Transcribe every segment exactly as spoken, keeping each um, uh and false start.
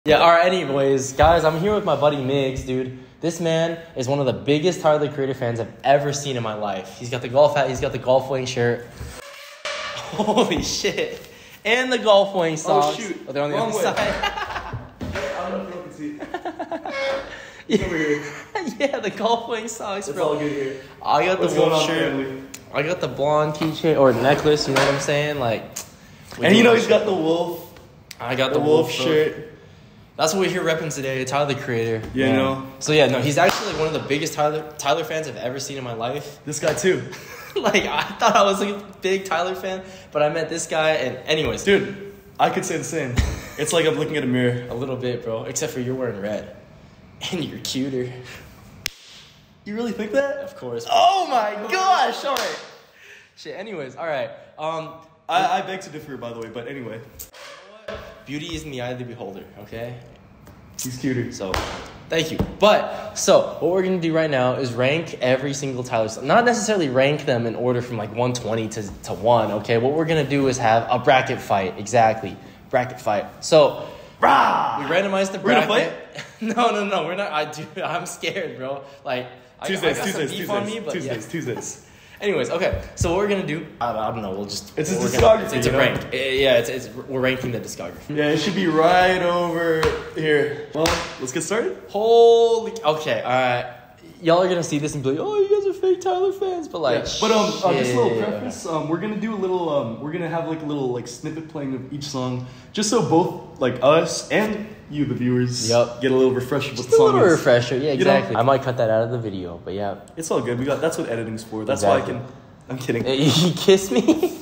Yeah, alright, anyways, guys, I'm here with my buddy Migs, dude. This man is one of the biggest Tyler the Creator fans I've ever seen in my life. He's got the golf hat, he's got the golf wing shirt. Holy shit. And the golf wing socks. Oh, shoot. Oh, they're on the Wrong other way. side. I don't know if you can see. It's over here. Yeah, the golf wing socks, It's bro. all good here. I got What's the going wolf on, shirt. family? I got the blonde keychain or necklace, you know what I'm saying? Like, And you know he's got the wolf. I got The, the, wolf, wolf shirt. That's what we're here repping today, Tyler the Creator. Yeah, Man. no. So yeah, no, he's actually like one of the biggest Tyler Tyler fans I've ever seen in my life. This guy too. Like, I thought I was like a big Tyler fan, but I met this guy, and anyways. Dude, I could say the same. It's like I'm looking at a mirror. A little bit, bro, except for you're wearing red. And you're cuter. You really think that? Of course. Oh my gosh! All right. Shit, anyways, alright. Um, I, I beg to differ, by the way, but anyway. beauty is in the eye of the beholder, okay? He's cuter. So, thank you. But, so, what we're going to do right now is rank every single Tyler song. Not necessarily rank them in order from like one twenty to, to one, okay? What we're going to do is have a bracket fight. Exactly. Bracket fight. So, Rah! we randomized the We're gonna bracket. No, no, no. We're not. I do. I'm scared, bro. Like, I, Tuesdays, I got Tuesdays, some beef Tuesdays, on me, but Tuesdays, yeah. Tuesdays. Anyways, okay. So what we're gonna do? I, I don't know. We'll just. It's a we're discography, Gonna, it's it's you a know? rank. Uh, Yeah, it's, it's we're ranking the discography. Yeah, it should be right over here. Well, let's get started. Holy. Okay. All right. Y'all are gonna see this and be like, "Oh, you guys are fake Tyler fans," but like, Yeah. But um, uh, just a little shit. preface. Um, we're gonna do a little. Um, we're gonna have like a little like snippet playing of each song, just so both like us and you, the viewers, Yup. get a little refresher. What Just the a song little is. refresher. Yeah, You know? exactly. I might cut that out of the video, but yeah. It's all good. We got. That's what editing's for. That's Exactly. why I can. I'm kidding. You kiss me?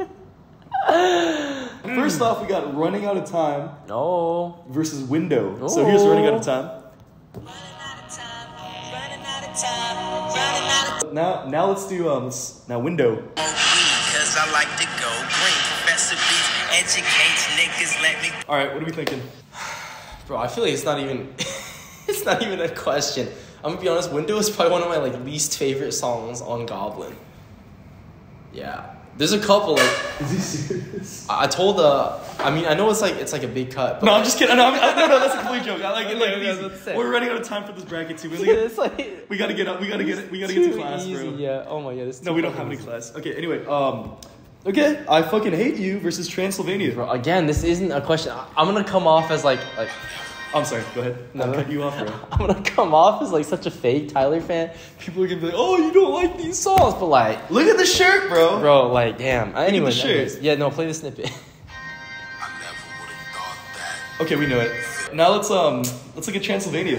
First off, we got "Running Out of Time" No. versus "Window." So here's "Running Out of Time." Now, now let's do um. let's- Now "Window." Cause I like to go green. Professor Beats educates niggas, let me. All right, what are we thinking? Bro, I feel like it's not even it's not even a question. I'm gonna be honest, Window is probably one of my like least favorite songs on Goblin. Yeah. There's a couple like Is he serious? I I told uh I mean I know it's like it's like a big cut, but No, I'm just kidding. No, I'm, no, no, that's a complete joke. I like it. Okay, Like okay, I was about to easy. say. We're running out of time for this bracket too. We, like, gotta it's like get, we gotta get up. We gotta get. We gotta too get to class, easy, bro. Yeah. Oh my god, it's No, too we don't fucking have any easy. class. Okay. Anyway, um, okay. I fucking hate you versus Transylvania. Bro, again, this isn't a question. I- I'm gonna come off as like like I'm sorry. Go ahead. No, I'll no. cut you off, bro. I'm gonna come off as like such a fake Tyler fan. People are gonna be like, "Oh, you don't like these songs," but like, Look at the shirt, bro. bro, like, damn. Anyways, shirt. anyways, yeah, no, play the snippet. I never would have thought that. Okay, we know it. Now let's um, let's look at Transylvania.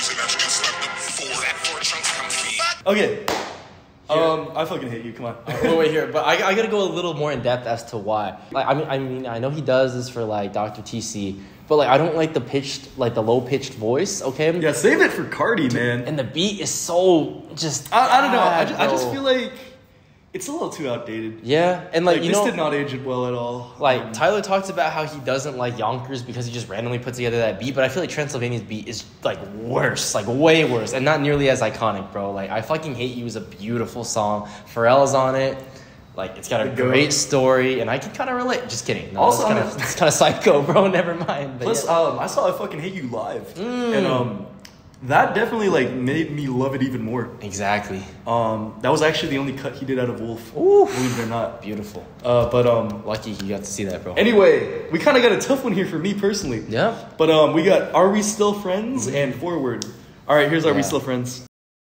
Okay. Um, I fucking hate you. Come on. wait, wait here, but I, I gotta go a little more in depth as to why. Like, I mean, I mean, I know he does this for like Doctor T C, but like, I don't like the pitched, like the low pitched voice. Okay. Yeah, save it for Cardi, man. And the beat is so just. I, I don't know. I bad, just, I just bro. feel like it's a little too outdated. Yeah, and like, Like, you this know, did not age it well at all. like Um, Tyler talks about how he doesn't like Yonkers because he just randomly put together that beat, but I feel like Transylvania's beat is like worse, like way worse, and not nearly as iconic, bro. Like, I fucking Hate You is a beautiful song. Pharrell's on it. Like, it's got a The goat. great story, and I can kind of relate. Just kidding. No, Also, it's kind I'm of it's kind of psycho, bro. Never mind. But Plus, yeah. um, I saw I fucking hate you live, Mm. and um, that definitely like made me love it even more. Exactly. Um, that was actually the only cut he did out of Wolf. Oof. Believe it or not. Beautiful. Uh, but um, Lucky you got to see that, bro. anyway, we kind of got a tough one here for me personally. Yeah. But um, we got Are We Still Friends and Forward. All right, here's Are We Yeah. Still Friends.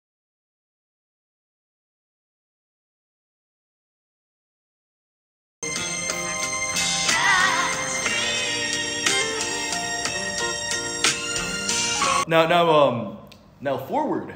Now, now, um, now Forward.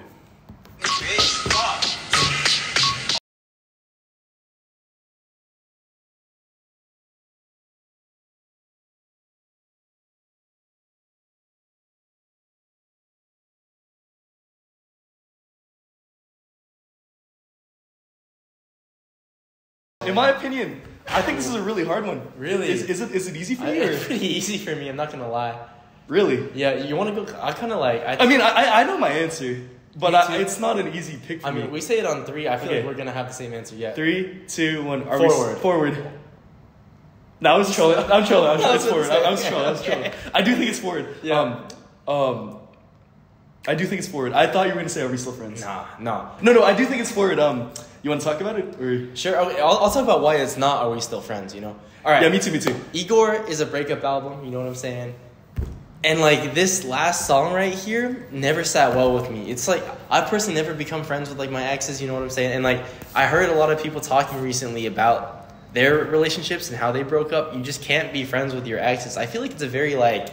In my opinion, I think this is a really hard one. Really? Is, is it is it easy for I, you? Or? it's pretty easy for me. I'm not gonna lie. Really? Yeah, you want to go? I kind of like. I, I mean, I I know my answer, but Me I, too. it's not an easy pick for I me. mean, we say it on three. I feel Okay. like we're gonna have the same answer. Yeah. Three, two, one. Are Forward. we forward? No, I was trolling. I'm trolling. I was, I it's was forward. gonna say, I, I was okay, trolling. I was okay. trolling. I do think it's forward. Yeah. Um, um, I do think it's forward. I thought you were gonna say, "Are we still friends?" Nah, nah. No, no. I do think it's forward. Um, you want to talk about it, or Sure. Okay, I'll, I'll talk about why it's not. Are we still friends? You know. All right. yeah, me too. Me too. Igor is a breakup album. You know what I'm saying? And like this last song right here never sat well with me. It's like I personally never become friends with like my exes. You know what I'm saying? And like I heard a lot of people talking recently about their relationships and how they broke up. You just can't be friends with your exes. I feel like it's a very like.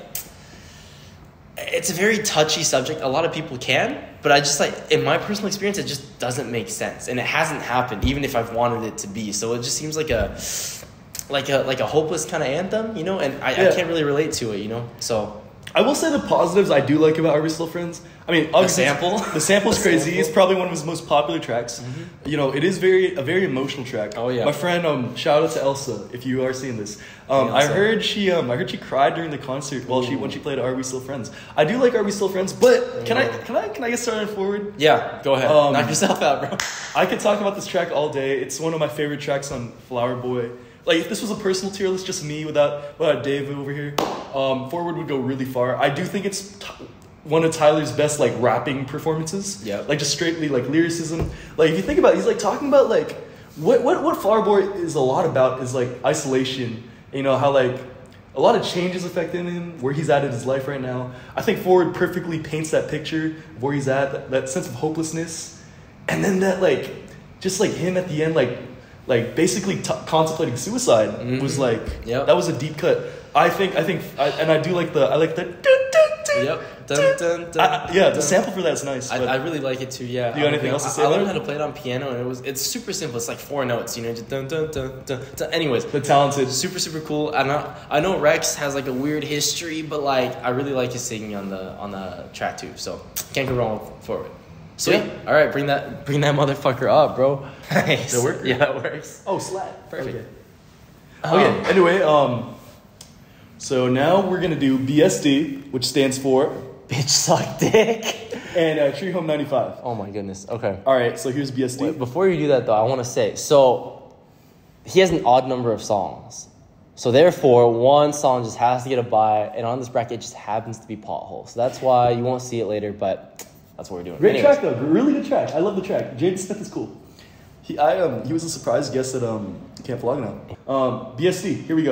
It's a very touchy subject. A lot of people can, but I just like, in my personal experience, it just doesn't make sense. And it hasn't happened, even if I've wanted it to be. So it just seems like a, like a, like a hopeless kind of anthem, you know? And I, Yeah. I can't really relate to it, you know? So. I will say the positives I do like about Are We Still Friends? I mean, obviously, sample? The sample's The crazy. sample. It's probably one of his most popular tracks. Mm-hmm. You know, it is very a very emotional track. Oh, yeah. My friend, um, shout out to Elsa if you are seeing this. Um, Hey, I Elsa. heard she um I heard she cried during the concert while she when she played Are We Still Friends. I do like Are We Still Friends, but can I can I can I get started forward? Yeah, go ahead. Um, Knock yourself out, bro. I could talk about this track all day. It's one of my favorite tracks on Flower Boy. Like, if this was a personal tier list, just me without without Dave over here, um, Forward would go really far. I do think it's t- one of Tyler's best, like, rapping performances. Yeah. Like, just straightly, like, lyricism. Like, if you think about it, he's, like, talking about, like, what, what, what Flower Boy is a lot about is, like, isolation. You know, how, like, a lot of changes affecting him, where he's at in his life right now. I think Forward perfectly paints that picture of where he's at, that, that sense of hopelessness. And then that, like, just, like, him at the end, like, like basically t- contemplating suicide mm-hmm. was like Yep. that was a deep cut. I think I think I, and I do like the I like the Yep. Dun, dun, dun, I, yeah the dun. sample for that's nice. I, But I really like it too. Yeah. Do you got I anything don't else to know. say I, I about learned it? how to play it on piano, and it was it's super simple. It's like four notes, you know. Just dun dun dun dun dun. Anyways, the talented. super super cool. I know I know Rex has like a weird history, but like I really like his singing on the on the track too. So can't go wrong with Forward. Sweet. Yeah. All right, bring that bring that motherfucker up, bro. Nice. That work? Yeah, that works. Oh, slap. Perfect. Okay. Um, okay. Anyway, um, so now we're gonna do B S D, which stands for Bitch suck dick. and uh, Tree Home ninety-five. Oh my goodness. Okay. All right. So here's B S D. Wait, before you do that though, I want to say so. He has an odd number of songs, so therefore one song just has to get a bye, and on this bracket it just happens to be Pothole. So that's why you won't see it later, but that's what we're doing. Great Anyways. track though, really good track. I love the track. Jaden Smith is cool. He, I um, he was a surprise guest at um, Camp Vlog now. Um, B S D, here we go.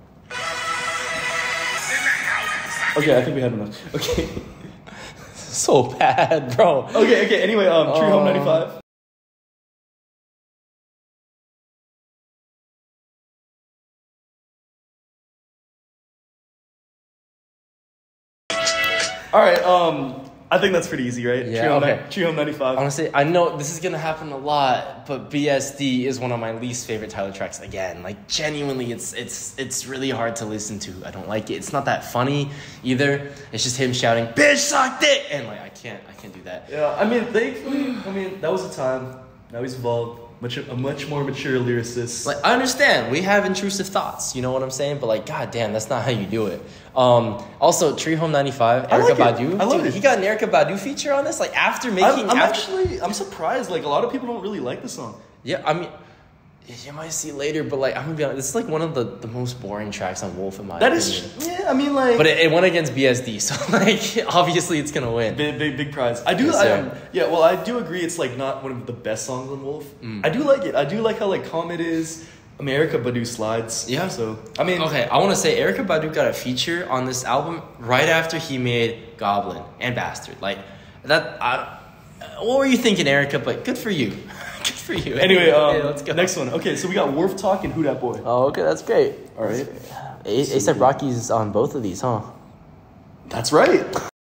Okay, I think we had enough. Okay, So bad, bro. okay, okay. Anyway, um, Tree Home Um, ninety-five. All right, um, I think that's pretty easy, right? Yeah, Tree Home, okay. ni- Tree Home ninety-five. Honestly, I know this is gonna happen a lot, but B S D is one of my least favorite Tyler tracks. Again, like genuinely, it's it's it's really hard to listen to. I don't like it. It's not that funny either. It's just him shouting "Bitch suck dick," and like I can't I can't do that. Yeah, I mean, thankfully, I mean, that was a time. Now he's evolved. Much a much more mature lyricist. Like I understand we have intrusive thoughts, you know what I'm saying? But like, god damn, that's not how you do it. Um, also, Tree Home ninety-five, I Erykah like it. Badu. I love Dude, it. He got an Erykah Badu feature on this. Like after making, I'm, I'm after, actually I'm surprised. Like a lot of people don't really like the song. yeah. I mean, you might see later, but like I'm gonna be honest, this is like one of the, the most boring tracks on Wolf in my That opinion. is, yeah. I mean, like, But it, it went against B S D, so like obviously it's gonna win. big, big, big prize. I do, Yes, I, sir. um, yeah. Well, I do agree. It's like not one of the best songs on Wolf. Mm. I do like it. I do like how like calm it is. America Badu slides. Yeah. So I mean, Okay, I want to say Erykah Badu got a feature on this album right after he made Goblin and Bastard. Like that. I, what were you thinking, Erykah? But good for you. Good for you. Anyway, um, Hey, let's go. next one. Okay, so we got Wharf Talk and Who Dat Boy. Oh, okay, that's great. All right. A- ASAP Rocky's on both of these, huh? That's right.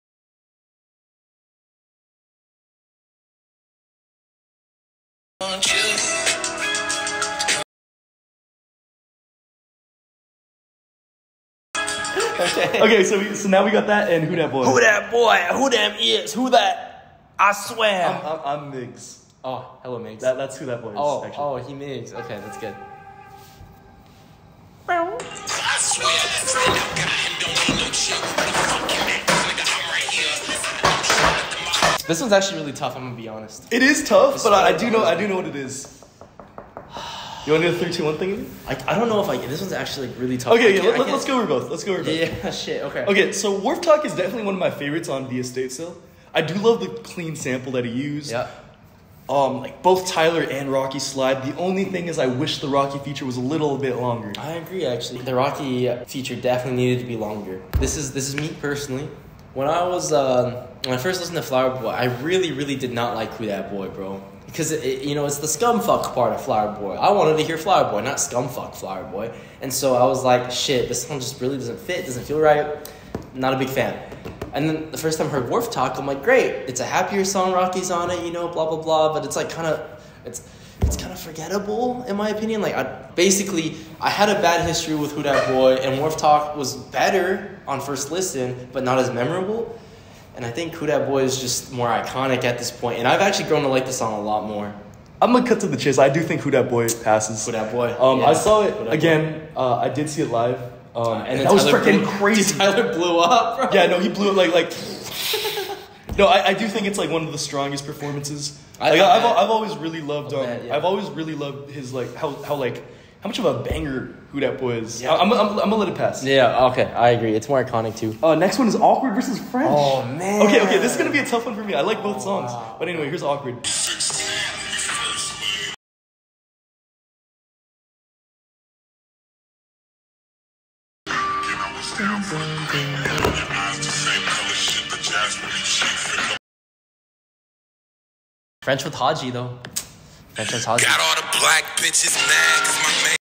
Okay. Okay, so we, so now we got that and Who Dat Boy. Who that boy? Who them is? Who that? I swear. I'm, I'm, I'm Migs. oh, hello, Migs. That, that's Who Dat Boy is. oh, actually. oh, he Migs. Okay, that's good. I swear, friend, I got him, don't need no shit. Where the fuck you at? Nigga, I'm right here. This one's actually really tough. I'm gonna be honest. It is tough, but I, I do know I do know what it is. You want to do the three, two, one thing again? I, I don't know if I this one's actually like really tough. Okay, I yeah, can't- let, I let's can't- go over both. Let's go over both. Yeah, shit. Okay. Okay, so Wharf Talk is definitely one of my favorites on The Estate Sale. I do love the clean sample that he used. Yeah. Um, like both Tyler and Rocky slide. The only thing is, I wish the Rocky feature was a little bit longer. I agree. Actually, the Rocky feature definitely needed to be longer. This is this is me personally. When I was uh, when I first listened to Flower Boy, I really really did not like Who Dat Boy, bro. Because it, it, you know it's the scumfuck part of Flower Boy. I wanted to hear Flower Boy, not scumfuck Flower Boy. And so I was like, shit, this song just really doesn't fit. Doesn't feel right. Not a big fan. And then the first time I heard Wharf Talk, I'm like, great, it's a happier song, Rocky's on it, you know, blah, blah, blah. But it's like kind of, it's it's kind of forgettable, in my opinion. Like, I basically, I had a bad history with Who Dat Boy, and Wharf Talk was better on first listen, but not as memorable. And I think Who Dat Boy is just more iconic at this point. And I've actually grown to like the song a lot more. I'm gonna cut to the chase. I do think Who Dat Boy passes. Who Dat Boy. Um, yeah. I saw it Who Dat again. Uh, I did see it live. Um, Boy. and And then that was Tyler freaking blew- crazy. Dude, Tyler blew up, bro. Yeah, no, he blew it like like. No, I, I do think it's like one of the strongest performances. I- Like, I I've, bet. I've always really loved. I Um, bet, yeah. I've always really loved his like how how like how much of a banger Who Dat Boy is. Yeah. I'm, I'm, I'm gonna let it pass. Yeah, okay, I agree. It's more iconic too. Uh, next one is Awkward versus French. Oh, man. Okay, okay, this is gonna be a tough one for me. I like both Oh, songs, wow. but anyway, here's Awkward. French with Haji, though. French with Haji. Got all the black bitches mad cause my man.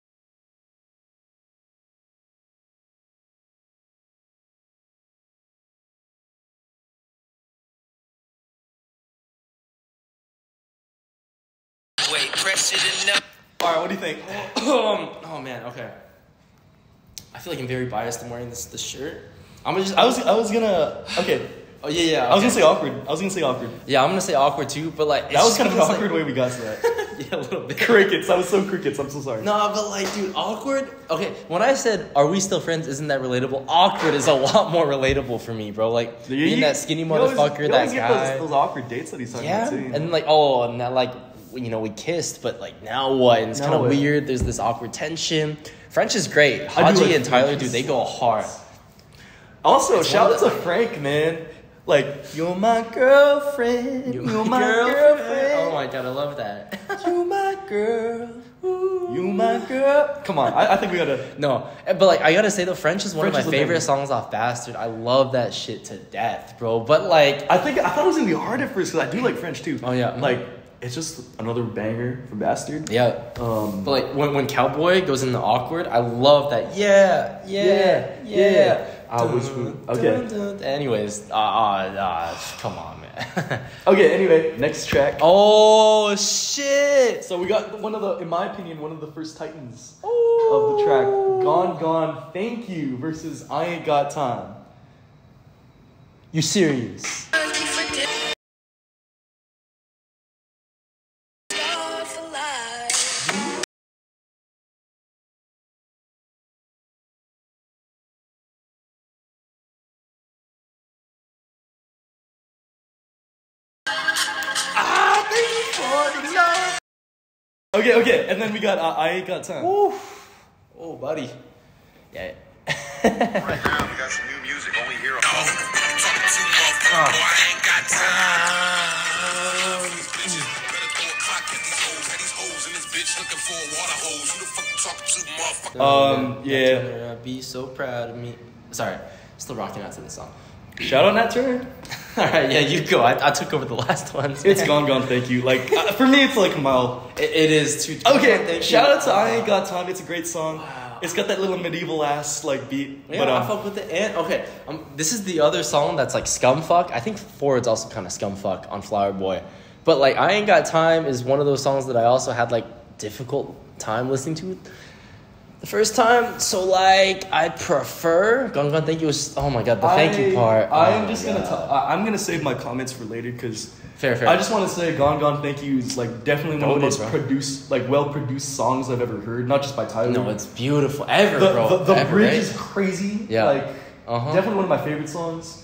Wait, pressure enough. All right, what do you think? Um, oh man, okay. I feel like I'm very biased. I'm wearing this this shirt. I'm gonna just. I was I was gonna okay. Oh yeah, yeah. I was okay. gonna say awkward. I was gonna say awkward. Yeah, I'm gonna say awkward too, but like it's That was just kind of an because, awkward like, way we got to that. Yeah, a little bit. Crickets. That was so crickets. I'm so sorry. No, but like, dude, awkward. Okay, when I said, "Are we still friends?" Isn't that relatable? Awkward is a lot more relatable for me, bro. Like You- being you- that skinny you always- motherfucker, you that always get guy. Those, those awkward dates that he's talking Yeah, about too. and like, oh, and that, like, you know, we kissed, but like, now what? And it's Now kind of what? weird. There's this awkward tension. French is great. I do Haji like and Tyler, French. dude, they go hard. Also, It's shout one out of to the- Frank, man. Like, you're my girlfriend. You're, my girlfriend. Oh my god, I love that. You my girl. You my girl. Come on, I, I think we gotta. No, but like, I gotta say, though, French is one French of is my a favorite banger. songs off Bastard. I love that shit to death, bro. But like, I think I thought it was gonna be hard at first because I do like French too. Oh, yeah. Like it's just another banger for Bastard. yeah. Um. But like, when, when Cowboy goes into awkward, I love that. Yeah, yeah, yeah. yeah. I was Dun, okay. dun, dun. Anyways, uh, uh, uh, come on, man. Okay. Anyway, next track. Oh shit! So we got one of the, in my opinion, one of the first titans Oh. of the track. Gone, gone. Thank you versus I Ain't Got Time. You serious? Okay, okay, and then we got uh, I Ain't Got Time. Oof. Oh, buddy. Yeah. Right now, we got some new music only here on. Talking too motherfucker, boy, I ain't got time. Bitches, better throw a clock at these hoes. Had these hoes in this bitch looking for a water hose. Who the fuck you talking to, motherfucker? Um, yeah. Gonna be so proud of me. Sorry, still rocking out to the song. Shout out Nat Turner. All right, yeah, you go. I, I took over the last one. It's Gone, Gone. Thank you. Like uh, for me, it's like a mile. It, it is too. Okay, Thank shout you. out to I Ain't Got Time. It's a great song. Wow. It's got that little medieval ass like beat. Yeah, but I um, fuck with it. And okay, um, this is the other song that's like scumfuck. I think Ford's also kind of scumfuck on Flower Boy, but like I Ain't Got Time is one of those songs that I also had like difficult time listening to the first time. So like I prefer Gone Gone Thank You was oh my god the thank you I- part. I Oh am my just gonna. God. T- I- I'm gonna save my comments for later because fair fair. I just want to say Gone, Gone. Thank you is like definitely one of the Goated, most bro. produced, like well produced songs I've ever heard. Not just by Tyler. no, it's beautiful ever, the bro. the, the Ever, bridge right? is crazy. Yeah. Like Uh-huh. definitely one of my favorite songs.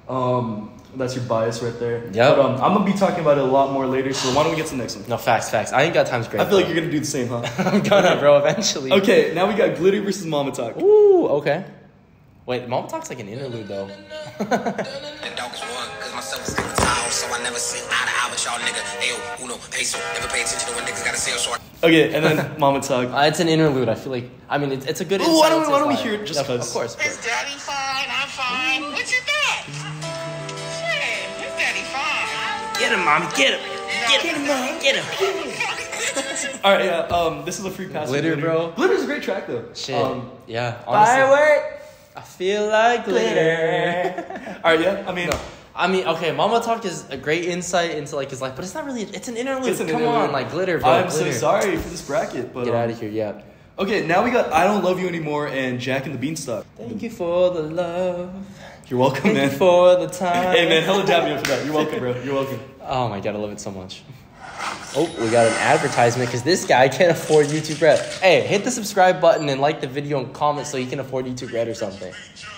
Um, that's your bias right there. Yep. But um, I'm gonna be talking about it a lot more later. So why don't we get to the next one? No, facts, facts. I ain't got time's great. I feel like you're gonna do the same, huh? I'm gonna, bro, eventually. Okay, now we got Glitter versus Mama Talk. Ooh, okay. Wait, Mama Talk's like an interlude, though. The dog is one, cause myself is getting tired, so I never see eye to eye with y'all nigga. Ayo, uno, peso, never pay attention to what niggas gotta say, so I... Okay, and then Mama Talk. Uh, it's an interlude. I feel like, I mean, it's, it's a good Ooh, insight why don't, into why don't we his hear life. it just Of- because? Of course, of Is course. daddy fine? I'm fine. What you got? Shit, is daddy fine? Get him, mommy, get him. Get him, mommy, get him. All right, yeah. Um, this is a free pass. for Glitter, bro. Glitter's a great track though. Shit. Um, Yeah, honestly. firework. I feel like glitter. All right, yeah. I mean, No. I mean, okay, Mama Talk is a great insight into like his life, but it's not really. It's an interlude. It's an Come interlude. on, like glitter, bro. I'm glitter. so sorry for this bracket, but Get um, out of here, yeah. okay, now we got I Don't Love You Anymore and Jack and the Beanstalk. Thank you for the love. You're welcome, Thank man. you for the time. Hey, man, hella dab me up for that. You're welcome, bro. You're welcome. Oh my god, I love it so much. Oh, we got an advertisement because this guy can't afford YouTube Red. Hey, hit the subscribe button and like the video and comment so you can afford YouTube Red or something.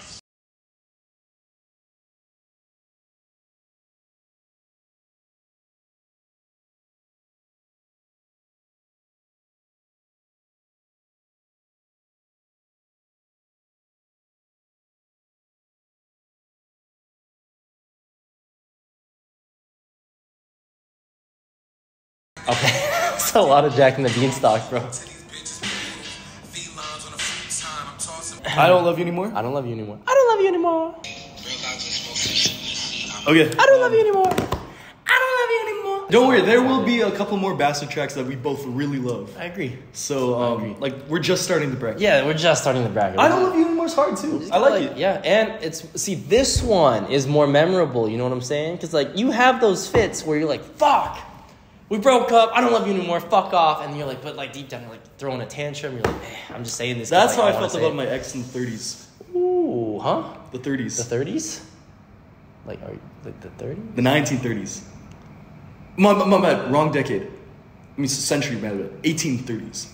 Okay, that's a lot of Jack and the Beanstalk, bro. I Don't Love You Anymore. I don't love you anymore. I don't love you anymore. Okay. I don't love you anymore. I don't love you anymore. Don't worry, there will be a couple more bastard tracks that we both really love. I agree. So, I um, agree. like, we're just starting the bracket. Yeah, we're just starting the bracket. I Don't Love You Anymore is hard too. I like it. Yeah, and it's see this one is more memorable. You know what I'm saying? Because like you have those fits where you're like, "Fuck, we broke up. I don't love you anymore. Fuck off." And you're like, but like deep down, you're like throwing a tantrum. You're like, eh, I'm just saying this. 'cause, That's like, how I wanna felt say about it. my ex in the thirties. Ooh, huh? The thirties. The thirties? Like, are you, like the thirties? The nineteen thirties. My, my, my bad, wrong decade. I mean, century, my bad. eighteen thirties.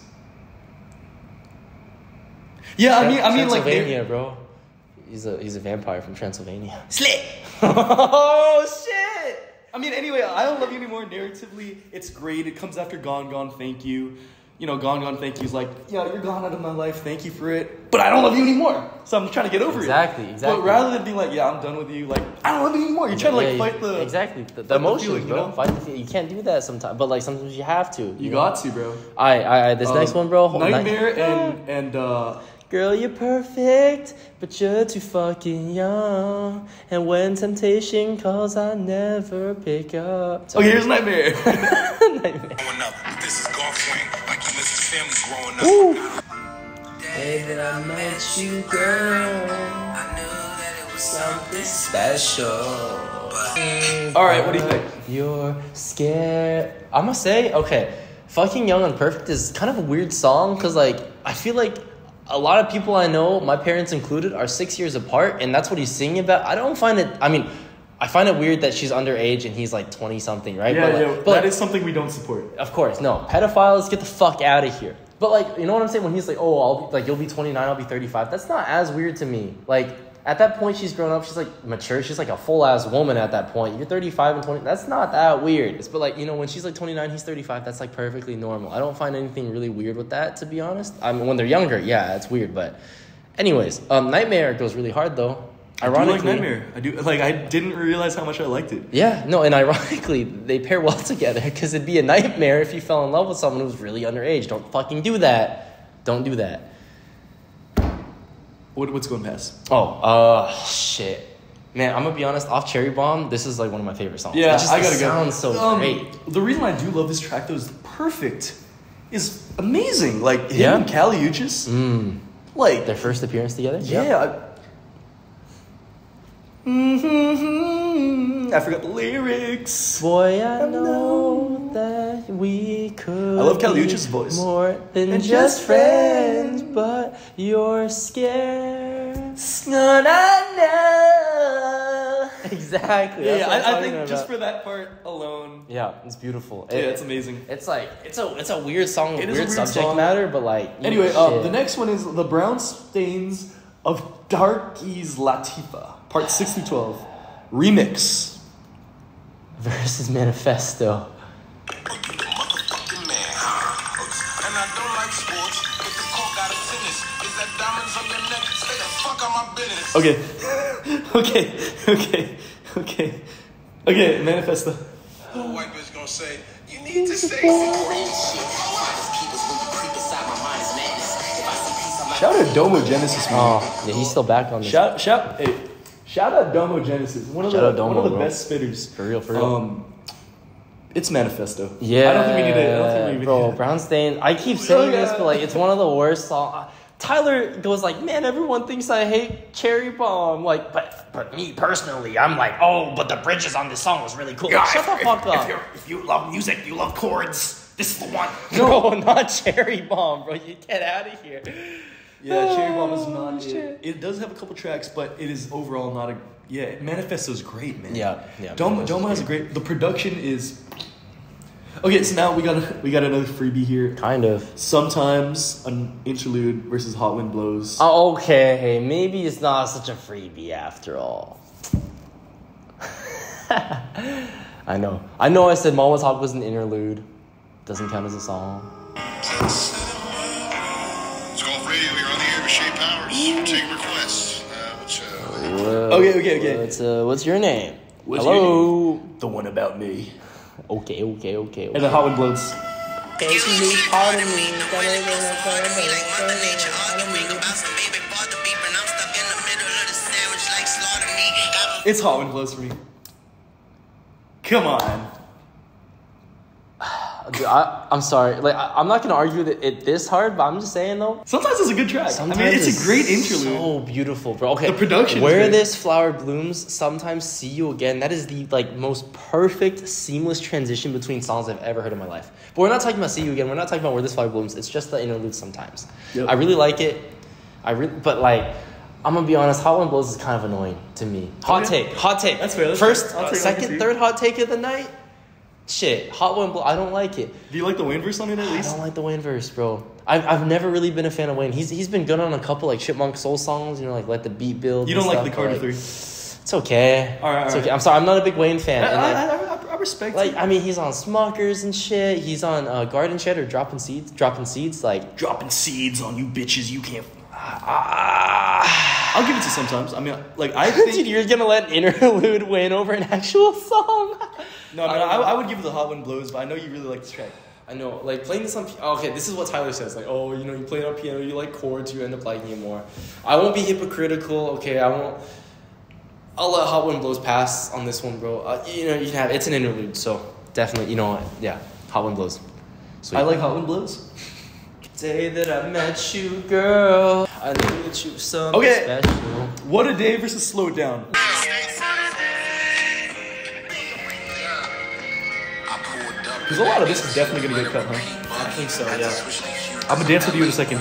Yeah, I mean, I mean, like, Transylvania, they're- bro. He's a he's a vampire from Transylvania. Slit. Oh shit! I mean, anyway, I Don't Love You Anymore. Narratively, it's great. It comes after Gone Gone, Thank You. You know, Gone Gone, Thank You's like, yeah, you're gone out of my life. Thank you for it, but I don't love you anymore. So I'm trying to get over Exactly, it. exactly. But rather than being like, yeah, I'm done with you, like, I don't love you anymore. You're trying to like Yeah, fight the exactly the, the fight the emotions, feeling, you bro. know? Fight the feel- You can't do that sometimes, but like sometimes you have to. You, You know? got to, bro. I I, I this Um, next one, bro. hold- Nightmare Night- and and uh, Girl, you're perfect, but you're too fucking young. And when temptation calls, I never pick up. okay, here's Nightmare. Nightmare. Growing up, this is golf swing, like you miss his family growing up. Day that I met you, girl, I knew that it was something special. All right, what do you think? You're scared. I'm gonna say, okay, fucking Young and Perfect is kind of a weird song because, like, I feel like a lot of people I know, my parents included, are six years apart, and that's what he's singing about. I don't find it, I mean, I find it weird that she's underage and he's like twenty something, right? Yeah, but, like, yeah, but that is something we don't support. of course, no. Pedophiles, get the fuck out of here. But like, you know what I'm saying? When he's like, oh, I'll be, like, you'll be twenty-nine, I'll be thirty-five. That's not as weird to me. Like, at that point, she's grown up. She's like mature. She's like a full ass woman at that point. You're thirty-five and twenty. That's not that weird. It's, but like, you know, when she's like twenty-nine, he's thirty-five. That's like perfectly normal. I don't find anything really weird with that, to be honest. I mean, when they're younger, yeah, it's weird. But anyways, um, Nightmare goes really hard though. I do Ironically, like Nightmare. I do like. I didn't realize how much I liked it. yeah, no, and ironically, they pair well together because it'd be a nightmare if you fell in love with someone who was really underage. Don't fucking do that. Don't do that. What, what's going past? Oh, uh, shit. Man, I'm gonna be honest, off Cherry Bomb, this is like one of my favorite songs. Yeah, it just I gotta it go. sounds so Um, great. The reason I do love this track though is perfect. Is amazing. Like him Yeah. and Kali Uchis. Mm, Like their first appearance together? yeah. I, mm-hmm, I forgot the lyrics. Boy, I know that we could I love Kali be Uchis' voice. more than And just just friends, friends. but you're scared. No, no, no. Exactly. Yeah, that's what I'm I, I talking think just about. for that part alone. Yeah, it's beautiful. Yeah, It- it's amazing. It's like it's a it's a weird song, It with is a weird, weird subject song. matter, but like you Anyway, know, um, shit. the next one is The Brown Stains of Darky's Latifah, part six through twelve. remix. Versus Manifesto. And I don't like sports, but the coke out of tennis. Is that diamonds on your neck? Stay the fuck out my business. Okay. okay. Okay. Okay. Okay, Manifesto. The white bitch gonna say, you need to say some Shout out Domo Genesis, man. Oh, yeah, he's still back on this. Shout, shout, hey, shout out Domo Genesis. One of Shout the out Domo, one of the bro. best spitters. For real, for real. Um, it's Manifesto. Yeah, I don't think we need to. I don't think we even bro. need to- Brownstein. I keep saying Oh, this, yeah. but like, it's one of the worst songs. Tyler goes like, "Man, everyone thinks I hate Cherry Bomb." Like, but but me personally, I'm like, "Oh, but the bridges on this song was really cool." Like, shut the fuck up. If you love music, you love chords. This is the one. No, not Cherry Bomb, bro. You get out of here. Yeah, Cherry Bomb is Oh, not shit. it. It does have a couple tracks, but it is overall not a. Yeah, Manifesto's great, man. Yeah, yeah, Domo, Manifesto's Domo has a great. The production is. Okay, so now we got we got another freebie here. Kind of. Sometimes an interlude versus Hot Wind Blows. Oh, okay, maybe it's not such a freebie after all. I know. I know I said Mama Talk was an interlude. Doesn't count as a song. It's Golf Radio. You're on the air with Shay Powers. We're taking requests. Uh, which, uh, Whoa, Okay, okay, okay. What's, uh, what's your name? What's Hello. your name? The one about me. Okay, okay, okay. And then Hot Wind Blows. It's Hot Wind Blows for me. Come on. Dude, I, I'm sorry. Like, I, I'm not gonna argue that it this hard, but I'm just saying though. Sometimes it's a good track. Sometimes I mean, it's it's a great interlude. So beautiful, bro. Okay, The production is Where great. this flower blooms, sometimes see you again. That is the like most perfect, seamless transition between songs I've ever heard in my life. But we're not talking about see you again. We're not talking about where this flower blooms. It's just the interlude sometimes. Yep. I really like it. I really, but like. I'm gonna be honest, Hot Wind Blows is kind of annoying to me. Hot Okay. take, hot take. That's fair, that's First, fair. I'll uh, take it, I can see second, it. third hot take of the night. Shit, Hot Wind Blows. I don't like it. Do you like the Wayne verse on it at I least? don't like the Wayne verse, bro. I've I've never really been a fan of Wayne. He's he's been good on a couple like Chipmunk Soul songs, you know, like Let the Beat Build. You and don't like stuff, the but, Carter like, Three? It's okay. All right, it's all okay. right. I'm sorry, I'm not a big Wayne fan. I, And, like, I, I, I respect like it. I mean, he's on Smuckers and shit. He's on uh, Garden Shed or Dropping Seeds. Dropping Seeds, like Dropping seeds on you bitches, you can't. ah. I'll give it to sometimes. I mean, like I think. Dude, you're gonna let interlude win over an actual song? No, I mean, I, I would give it the Hot Wind Blows, but I know you really like this track. I know, like playing this on. Oh, okay, this is what Tyler says. Like, oh, you know, you play it on piano, you like chords, you end up liking it more. I won't be hypocritical. Okay, I won't. I'll let Hot Wind Blows pass on this one, bro. Uh, you know, you can have it's an interlude, so definitely, you know, what? Yeah, Hot Wind Blows. Sweet. I like Hot Wind Blows. Day that I met you, girl. I knew that you were something Okay. special. What a Day versus Slow It Down. Because a lot of this is definitely gonna get cut, huh? I think so, yeah. I'm gonna dance with you in a second.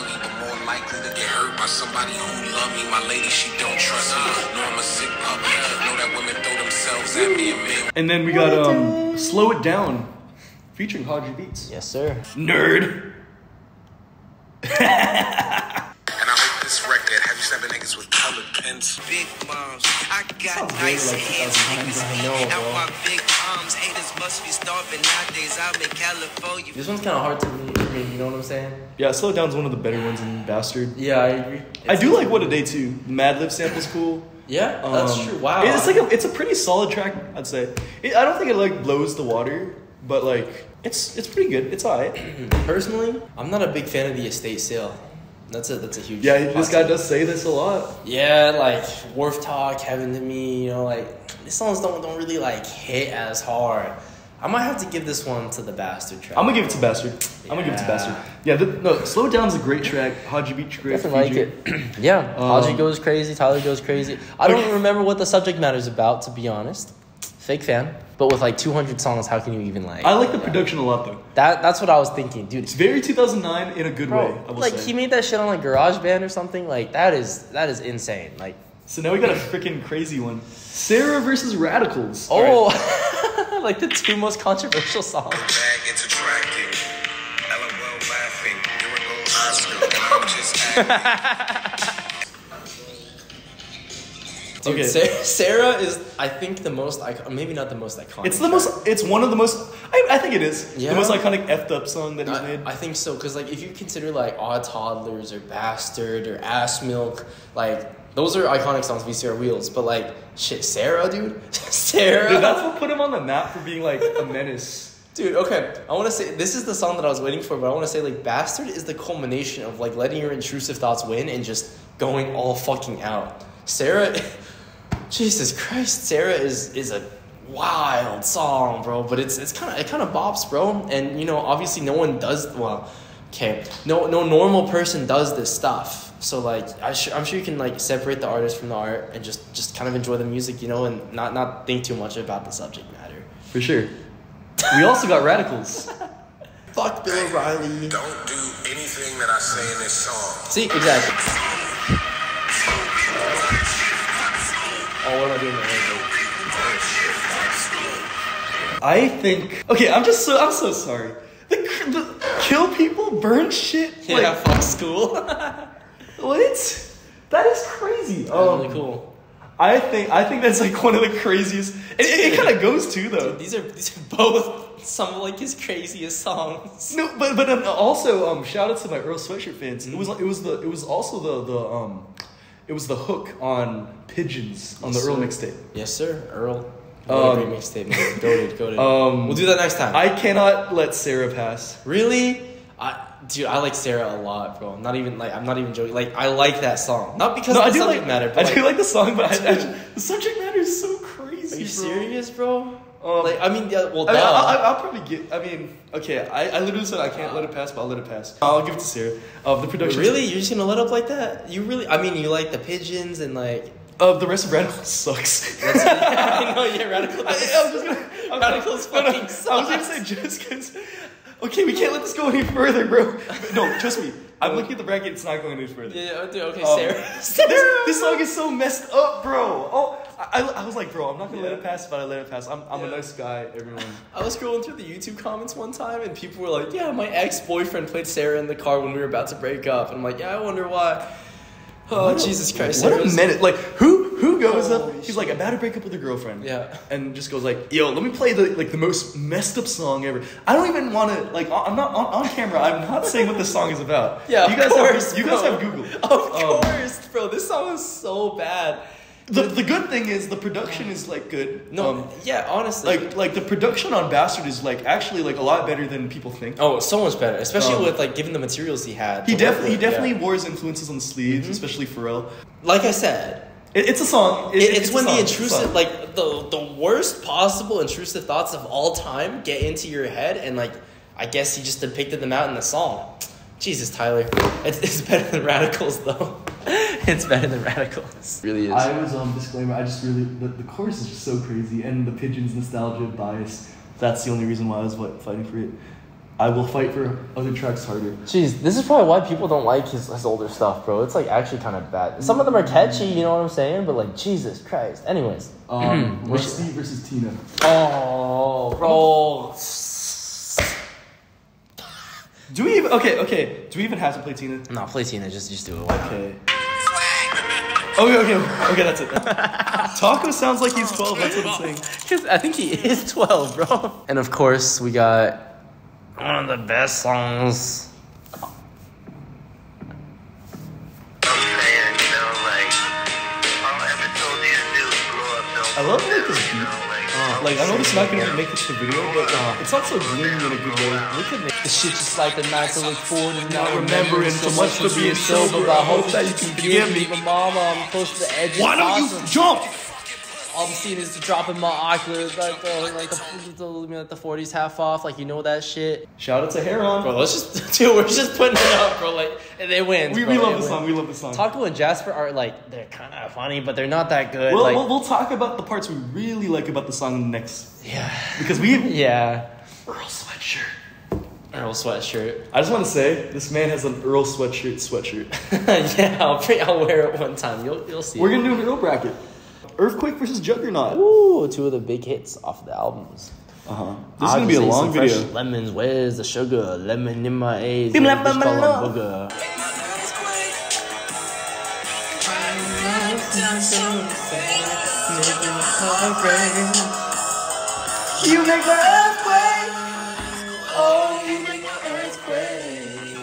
Somebody who love me, my lady, she don't trust me. No, I'm a sick pup. Know that women throw themselves at me and men. And then we got um, Slow It Down, featuring Hodgy Beats. Yes, sir. Nerd. And I hope this record have you stabbing niggas with colored pens. Big moms, I got nice hands, niggas I know, out bro. my big arms. Haters must be starving nowadays. I'm in California. This one's kind of hard to me, for me, you know what I'm saying? Yeah, Slow It Down's one of the better ones in Bastard. Yeah, I agree. I do like What a Day too. The Mad Lib sample's cool. Yeah, that's Um, true. Wow. It's like a, it's a pretty solid track, I'd say. It, I don't think it like blows the water, but like it's it's pretty good. It's alright. Personally, I'm not a big fan of the estate sale. That's a that's a huge. Yeah, this guy hot does say this a lot. take. Yeah, like Wharf Talk, Heaven to Me. You know, like these songs don't don't really like hit as hard. I might have to give this one to the Bastard track. I'm gonna give it to Bastard. I'm gonna give it to Yeah. Bastard. Yeah, the, no, Slow It Down's a great track. Hodgy Beach, great Definitely like feature. it. Yeah, Um, Haji goes crazy. Tyler goes crazy. I don't Okay. remember what the subject matter's about, to be honest. Fake fan, but with like two hundred songs, how can you even like? I like the production a lot though. that. That's what I was thinking, dude. It's very two thousand nine in a good way. Bro, I will like say. he made that shit on like GarageBand or something. Like that is that is insane. Like So now we got a freaking crazy one. Sarah versus Radicals. oh, like the two most controversial songs. Bag it's attracting. LOL laughing. Here it goes Oscar. I'm just acting. Dude, okay. Sarah, Sarah is, I think, the most iconic. Maybe not the most iconic. It's the track. most. It's one of the most. I, I think it is Yeah. the most iconic effed up song that he's I, made. I think so, because like if you consider like Odd Toddlers or Bastard or Ass Milk, like those are iconic songs. V C R Wheels, but like shit, Sarah, dude, Sarah. Dude, that's what put him on the map for being like a menace. Dude, okay, I want to say, this is the song that I was waiting for, but I want to say, like, Bastard is the culmination of, like, letting your intrusive thoughts win and just going all fucking out. Sarah, Jesus Christ, Sarah is is a wild song, bro, but it's it's kind of, it kind of bops, bro, and, you know, obviously no one does, well, okay, no no normal person does this stuff, so, like, I sh- I'm sure you can, like, separate the artist from the art and just, just kind of enjoy the music, you know, and not, not think too much about the subject matter. For sure. We also got radicals. Fuck Bill O'Reilly. Don't do anything that I say in this song. See, exactly. Oh, what am I doing in my I think. Okay, I'm just so. I'm so sorry. The, the kill people, burn shit. Yeah, Like, fuck school. what? That is crazy. That's Um, really cool. I think. I think that's like one of the craziest. It, it, it kind of goes too though. Dude, these are these are both some of like his craziest songs. No, but but um, also um, shout out to my Earl Sweatshirt fans. It was it was the it was also the the um, it was the hook on Pigeons on Yes, the Earl sir. mixtape. Yes, sir. Earl. Um, What a great mixtape, man. Goated, goated. Um, we'll do that next time. I cannot let Sarah pass. really, I dude, I like Sarah a lot, bro. I'm not even like I'm not even joking. Like I like that song, not because No, of I the do subject like matter. But I like, do like the song, but I, I, the subject matter is so crazy. are you bro. serious, bro? Um, like I mean, yeah, well, I mean, duh. I, I, I'll probably get. I mean, okay. I, I literally said I can't let it pass, but I'll let it pass. I'll give it to Sarah. Of the production. Really? You're just gonna let up like that? You really? I mean, you like the Pigeons and like. Of the rest of Radical sucks. That's, I know, yeah, Radical. I, I was just gonna. I was Radicals no, no, fucking I was gonna sucks. say just because. Okay, we can't let this go any further, bro. No, trust me. I'm looking at the bracket. It's not going any further. Yeah, dude, okay, Um, Sarah. This, this song is so messed up, bro. Oh, I, I was like, bro, I'm not gonna let it pass, but I let it pass. I'm, I'm Yeah. a nice guy, everyone. I was scrolling through the YouTube comments one time, and people were like, "Yeah, my ex-boyfriend played Sarah in the car when we were about to break up," and I'm like, "Yeah, I wonder why." Oh, What a- Jesus Christ! What a Sarah's- minute! Like, who who goes Holy up? He's like about to break up with a girlfriend. Yeah. And just goes like, "Yo, let me play the like the most messed up song ever." I don't even want to like. I'm not on, on camera. I'm not saying what this song is about. Yeah, you of guys course, have you bro. guys have Google. Of Um, course, bro. This song is so bad. The the good thing is the production is like good. No, Um, yeah, honestly, like like the production on Bastard is like actually like a lot better than people think. oh, so much better, especially Um, with like given the materials he had. He to work definitely he with, definitely yeah. Mm-hmm. wore his influences on the sleeves, especially Pharrell. Like I said, It, it's a song. It- It, it's, a when song. the It's a intrusive, song. like the the worst possible intrusive thoughts of all time get into your head, and like I guess he just depicted them out in the song. Jesus, Tyler, it's, it's better than Radicals though. It's better than Radicals. It really is. I was um disclaimer. I just really the, the chorus is just so crazy, and the Pigeons nostalgia bias. That's the only reason why I was what, fighting for it. I will fight for other tracks harder. Jeez, this is probably why people don't like his, his older stuff, bro. It's like actually kind of bad. Some of them are catchy, you know what I'm saying? But like Jesus Christ. Anyways, Um, We should- Rusty versus Tina. oh, bro. Do we even okay? Okay. Do we even have to play Tina? No, play Tina. Just just do it. Why not? Okay. Okay, okay, okay. That's it. Taco sounds like he's twelve. That's what I'm saying. Because I think he is twelve, bro. And of course, we got one of the best songs. I love like this beat. Like I know this is not gonna make it to the video, but uh, it's not so gloomy in a good way. Look at me. The shit just like the nights I look forward and not remembering so much for being sober, but I hope that you can forgive me. But mama, I'm close to the edge. Why of don't you awesome. jump? All I'm seeing is the drop in my Oculus, like the like the, the, like the forties half off, like you know that shit. Shout out to Heron. Bro, let's just dude, we're just putting it up, bro. Like and they win. We, we love the song. We love the song. Taco and Jasper are like they're kind of funny, but they're not that good. We'll, like, we'll, we'll talk about the parts we really like about the song next. yeah, Because we yeah. Earl sweatshirt. Earl sweatshirt. I just want to say, this man has an Earl sweatshirt sweatshirt. Yeah, I'll bring, I'll wear it one time. You'll you'll see. We're it. going to do an Earl bracket. Earthquake versus Juggernaut. Ooh, two of the big hits off the albums. Uh-huh. This is going to be a Obviously, long some video. fresh lemons, where's the sugar? Lemon in my A's. Dim lemon lemon fish call 'em lemon. booger. You make the earthquake. Oh, you make the earthquake.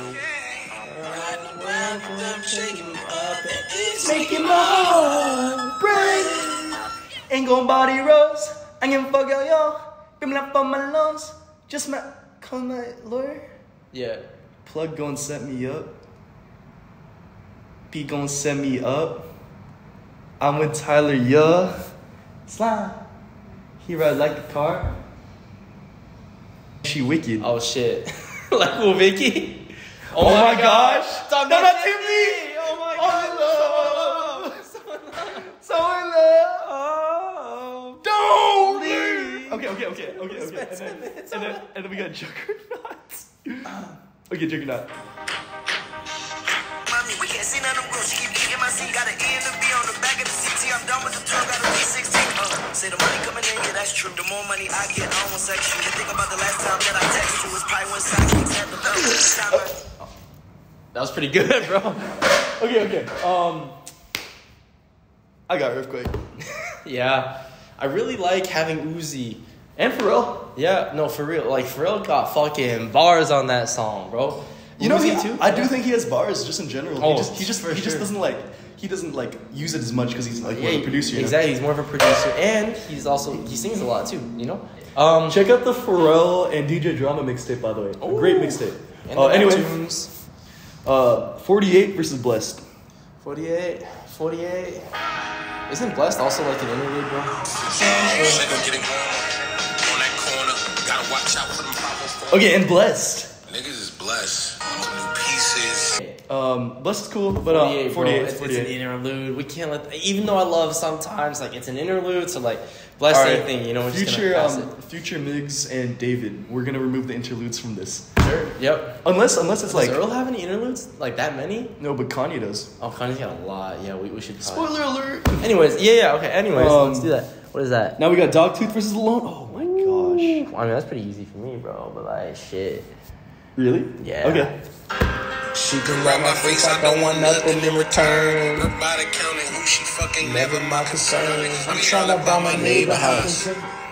Making my heart break. Ain't gon' body rose. I can fuck yo yo. Bring up on my lungs. Just my call my lawyer. Yeah. Plug gon' set me up. P gon' set me up. I'm with Tyler, yeah. Slime. He ride like the car. She wicked. Oh shit. Like who, Vicky? Oh, oh my gosh. Stop no, that not Tiffany. Tiffany. Oh my Oh, god. so in love. So in love. Oh. Don't leave. Okay, okay, okay, okay, okay. Spend And ten then, minutes and, then, on it. and then we got Juggernaut. Okay, Juggernaut. Mommy, we can't see none of them girls. She keep kicking my seat. Got an E and a B on the back of the C T. I'm done with the twelve. Got a B sixteen. Uh, say the money coming in, yeah, that's true. The more money I get, I won't sex you. You think about the last time that I texted you. It's probably when sidekicks had the belt. That was pretty good, bro. Okay, okay. Um, I got Earthquake. Yeah. I really like having Uzi. And Pharrell. Yeah, no, for real. Like, Pharrell got fucking bars on that song, bro. You know, Uzi he, too? I do think he has bars just in general. Oh, he just, he just, for he just sure. doesn't like, he doesn't like use it as much because he's like more Yeah, of a producer. You know? exactly. He's more of a producer, and he's also he sings a lot too. You know. Um, Check out the Pharrell and D J Drama mixtape, by the way. A great Ooh. mixtape. and Uh, the anyway, Neptunes. uh, forty-eight versus Blessed. forty-eight, forty-eight. Isn't Blessed also like an interlude, bro? Nigga getting warm on that corner. Gotta watch out for them problems. Okay, and Blessed. Niggas is blessed. New pieces. Um, Blessed is cool, but uh, forty-eight, forty-eight, bro. It's, it's an forty-eight. interlude. We can't let, even though I love sometimes, like, it's an interlude, so, like, Blessed All right, ain't thing, you know, we're just future, gonna pass um, future Migs and David. We're gonna remove the interludes from this. it. Sure. Yep. Unless, unless it's Does like Earl have any interludes? Like, that many? no, but Kanye does. Oh, Kanye's got a lot. Yeah, we, we should probably. Spoiler alert. Anyways, yeah, yeah, okay. Anyways, Um, let's do that. What is that? Now we got Dogtooth versus Alone. Oh my gosh. I mean, that's pretty easy for me, bro, but, like, shit. Really? Yeah. Okay. She can rub my face, I don't want nothing in return. Her body counting who she fucking, never my concern. I'm trying to buy my neighbor house.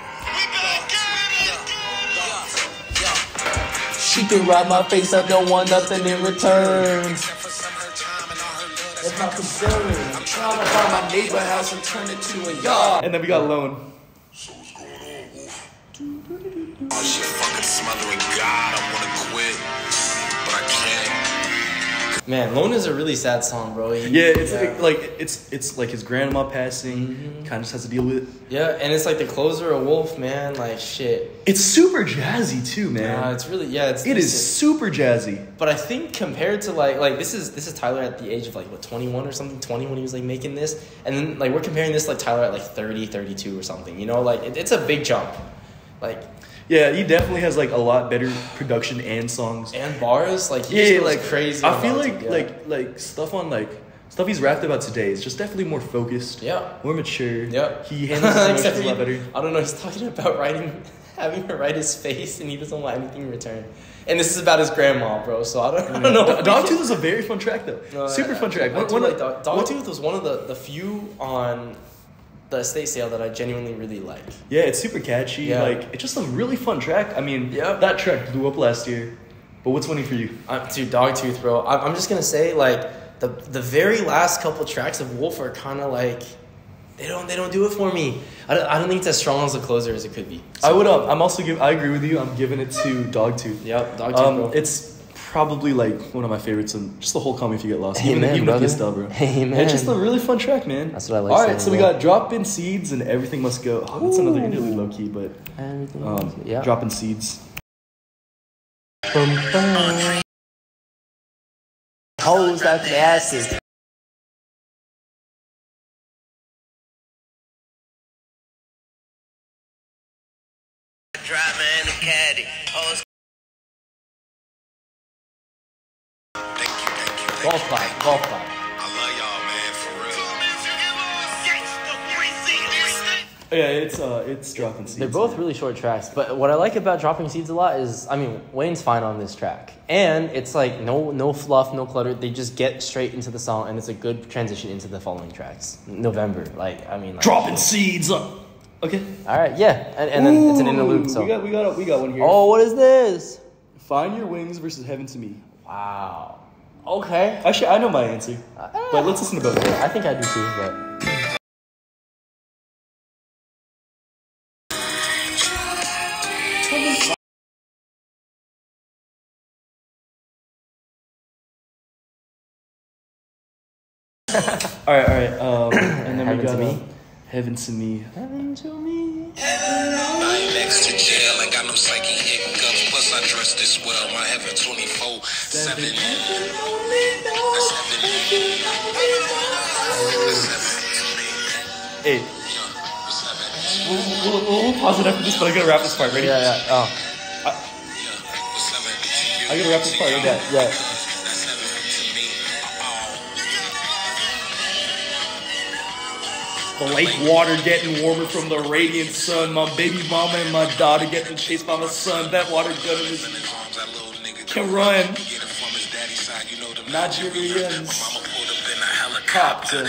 She can ride my face, I don't want nothing in return. That's my concern. I'm trying to buy my neighbor house and turn it to a yard. And then we got Alone. So what's going on, Wolf? Oh, she fucking smothering God. I wanna quit, but I can't. Man, Lone is a really sad song, bro. He- Yeah, it's Like, like it's it's like his grandma passing. Mm-hmm. Kind of just has to deal with it. Yeah, and it's like the closer of Wolf, man. Like, shit. It's super jazzy too, man. Uh, it's really, yeah, it's it is decent. super jazzy. But I think compared to like, like this is this is Tyler at the age of like what twenty-one or something, twenty when he was like making this, and then like we're comparing this to, like Tyler at like thirty, thirty-two or something. You know, like it, it's a big jump. Like Yeah, he definitely has like a lot better production and songs. and bars, like he Yeah, just goes like crazy. I on feel Dogtooth, like yeah. like like stuff on like stuff he's rapped about today is just definitely more focused. Yeah. More mature. Yeah. He handles his Except emotions a lot he- better. I don't know. He's talking about writing, having her write his face, and he doesn't want anything in return. And this is about his grandma, bro. So I don't, I don't know. Do- Dogtooth is a very fun track though. No, Super I- fun track. I One- do one like of- Dog, one- Dogtooth was one of the, the few on the estate sale that I genuinely really like. Yeah, it's super catchy. Yeah. Like it's just a really fun track. I mean, Yep. that track blew up last year. But what's winning for you? Uh, dude, Dogtooth, bro. I, I'm just gonna say like the the very last couple tracks of Wolf are kind of like they don't they don't do it for me. I don't, I don't think it's as strong as a closer as it could be. I would. Um, I'm also give. I agree with you. I'm giving it to Dogtooth. Yep, Dogtooth, Um, bro. it's probably like one of my favorites, and just the whole Call Me If You Get Lost. Amen, even even brother. with Estelle, bro. Amen. It's just a really fun track, man. That's what I like All right, saying, so we bro. got Drop In Seeds and Everything Must Go. Oh, that's another interlude, low key, but Everything um, else, yeah. Drop In Seeds. Hoes out the asses. Driver and a caddy. Oh, it's- Thank you, thank you, thank Golf you, clap, thank you. golf clap. I love y'all, man, for real. Yeah, it's uh, it's dropping seeds. They're both really short tracks, but what I like about Dropping Seeds a lot is, I mean, Wayne's fine on this track, and it's like no no fluff, no clutter. They just get straight into the song, and it's a good transition into the following tracks. November, like I mean, like, dropping seeds. Okay. All right, yeah, and, and then Ooh, it's an interlude. So we got we got we got one here. Oh, what is this? Find Your Wings versus Heaven to Me. Wow. Okay. Actually, I know my answer, Uh, but let's listen to both. I think I do too, but. all right, all right. Um, and then Heaven we got to Me. uh, Heaven to Me. Heaven to Me. I ain't next to jail, ain't got no psyche hiccups. Plus, I dress this well. My heaven twenty-four seven. Hey. We'll, we'll, we'll pause it after this, but I gotta wrap this part. Ready? Yeah, yeah. Oh. I gotta wrap this part. Ready? Yeah, yeah. The lake water getting warmer from the radiant sun. My baby mama and my daughter getting chased by my son. That water gun is can run. Nigerians. Helicopter.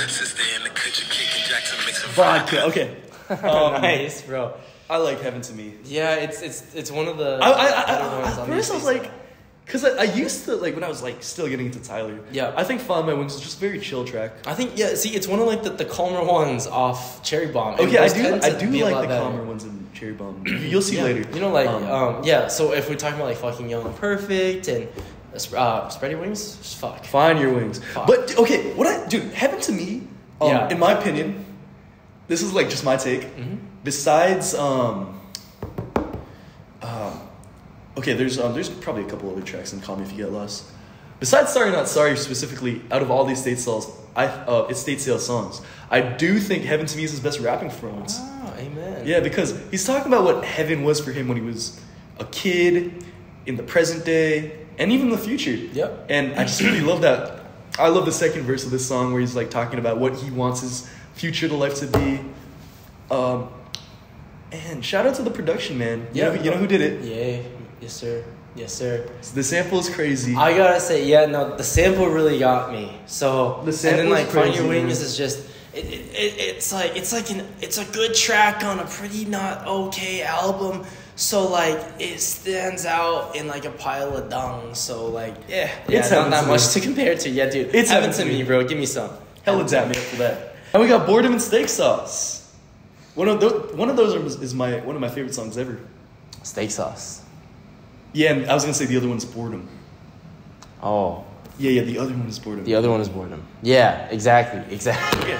Vodka. Okay. Um, Nice, bro. I like Heaven to Me. Yeah, it's it's it's one of the. I, I, I, better I, ones at on first I these was days. like, because I, I used to, like, when I was, like, still getting into Tyler. Yeah. I think Find My Wings is just a very chill track. I think yeah. See, it's one of like the, the calmer ones off Cherry Bomb. And Okay, I those do tend I to do be a like lot the better. calmer ones in Cherry Bomb. You'll see Yeah. later. You know, like Um, um, yeah. So if we're talking about like fucking Young and Perfect and uh, Spread Your Wings, just fuck. Find Your Wings. Fuck. But, okay, what I, dude, Heaven to Me, um, Yeah. in my opinion, this is, like, just my take. Mm-hmm. Besides, um, um, okay, there's um, there's probably a couple other tracks in Call Me If You Get Lost. Besides Sorry Not Sorry, specifically, out of all these state sales, I uh, it's state sale songs. I do think Heaven to Me is his best rapping performance. Oh, amen. Yeah, because he's talking about what heaven was for him when he was a kid, in the present day, and even the future. Yep. And I just really love that. I love the second verse of this song where he's like talking about what he wants his future to life to be. Um, and shout out to the production, man. You, Yeah, know, who- you know who did it? Yeah. Yes, sir. Yes, sir. The sample is crazy. I gotta say, yeah, no, the sample really got me. So The and sample then like is Find crazy, Your man. Wings is just it, it, it, it's like it's like an it's a good track on a pretty not okay album. So like it stands out in like a pile of dung. So like yeah, yeah, It's not Heaven that to much Me. to compare to. Yeah, dude, It's Heaven Heaven to to Me, Me. bro. Give me some. Hella dap me up for that. And we got Boredom and Steak Sauce. One of those, one of those are, is my one of my favorite songs ever. Steak Sauce. Yeah, and I was gonna say the other one's Boredom. Oh, Yeah, yeah, the other one is Boredom. the other one is Boredom. Yeah, exactly, exactly. Okay.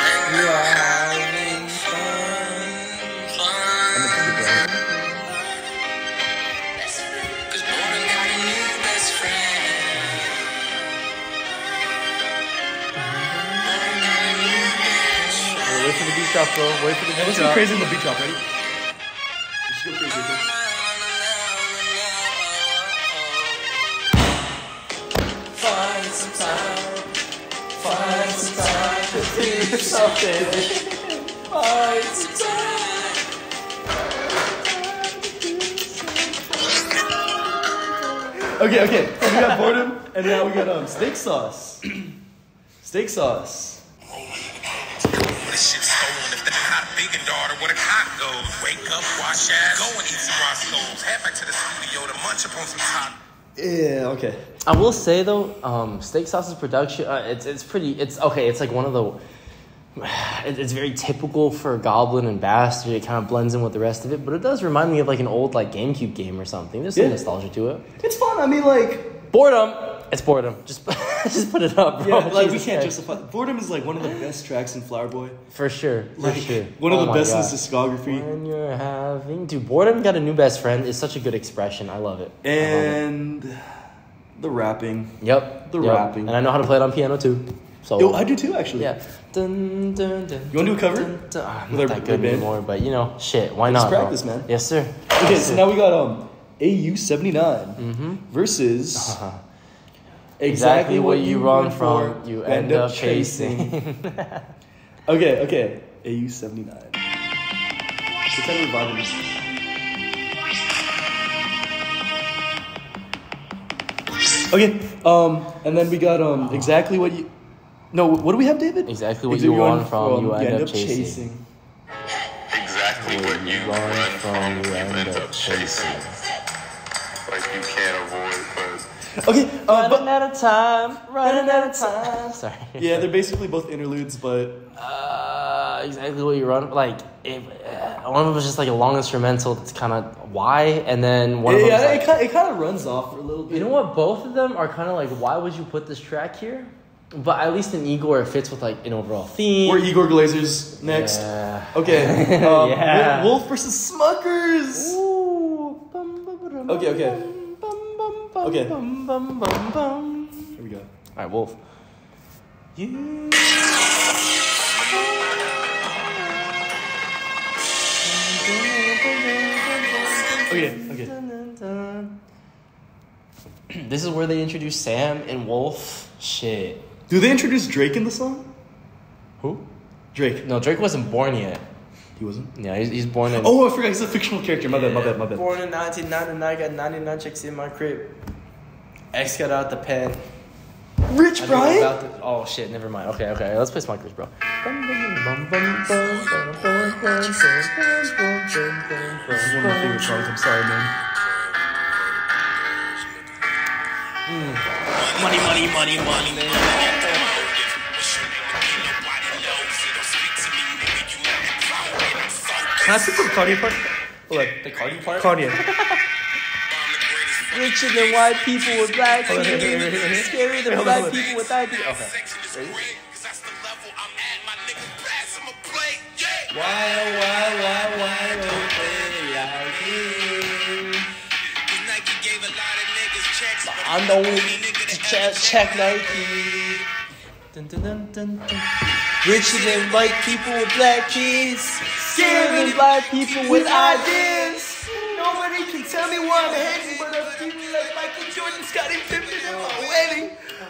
Wait for the beat drop, bro. Wait for the Now beat let's go drop. crazy in the beat drop. Ready? Let's go crazy. Okay? Find some time. Find some time to do something. Find some time. Okay, okay. So we got Boredom, and now we got um Steak Sauce. Steak Sauce. This shit's stolen. If the hot vegan daughter with a cock goes, wake up, wash ass, go and eat some Roscoe's. Head back to the studio to munch upon some top. Yeah, okay. I will say though, um, Steak Sauce's production, uh, it's it's pretty. It's okay. It's like one of the. It, it's very typical for Goblin and Bastard. It kind of blends in with the rest of it, but it does remind me of like an old like GameCube game or something. There's some Yeah. nostalgia to it. It's fun. I mean, like, Boredom. It's boredom. Just just put it up, bro. yeah, like we Jesus can't Christ. justify. Boredom is like one of the best tracks in Flower Boy. For sure. For Like sure. one of Oh the my best in God. his discography. When you're having, dude, Boredom got a new best friend is such a good expression. I love it. I love it. And the rapping. Yep. The yep. rapping. And I know how to play it on piano too. So Yo, I do too, actually. yeah. Dun, dun, dun, You wanna do a cover? dun, dun. Ah, With not our- that good our band? anymore, but you know, shit. Why Let's not? bro? practice, man. Yes, sir. Okay, Yes, so sir. now we got um A U seventy-nine Mm-hmm. versus Uh-huh. exactly what you run from, you end up chasing. Okay, okay. A U seventy-nine. They're kind of reviving this. Okay, um, and then we got um exactly what you. No, what do we have, David? Exactly what you want from, you end up chasing. Exactly what you run from, you end up chasing. Like you can't avoid, but. Okay, uh, but running out of time, running out of time. Sorry. yeah, they're basically both interludes, but Uh, exactly what you run. Like, it, uh, one of them was just like a long instrumental that's kind of why, and then one of them. yeah, was like, it kind it kind of runs off for a little bit. you know what? Both of them are kind of like, why would you put this track here? But at least in Igor, it fits with like an overall theme. We're Igor Glazer's next. Yeah. Okay. Um, Yeah. Wolf versus Smuckers. Ooh. Okay, okay. Okay. Bum, bum, bum, bum. Here we go. All right, Wolf. You. Okay, okay. This is where they introduce Sam and Wolf. Shit. Do they introduce Drake in the song? Who? Drake. No, Drake wasn't born yet. He wasn't? Yeah, he's, he's born in. Oh, I forgot. He's a fictional character. My bad, my bad, my bad. Born in nineteen ninety-nine, got ninety-nine chicks in my crib. X got out the pen. Rich I knew Brian? about the- oh shit, never mind. Okay, okay, let's play Smuckers, bro. This is one of my favorite songs. I'm sorry, man. Money, money, money, money, man. Can I skip the Cardi part? What? The Cardi part? Cardi. Richer than white people with black Hold on, teeth. here, here, here, here. Scarier than Hold on, black hold on. people with I D. Okay. Why, why, why, why, don't play like this? I'm the one to check, check Nike. Dun, dun, dun, dun, dun. Richer than white people with black kids. Scarier than black people with ideas. Nobody can tell me why I'm hating, but I'm feeling like Michael Jordan, Scottie Pippen at my wedding.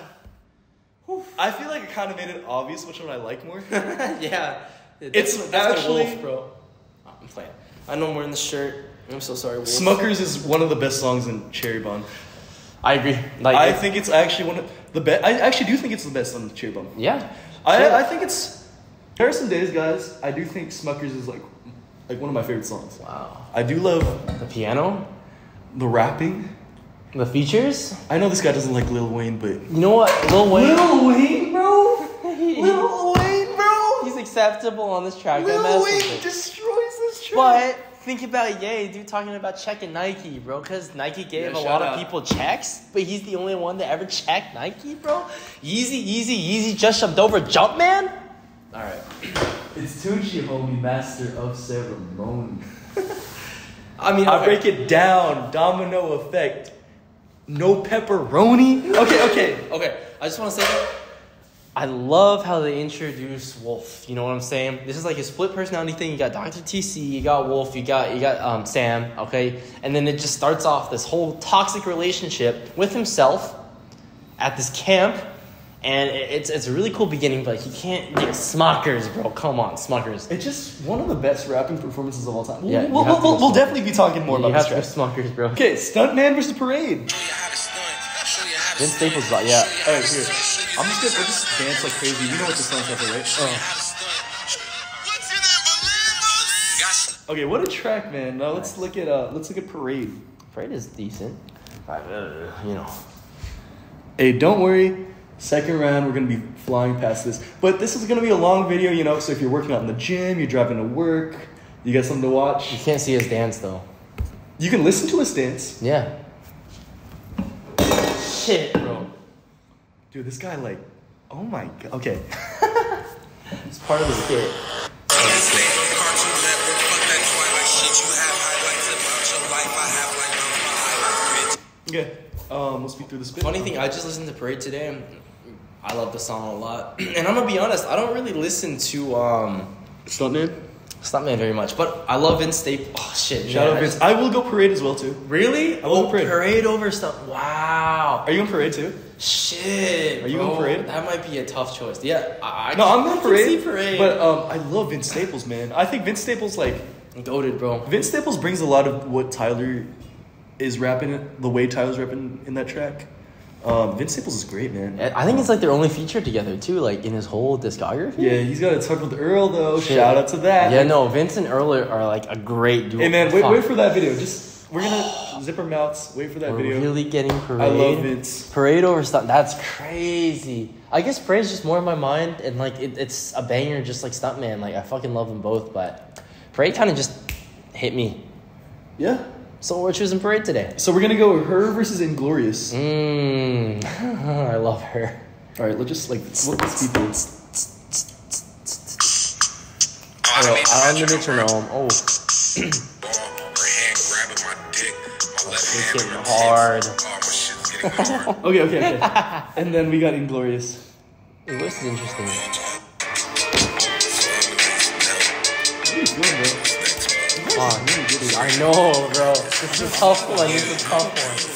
I feel like I kind of made it obvious which one I like more. Yeah. It's That's, that's actually- my Wolf, bro. Oh, I'm playing. I know I'm wearing the shirt. I'm so sorry, Wolf. Smuckers is one of the best songs in Cherry Bomb. I agree. Like, I think it's actually one of the best. I actually do think it's the best on Cherry Bomb. yeah. I, Sure. I think it's Harrison Days, guys. I do think Smuckers is like like one of my favorite songs. Wow. I do love The piano, the rapping. the features. I know this guy doesn't like Lil Wayne, but You know what? Lil Wayne. Lil Wayne, bro. He- Lil Wayne, bro. He's acceptable on this track. Don't Lil mess Wayne with it. destroys this track. But think about Ye, dude, talking about checking Nike, bro. Because Nike gave Yeah, a shout lot out. of people checks, but he's the only one that ever checked Nike, bro. Yeezy, Yeezy, Yeezy just jumped over Jumpman. All right. It's Tunchi, homie, master of ceremony. I mean, I okay. break it down. Domino effect. No pepperoni. Okay, okay. Okay, I just want to say that I love how they introduce Wolf. You know what I'm saying? This is like a split personality thing. You got Doctor T C, you got Wolf, you got you got um, Sam. Okay, and then it just starts off this whole toxic relationship with himself at this camp, and it- it's it's a really cool beginning. But he can't get Smuckers, bro. Come on, Smuckers. It's just one of the best rapping performances of all time. Yeah, we'll, you we'll, have to we'll, go we'll Smuckers. definitely be talking more you about have this to track. go Smuckers, bro. Okay, Stuntman versus Parade. Vince Staples, got yeah. All right, here. I'm just gonna we'll just dance like crazy. You know what the song's about, right? Okay, what a track, man. Now let's look at uh, let's look at Parade. Parade is decent. Uh, you know. Hey, don't worry. Second round, we're gonna be flying past this, but this is gonna be a long video, you know. So if you're working out in the gym, you're driving to work, you got something to You watch. can't see his dance though. You can listen to us dance. Yeah. Shit, bro. Dude, this guy like, oh my god. Okay. It's part of the skit. Okay. Um, we'll speak through the spit. Funny thing, I just listened to Parade today, and I love the song a lot. And I'm gonna be honest, I don't really listen to um Stuntman. Stuntman very much, but I love Vince Staples. Oh shit! Shout man, out I Vince. just- I will go Parade as well too. Really? I will oh, Parade. Parade over stuff. Wow. Are you on Parade too? Shit. Are you bro. on Parade? That might be a tough choice. Yeah. I, I No, can- I'm I on can Parade. see Parade. But um, I love Vince Staples, man. I think Vince Staples like Goated, bro. Vince Staples brings a lot of what Tyler is rapping, the way Tyler's rapping in that track. Um, Vince Staples is great, man. I think it's like their only feature together too, like in his whole discography. Yeah, he's got a tuck with Earl though. Shit. Shout out to that. Yeah, no, Vince and Earl are, are like a great duo. Hey man, wait, Fuck. wait for that video. Just we're gonna zip our mouths. Wait for that We're video. really getting Parade. I love Vince. Parade over stunt. That's crazy. I guess Parade's just more in my mind, and like it, it's a banger, just like Stuntman. Like I fucking love them both, but Parade kind of just hit me. Yeah. So we're choosing Parade today. So we're gonna go Her versus Inglorious. Mmm. I love her. All right, let's just like let's, let's keep it. Oh, on the metronome. Oh, Her hand grabbing my dick. My left it's hand getting on my hard. tits. Oh, my shit's getting hard. Okay, okay, okay. And then we got Inglorious. Ooh, this is interesting. What are you doing, bro? Oh, dude, I know, bro. This is a tough one. This is a tough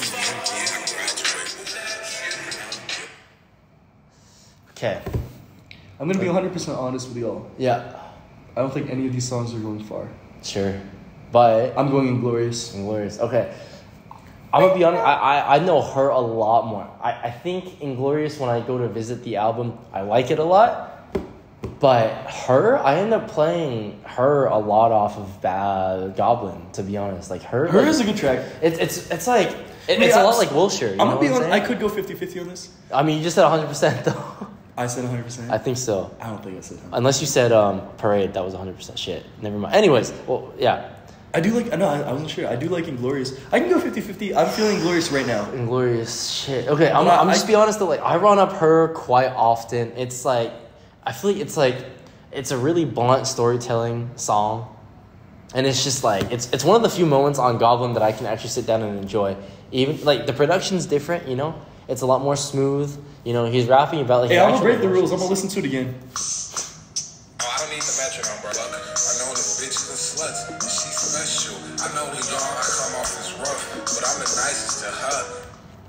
one. Okay. I'm gonna be one hundred percent honest with y'all. Yeah. I don't think any of these songs are going far. Sure. But I'm going Inglorious. Inglorious. Okay. I'm gonna be honest, I, I, I know her a lot more. I, I think Inglorious, when I go to visit the album, I like it a lot. But her, I end up playing her a lot off of Bad Goblin, to be honest. Like her Her like, is a good track. It's it's it's like it, Wait, it's a I'm lot s- like Wilshire. You I'm know gonna be what I'm honest. I saying? could go fifty-fifty on this. I mean, you just said one hundred percent though. I said one hundred percent. I think so. I don't think I said one hundred percent. Unless you said um, Parade, that was one hundred percent shit. Never mind. Anyways, well, yeah. I do like, no, I, I wasn't sure. I do like Inglorious. I can go fifty-fifty. I'm feeling Inglorious right now. Inglorious shit. Okay, I'm, But I'm I- just be honest though. Like I run up her quite often. It's like I feel like it's like it's a really blunt storytelling song, and it's just like it's it's one of the few moments on Goblin that I can actually sit down and enjoy. Even like the production's different, you know. It's a lot more smooth. You know, he's rapping about like. Hey, his I'm gonna actual break the rules. I'm emotions. gonna listen to it again. Oh, I don't need the metronome, bro. Look, I know the bitches and sluts, but she's special. I know when y'all I come off as rough, but I'm the nicest to her.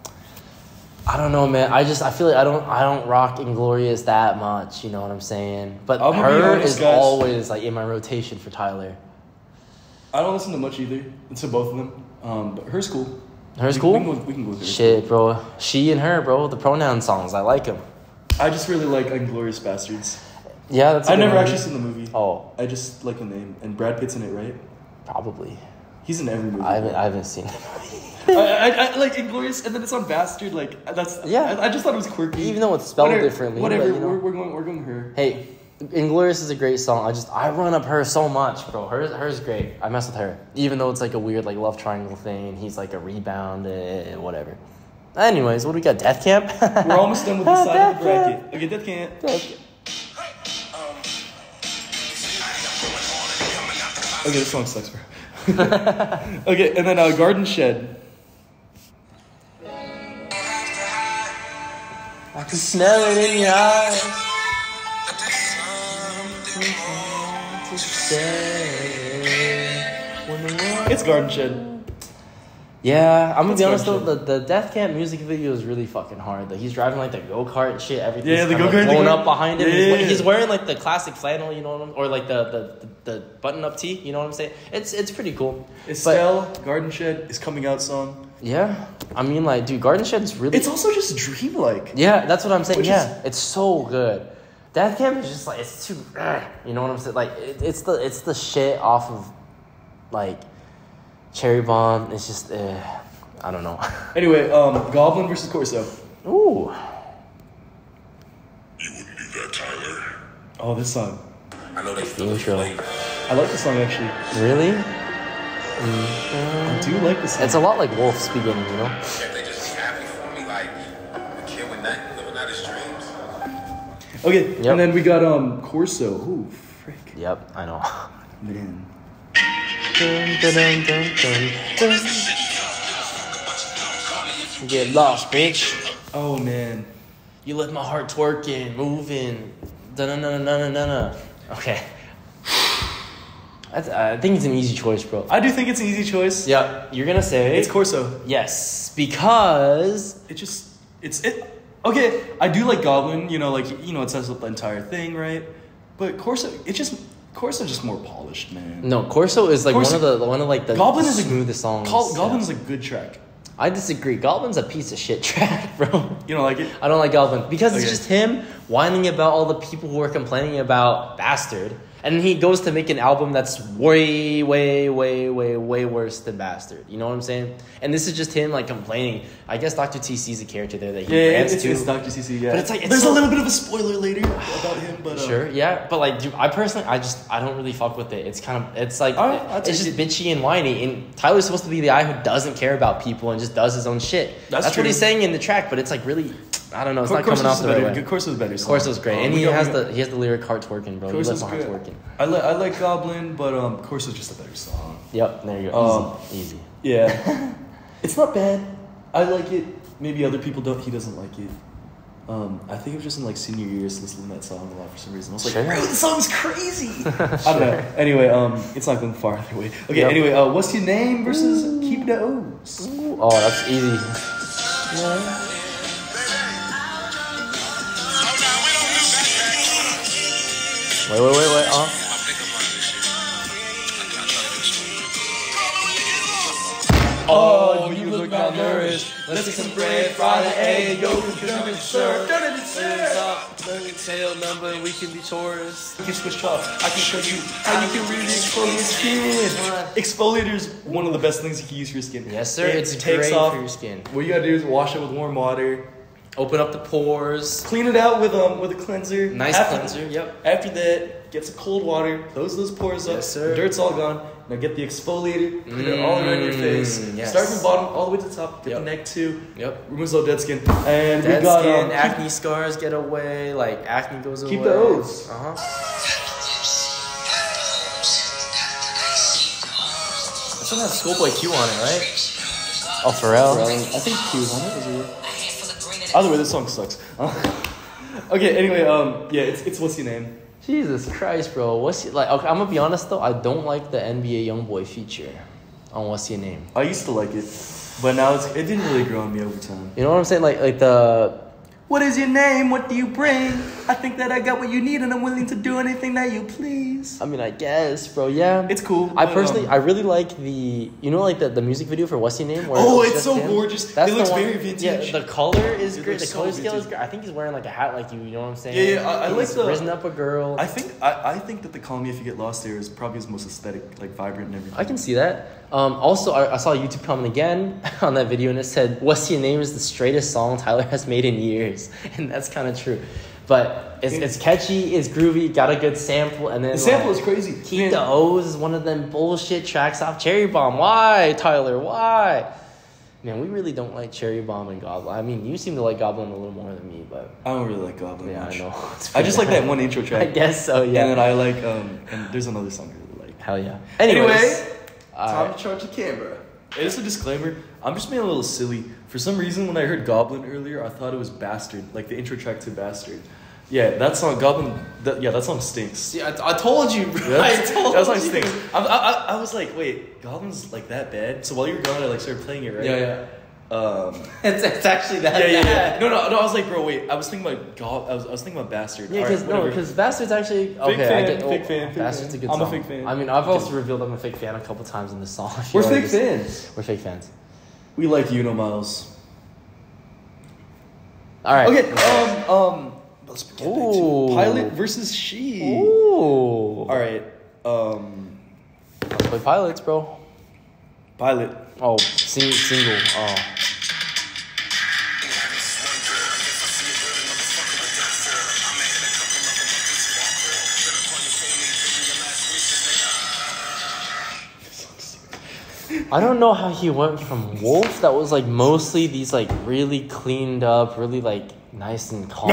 I don't know, man. I just I feel like I don't I don't rock Inglorious that much. You know what I'm saying? But I'm gonna be her honest, is guys. always like in my rotation for Tyler. I don't listen to much either. To both of them. Um, but her's cool. Her's We- cool. We can go, we can go with her. Shit, bro. She and her, bro. The pronoun songs. I like them. I just really like Inglorious Bastards. Yeah, that's. a I've good never one. actually seen the movie. Oh, I just like the name. And Brad Pitt's in it, right? probably. He's in every movie. I haven't. I haven't seen it. I, I, I like Inglorious, and then it's on Bastard. Like that's Yeah. I, I just thought it was quirky. Even though it's spelled whatever, differently, Whatever. but, you know. we're, we're going. We're going her. Hey, Inglorious is a great song. I just I run up her so much, bro. Hers hers great. I mess with her, even though it's like a weird like love triangle thing. He's like a rebound, eh, whatever. Anyways, what do we got? Death Camp. We're almost done with this side of the bracket. Okay, that can't. Death Camp. Okay, this song sucks, bro. Okay, and then uh, Garden Shed. I can smell it in your eyes. It's Garden Shed. Yeah, I'm gonna It's be honest Garden though, the, the Death Camp music video is really fucking hard. Like he's driving like the go kart and shit. Everything's Yeah, the kinda, like, go-kart, the blown go- up behind him. Yeah, he's, yeah, we- yeah. he's wearing like the classic flannel, you know what I'm, or like the the, the, the button up tee. You know what I'm saying? It's it's pretty cool. Estelle, Garden Shed is coming out song. Yeah, I mean like, dude, Garden Shed's really. It's also just dreamlike. Yeah, that's what I'm saying. Which Yeah, is- it's so good. Death Camp is just like it's too. Ugh, you know what I'm saying? Like it, it's the it's the shit off of like Cherry Bomb. It's just. Uh, I don't know. Anyway, um, Goblin versus Corso. Ooh. You wouldn't do that, Tyler. Oh, this song. I know they The feel intro. flavor. I like this song actually. Really? I do like this song. It's a lot like Wolf's beginning, you know? Can't they just be happy for me? Like, a kid with nothing, living out his dreams. Okay, Yep. and then we got um Corso. Ooh, frick. Yep, I know. Man. Dun, dun, dun, dun, dun, dun. Get lost, bitch. Oh man. You left my heart twerking, moving. Dun, dun, dun, dun, dun, dun. Okay. That's, I think it's an easy choice, bro. I do think it's an easy choice. Yep, you're gonna say It's Corso. yes, because It just it's it okay, I do like Goblin, you know, like you know, it sets up the entire thing, right? But Corso, it just Corso's just more polished, man. No, Corso is like Corso, one of the one of like the Goblin is smoothest songs. Col- Goblin yeah. is a good track. I disagree. Goblin's a piece of shit track, bro. You don't like it? I don't like Goblin because Okay. it's just him whining about all the people who are complaining about Bastard. And then he goes to make an album that's way, way, way, way, way worse than Bastard. You know what I'm saying? And this is just him like complaining. I guess Doctor T C is a character there that he Yeah, rants it's, to. it's Doctor C C, yeah. But it's like- it's There's so- a little bit of a spoiler later about him, but... Uh, Sure, yeah, but like, dude, I personally, I just, I don't really fuck with it. It's kind of, it's like, Alright, I'll it's take just it. bitchy and whiny. And Tyler's supposed to be the guy who doesn't care about people and just does his own shit. That's That's true. what he's saying in the track, but it's like really, I don't know, it's Cor- not coming Corso's off the better. right way. Good Corso's better. Song. Corso's great, Um, and we he got- has we got- the he has the lyric heart twerking, bro. He Corso's lets my heart good. twerking. I, li- I like Goblin, but um, Corso's just a better song. Yep, there you go. Um, easy, easy. Yeah. It's not bad. I like it. Maybe other people don't. He doesn't like it. Um, I think it was just in like senior years listening to that song a lot for some reason. I was like, Sure. bro, this song's crazy. I don't know. Anyway, um, it's not going far either way. Okay, Yep. anyway, uh, what's your name versus Keep the O's? Ooh, oh, that's easy. Yeah. Wait, wait, wait, wait. Uh. Oh, you look malnourished. Let's get some bread, fry the egg, yo, done it, sir. Done it, sir. Tail number, we can be tourists. You can switch off. I can show you how you can really exfoliate your skin. Exfoliator's one of the best things you can use for your skin. Yes, sir. It It's takes great off. for your skin. What you gotta do is wash it with warm water. Open up the pores. Clean it out with um with a cleanser. Nice after, cleanser, yep. After that, get some cold water. Close those pores up. Yes, sir. Dirt's all gone. Now get the exfoliator. Put it all around your face. Mm, yes. Start from the bottom all the way to the top. Get Yep. the neck too. Yep. Removes all dead skin. And Dead we got skin, um, acne scars get away, like acne goes away. Keep the O's. Uh huh. This one has Schoolboy Q on it, right? Oh, Pharrell. I think Q was on it. Was it? Either way, this song sucks. Okay. Anyway, um, yeah, it's it's what's your name? Jesus Christ, bro. What's your, like? Okay, I'm gonna be honest though. I don't like the N B A YoungBoy feature on What's Your Name. I used to like it, but now it's it didn't really grow on me over time. You know what I'm saying? Like, like the. What is your name? What do you bring? I think that I got what you need, and I'm willing to do anything that you please. I mean, I guess, bro. Yeah, It's cool. I but, personally, um, I really like the, you know, like the, the music video for What's Your Name? Where Oh, it's it's just so him? gorgeous. That's It the looks one- very vintage. Yeah, the color is It great. The looks color so scale is vintage. great. I think he's wearing like a hat, like you. You know what I'm saying? Yeah, yeah, I- I like He's the- risen up a girl. I think I, I think that the Call Me If You Get Lost there is probably his most aesthetic, like vibrant and everything. I can see that. Um, also, I, I saw a YouTube comment again on that video, and it said, "What's Your Name" is the straightest song Tyler has made in years, and that's kind of true. But it's, it's catchy, it's groovy, got a good sample, and then The sample like, is crazy. Keep Man. the O's is one of them bullshit tracks off Cherry Bomb. Why, Tyler? Why? Man, we really don't like Cherry Bomb and Goblin. I mean, you seem to like Goblin a little more than me, but I don't really like Goblin yeah, much. I know. It's I just like pretty that one intro bad. track. I guess so. Yeah. And then I like um and there's another song I really like. Hell yeah. Anyway, Anyways, all time right. to charge the camera. Hey, just a disclaimer. I'm just being a little silly. For some reason, when I heard Goblin earlier, I thought it was Bastard, like the intro track to Bastard. Yeah, that song, Goblin. That, yeah, that song stinks. See, I, I told you, bro. Yeah, I told that song you. stinks. I, I, I was like, wait, Goblin's like that bad? So while you were gone, I like started playing it, right? Yeah, yeah. Um, It's, it's actually that yeah, yeah, bad. yeah. No, no, no. I was like, bro, wait. I was thinking about Gob. I was, I was thinking about Bastard. Yeah, All because right, no, whatever. because Bastard's actually okay. fan, I get, oh, big fan, big Bastard's fan. a good I'm a song. big fan. I mean, I've also revealed I'm a fake fan a couple times in this song. if We're you fake understand. fans. We're fake fans. We like you, no Miles. All right. Okay. Um. Um. Let's get back to Ooh. it. Pilot versus She. Ooh. All right. Um. Let's play pilots, bro. Pilot. Oh, sing, single. Oh. I don't know how he went from Wolf, that was like mostly these like really cleaned up, really like nice and calm.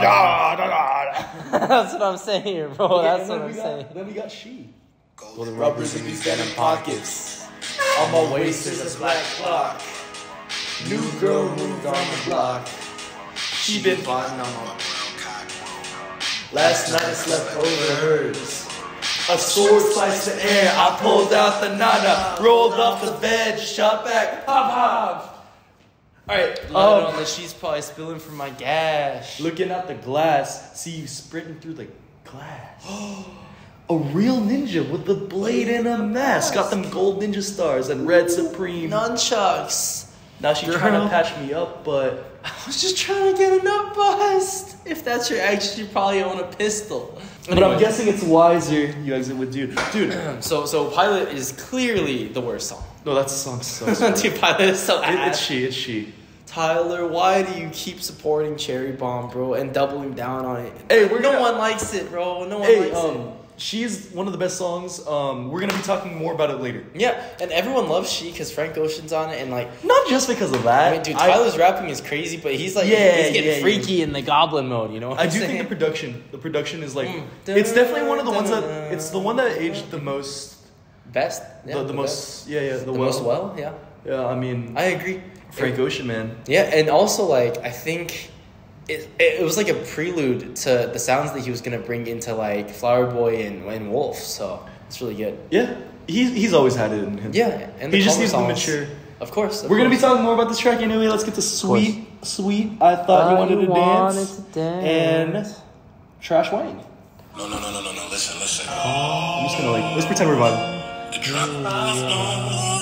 That's what I'm saying, bro. Yeah, That's and what then I'm we got, saying. Then we got She. Well, the Rubbers in these denim pockets. On my waist there's a black clock. New girl moved on the block. She been plotting on my last night I slept over hers. A sword sliced the air. I pulled out the nana, rolled off the bed, shot back, hop hop. All right, Um, um, she's probably spilling from my gash. looking out the glass, see you sprinting through the glass. a real ninja with the blade and a mask. Got them gold ninja stars and red supreme. Nunchucks. Now she's Girl. trying to patch me up, but I was just trying to get a nut bust. If that's your ex, you probably own a pistol. but I'm guessing it's wiser you exit with dude. Dude. So so Pilot is clearly the worst song. No, that's the song. So Dude, Pilot is so it, ass. it's she. It's she. Tyler, why do you keep supporting Cherry Bomb, bro, and doubling down on it? Hey, we're no gonna- one likes it, bro. No one Hey, likes um, it. she's one of the best songs. Um, we're gonna be talking more about it later. Yeah, and everyone loves She because Frank Ocean's on it, and like, Not just because of that. I mean, dude, I- Tyler's rapping is crazy, but he's like, Yeah, he's getting yeah, freaky in the Goblin mode, you know? What I I'm do saying? think the production, the production is like, Mm. it's definitely one of the ones that, it's the one that aged the most, best, yeah, the, the, the most, yeah, yeah, the, the well. most well, yeah. Yeah, I mean, I agree. Frank Ocean, man. Yeah, and also like I think it, it was like a prelude to the sounds that he was gonna bring into like Flower Boy and, and Wolf, so it's really good. Yeah, he, he's always had it in him. Yeah, and the He just cover needs to songs. mature. Of course. of We're gonna be course. talking more about this track anyway. Let's get to Sweet, Sweet. I thought you wanted to dance. And Trash Wayne. No, no, no, no, no, no. Listen, listen. I'm just gonna like, let's pretend we're vibing. The drop.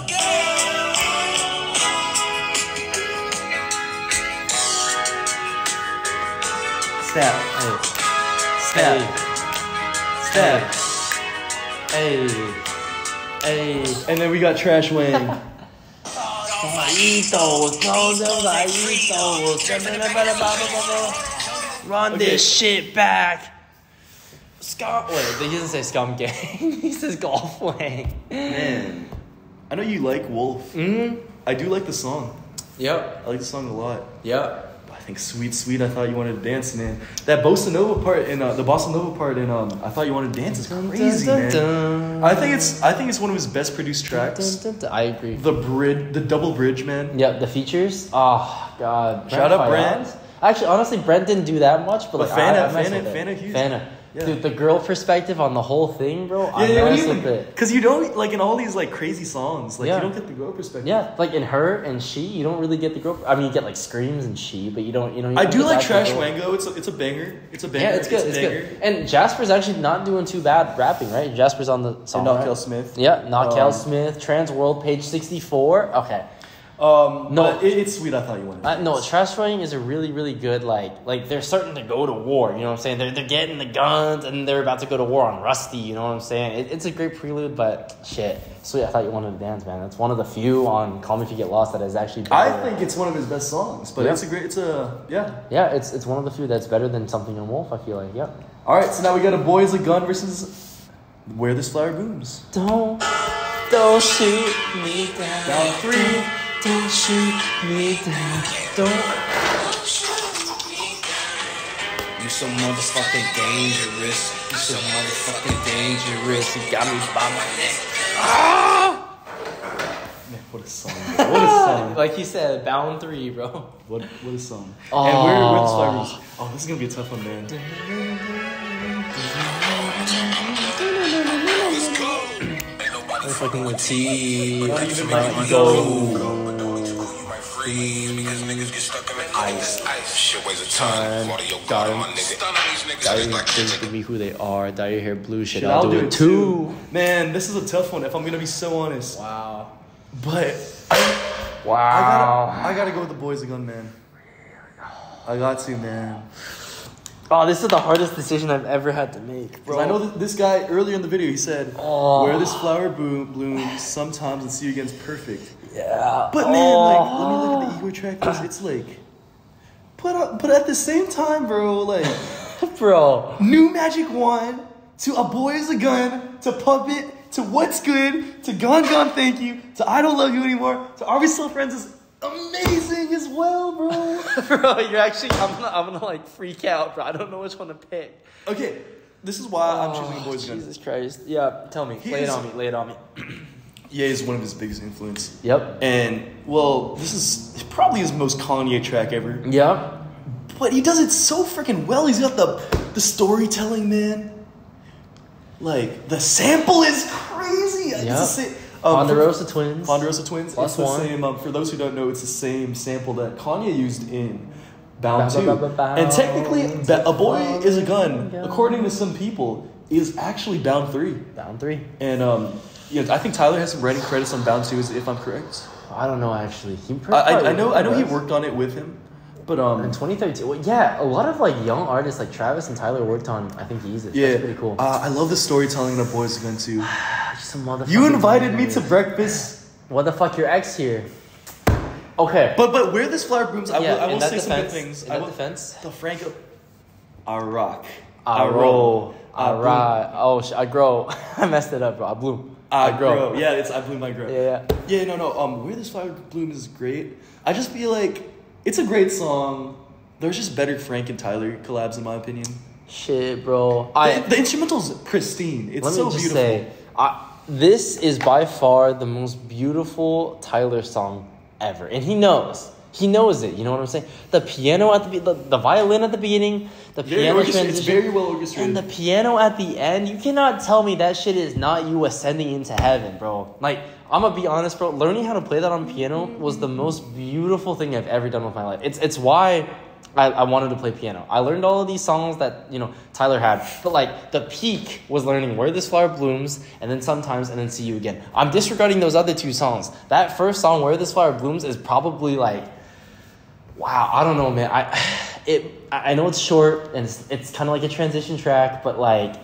Snap, Hey. snap, Hey. Hey. and then we got Trash Wayne. Run this shit back. Scum. Wait, he doesn't say scum gang. He says golf wang. Man, I know you like Wolf. Mm-hmm. I do like the song. Yep. I like the song a lot. Yep. But I think Sweet, Sweet. I thought you wanted to dance, man. That bossa nova part in uh, the bossa nova part in um, I thought you wanted to dance is crazy, Dun, man. dun, dun. I think it's I think it's one of his best produced tracks. Dun, dun, dun. I agree. The bridge, the double bridge, man. Yep, the features. Oh God. Shout out Brent. Brent. Actually, honestly, Brent didn't do that much, but, But like Fana- I, I mess Fana- with it. Fana huge. Fana. Yeah. Dude, the girl perspective on the whole thing, bro. I Yeah, yeah, mess when with you, it. because you don't like in all these like crazy songs, like Yeah. you don't get the girl perspective. Yeah, like in her and she, you don't really get the girl. I mean, you get like screams and she, but you don't. You know. You I don't do get like that Trash girl. Wango. It's a, it's a banger. It's a banger. Yeah, it's good. a It's, banger. good. And Jasper's actually not doing too bad rapping, right? Jasper's on the song. And right? Knockel Smith. Yeah, Knockel Um, Smith, Trans World, page sixty-four. Okay. Um, No. no, it, it's sweet. I thought you wanted. Uh, no, Trash Writing is a really, really good, like, like they're starting to go to war, you know what I'm saying? They're, they're getting the guns, and they're about to go to war on Rusty, you know what I'm saying? It, it's a great prelude, but shit. Sweet, I thought you wanted to dance, man. That's one of the few on Call Me If You Get Lost that is actually better. I think it's one of his best songs, but Yeah. it's a great. It's a yeah. Yeah, it's it's one of the few that's better than Something in Wolf, I feel like, yeah. All right, so now we got a Boy Is a Gun versus Where This Flower Blooms. Don't, don't shoot me down. Down three. Don't shoot me down. Don't. You so motherfucking dangerous. You so motherfucking dangerous. You got me by my neck. Ah! Man, what a song! Bro. What a song! Like he said, bound three, bro. What what a song! Oh. And where where This Flower Blooms? Oh, this is gonna be a tough one, man. I'm fucking with T. Not even My making ego. Ice, ice, shit weighs a ton. Water your Got guard him. on my nigga. Stun on these niggas Dye just your like kids to be who they are. Dye your hair blue. Shit, Shit, I'll, do, it too. Man, this is a tough one. If I'm gonna be so honest, Wow. but I, I Wow. gotta I gotta go with the Boys a Gun, man. I got to, man. Oh, this is the hardest decision I've ever had to make, Bro, I know that this guy earlier in the video he said, Oh. "Where this flower bloom, blooms sometimes and see you again's perfect." Yeah. But man, like, let me look at the Igor track. It's, it's like, but uh, but at the same time, bro, like, Bro. New Magic Wand to A Boy Is a Gun to Puppet to What's Good to Gone Gone Thank You to I Don't Love You Anymore to Are We Still Friends is amazing as well, bro. Bro, you're actually, I'm gonna, I'm gonna like freak out, bro. I don't know which one to pick. Okay, this is why I'm choosing A Boy Is a Gun. Jesus Christ. Yeah, tell me. He lay is- it on me. Lay it on me. Ye is one of his biggest influence. Yep. And, well, this is probably his most Kanye track ever. Yep. But he does it so freaking well. He's got the the storytelling, man. Like, the sample is crazy. It's Yep. the same, um, Ponderosa Twins. Ponderosa Twins. Plus it's the one. same, um, for those who don't know, it's the same sample that Kanye used in Bound Bow, bow, two. bow, bow, And technically, bow. Ba- A Boy Is a Gun, Gun. according to some people, is actually Bound three. Bound three. And um, you know, I think Tyler has some writing credits on Bound two, if I'm correct. I don't know actually. He I, I, I know I know he worked on it with him, but um, in twenty thirteen. Well, yeah, a lot of like young artists like Travis and Tyler worked on. I think Yeezus. yeah, That's pretty cool. Uh, I love the storytelling of Boys Gone too. Some motherfucking You invited me to memories. breakfast. What the fuck? Your ex here. Okay. But but where this flower blooms, I yeah, will, I in will that say defense, some good things. In I that will, defense. The Franco, I rock. I roll. I bloom. ride. Oh, sh- I grow. I messed it up, bro. I bloom. I, I grow. grow. Yeah, it's I bloom. I grow. Yeah, yeah. Yeah, no, no. Um, where this flower blooms is great. I just feel like it's a great song. There's just better Frank and Tyler collabs in my opinion. Shit, bro. I. The, the instrumental's pristine. It's Let so me just beautiful. say, I, this is by far the most beautiful Tyler song ever, and he knows. He knows it. You know what I'm saying? The piano at the be- the, the violin at the beginning, the Very piano orchestrated. transition, It's very well orchestrated. and the piano at the end. You cannot tell me that shit is not you ascending into heaven, bro. Like, I'm gonna be honest, bro. Learning how to play that on piano was the most beautiful thing I've ever done with my life. It's it's why I, I wanted to play piano. I learned all of these songs that, you know, Tyler had. But, like, the peak was learning Where This Flower Blooms and then Sometimes and then See You Again. I'm disregarding those other two songs. That first song, Where This Flower Blooms, is probably, like, wow, I don't know, man. I it I know it's short and it's, it's kind of like a transition track, but, like,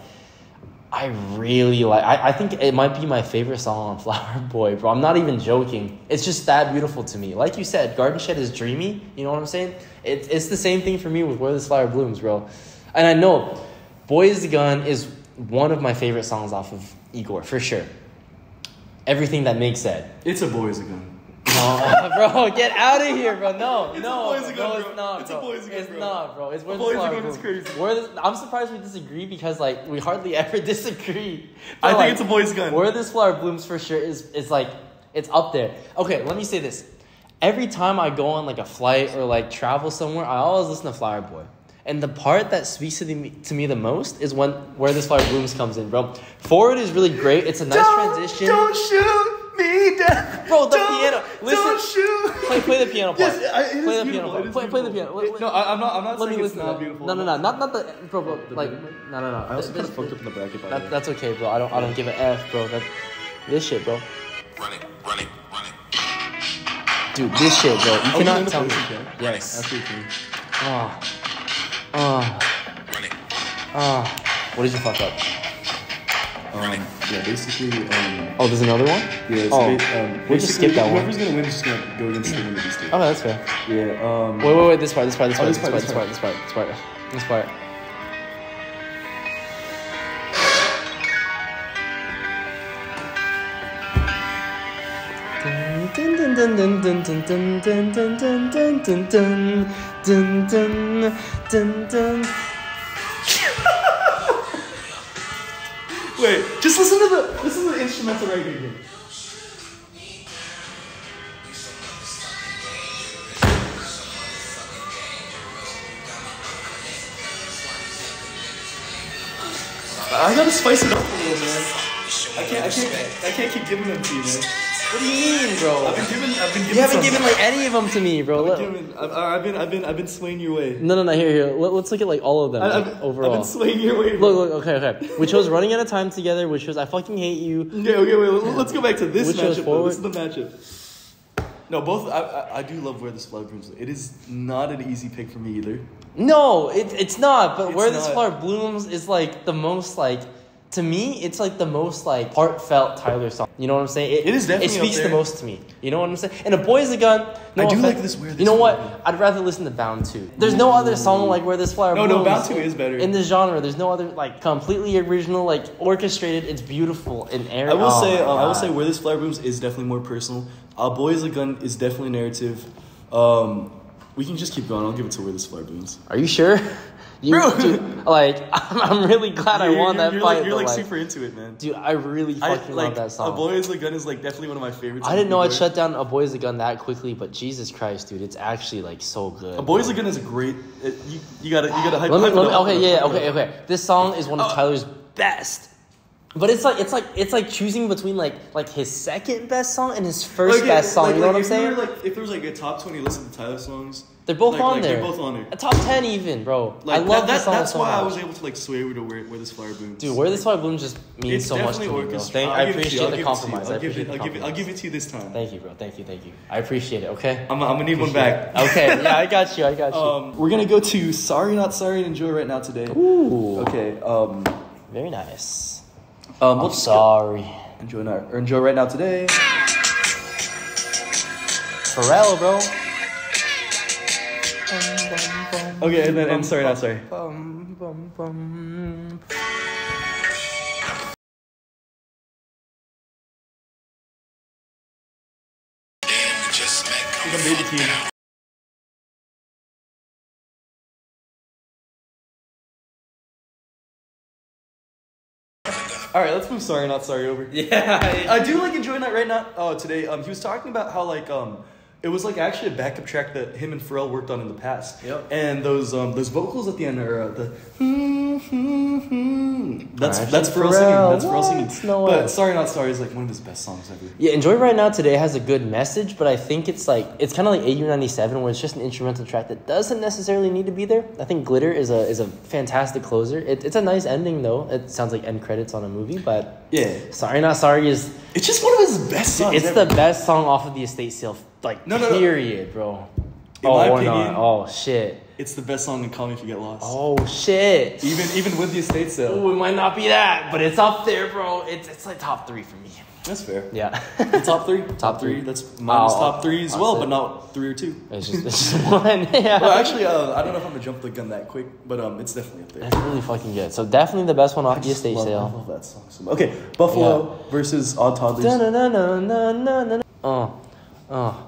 I really like... I, I think it might be my favorite song on Flower Boy, bro. I'm not even joking. It's just that beautiful to me. Like you said, Garden Shed is dreamy. You know what I'm saying? It, it's the same thing for me with Where This Flower Blooms, bro. And I know Boys the Gun is one of my favorite songs off of Igor, for sure. Everything That Makes said. It's a Boys Gone. No, bro, get out of here, bro. No, It's no, a Boys Gun, no, bro. it's not, It's a bro. Boys Gun, It's bro. not, bro. It's Where A the Boys Flower Gun is Blooms. crazy. Where this, I'm surprised we disagree because, like, we hardly ever disagree. I But, think like, it's a Boys Gun. Where This Flower Blooms for sure is is like it's up there. Okay, let me say this. Every time I go on like a flight or like travel somewhere, I always listen to Flower Boy. And the part that speaks to, the, to me the most is when Where This Flower Blooms comes in, bro. Forward is really great. It's a nice Don't- transition. Don't shoot me down. Bro, the Don't- piano. Listen. Don't shoot. Play, play the piano part. Yes, I, it is play the beautiful. piano part. It is Play, play the beautiful. piano. It- no, I, I'm not. I'm not Let me saying it's listen to not that. beautiful. No, no, no, not not the bro, bro The like beginning? no, no, no. I also This- kind of fucked up in the bracket. By the That, way. that's okay, bro. I don't I don't give a f, bro. That this shit, bro. Run it, run it, run it. Dude, this shit, bro. You Oh, cannot you tell me. know the place, Yes. Absolutely. Ah. Ah. Run it. Ah. What did you fuck up? Um, yeah, basically. Um, Oh, there's another one? yeah. It's Oh, ba- um, we'll just basically, skip that one. Whoever's gonna win is just gonna go against the winner of this stage. Oh, that's fair. Yeah. Um. Wait, wait, wait. This part, this part, this Oh, part, this this part, part, this this part, this part, this part, this part. Dun dun dun dun dun dun dun dun dun dun dun dun dun dun dun dun. Wait. Just listen to the. Listen to the instrumental right here. I gotta spice it up a little, man. I can't. I can't. I can't keep giving them to you, man. What do you mean, bro? I've been giving. I've been giving. You haven't some. given like any of them to me, bro. I've Let- been giving. I've, I've been. I've been. I've been swaying your way. No, no, no. Here, here. Let, let's look at like all of them I, like, I've, overall. I've been swaying your way. Bro. Look, look. Okay, okay. We chose Running Out of Time together. We chose I Fucking Hate You. Okay, okay, wait. Let's go back to this Which was matchup. Though. forward? This is the matchup. No, both. I, I, I do love Where This Flower Blooms. It is not an easy pick for me either. No, it, it's not. But It's Where This not. Flower Blooms is like the most like. To me, it's like the most like heartfelt Tyler song. You know what I'm saying? It is definitely It speaks up the there. most to me. You know what I'm saying? And A Boy's a Gun. No I do offense- like this Where This You know Flower what? I'd rather listen to Bound two. There's no other song like Where This Flower No, Blooms. no, Bound two is better. In the genre, there's no other like completely original, like orchestrated. It's beautiful in air. I will oh say. my Uh, I will God. say Where This Flower Blooms is definitely more personal. Uh, Boy is a Gun is definitely narrative. Um, we can just keep going. I'll give it to Where This Flower Blooms. Are you sure? You, Bro. dude, like I'm, I'm really glad I You're- won you're- that you're fight. Like, you're but, like like, super into it, man. dude, I really I fucking like love that song. A Boy is a Gun is like definitely one of my favorites. I didn't know I'd I'd shut down A Boy Is a Gun that quickly, but Jesus Christ, dude, it's actually like so good. A Boy is a Gun is a great. It, you, you gotta you gotta hype, Let me, hype let it me, up. okay, yeah, yeah, okay, okay. This song is one of Oh. Tyler's best. But it's like it's like it's like choosing between like like his second best song and his first Like, best song. like- you know like what I'm if you saying? were, like, if there was like a top twenty list of Tyler songs, They're both Like- on like, there. they're both on there. A top ten even, bro. Like I love that, this song That's so why much. I was able to like sway over to where, where this flower blooms. Dude, where this flower blooms just means It's so much to definitely me, bro. orchestra. Thank, I'll I give it to you. appreciate I'll the give it to you. compromise. I I'll give appreciate it. the I'll give it. I'll compromise. give it to you this time. Thank you, bro. Thank you, thank you. I appreciate it, okay? I'm, I'm gonna need one back. Okay, yeah, I got you, I got you. Um, we're gonna go to Sorry Not Sorry and Enjoy Right Now today. Ooh. Okay. Um. Very nice. Um. I'm let's sorry. go- Enjoy now. Or enjoy right now today. Pharrell, bro. Okay, and then and Sorry Not Sorry. Bum, bum, bum. Damn, we just met. I think I made it to you. All right, let's move Sorry Not Sorry over. Yeah. I do like Enjoy Night Right Now. Oh, today um he was talking about how like um it was like actually a backup track that him and Pharrell worked on in the past. Yep. And those um those vocals at the end are uh, the hmm, hmm, hmm. That's Actually, that's Pharrell, Pharrell, singing. That's Pharrell what? singing. No way. But Sorry Not Sorry is like one of his best songs ever. Yeah, Enjoy Right Now today has a good message, but I think it's like it's kind of like A U ninety-seven, where it's just an instrumental track that doesn't necessarily need to be there. I think Glitter is a is a fantastic closer. It, it's a nice ending though. It sounds like end credits on a movie, but Yeah. Sorry Not Sorry is It's just one of his best songs. it's ever. the best song off of the Estate Sale, like No, no, no. period, bro. In oh, my or opinion- not. Oh shit. It's the best song in Call Me If You Get Lost. Oh shit. Even even with the estate sale. Ooh, it might not be that, but it's up there, bro. It's it's like top three for me. That's fair. Yeah. The top three? Top three. That's minus Oh, top three as I'll well, say- but not three or two. It's just, it's just one. Yeah. Well, actually, uh, I don't know if I'm gonna jump the gun that quick, but um, it's definitely up there. That's really fucking good. So definitely the best one off I the just Estate love, I Sale. love that song so much. Okay, Buffalo versus Odd Toddlers. Dun-dun-dun-dun-dun-dun-dun. Oh, oh,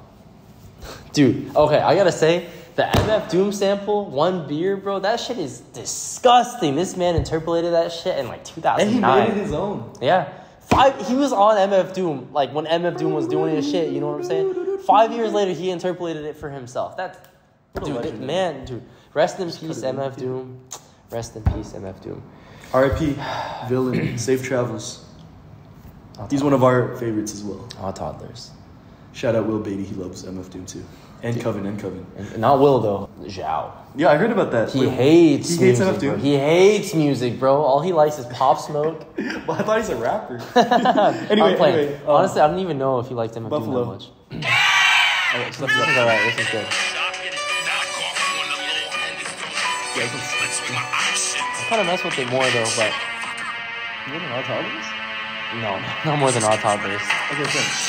dude. Okay, I gotta say the M F Doom sample, One Beer, bro. That shit is disgusting. This man interpolated that shit in like two And thousand he nine. made it his own. Yeah. Five, he was on M F Doom, like when M F Doom was doing his shit, you know what I'm saying? Five years later, he interpolated it for himself. That's, What a dude, legend, man, dude. Rest in peace, cut it M F out. Doom. Rest in peace, M F Doom. R I P Villain, Safe Travels. He's one of our favorites as well. All toddlers. Shout out Will Beatty, he loves M F Doom too. And Coven, and Coven. And not Will, though. Zhao. Yeah, I heard about that. He Wait, hates He hates music, M F bro. Doom? He hates music, bro. All he likes is Pop Smoke. Well, I thought he's a rapper. anyway, anyway, I'm playing. anyway. um, Honestly, I don't even know if he likes M F Doom that Buffalo. much. Alright, so this is alright. This is good. I kind of mess with it more, though, but... More than Odd Toddlers? No, not more than All Toddlers. Okay, thanks.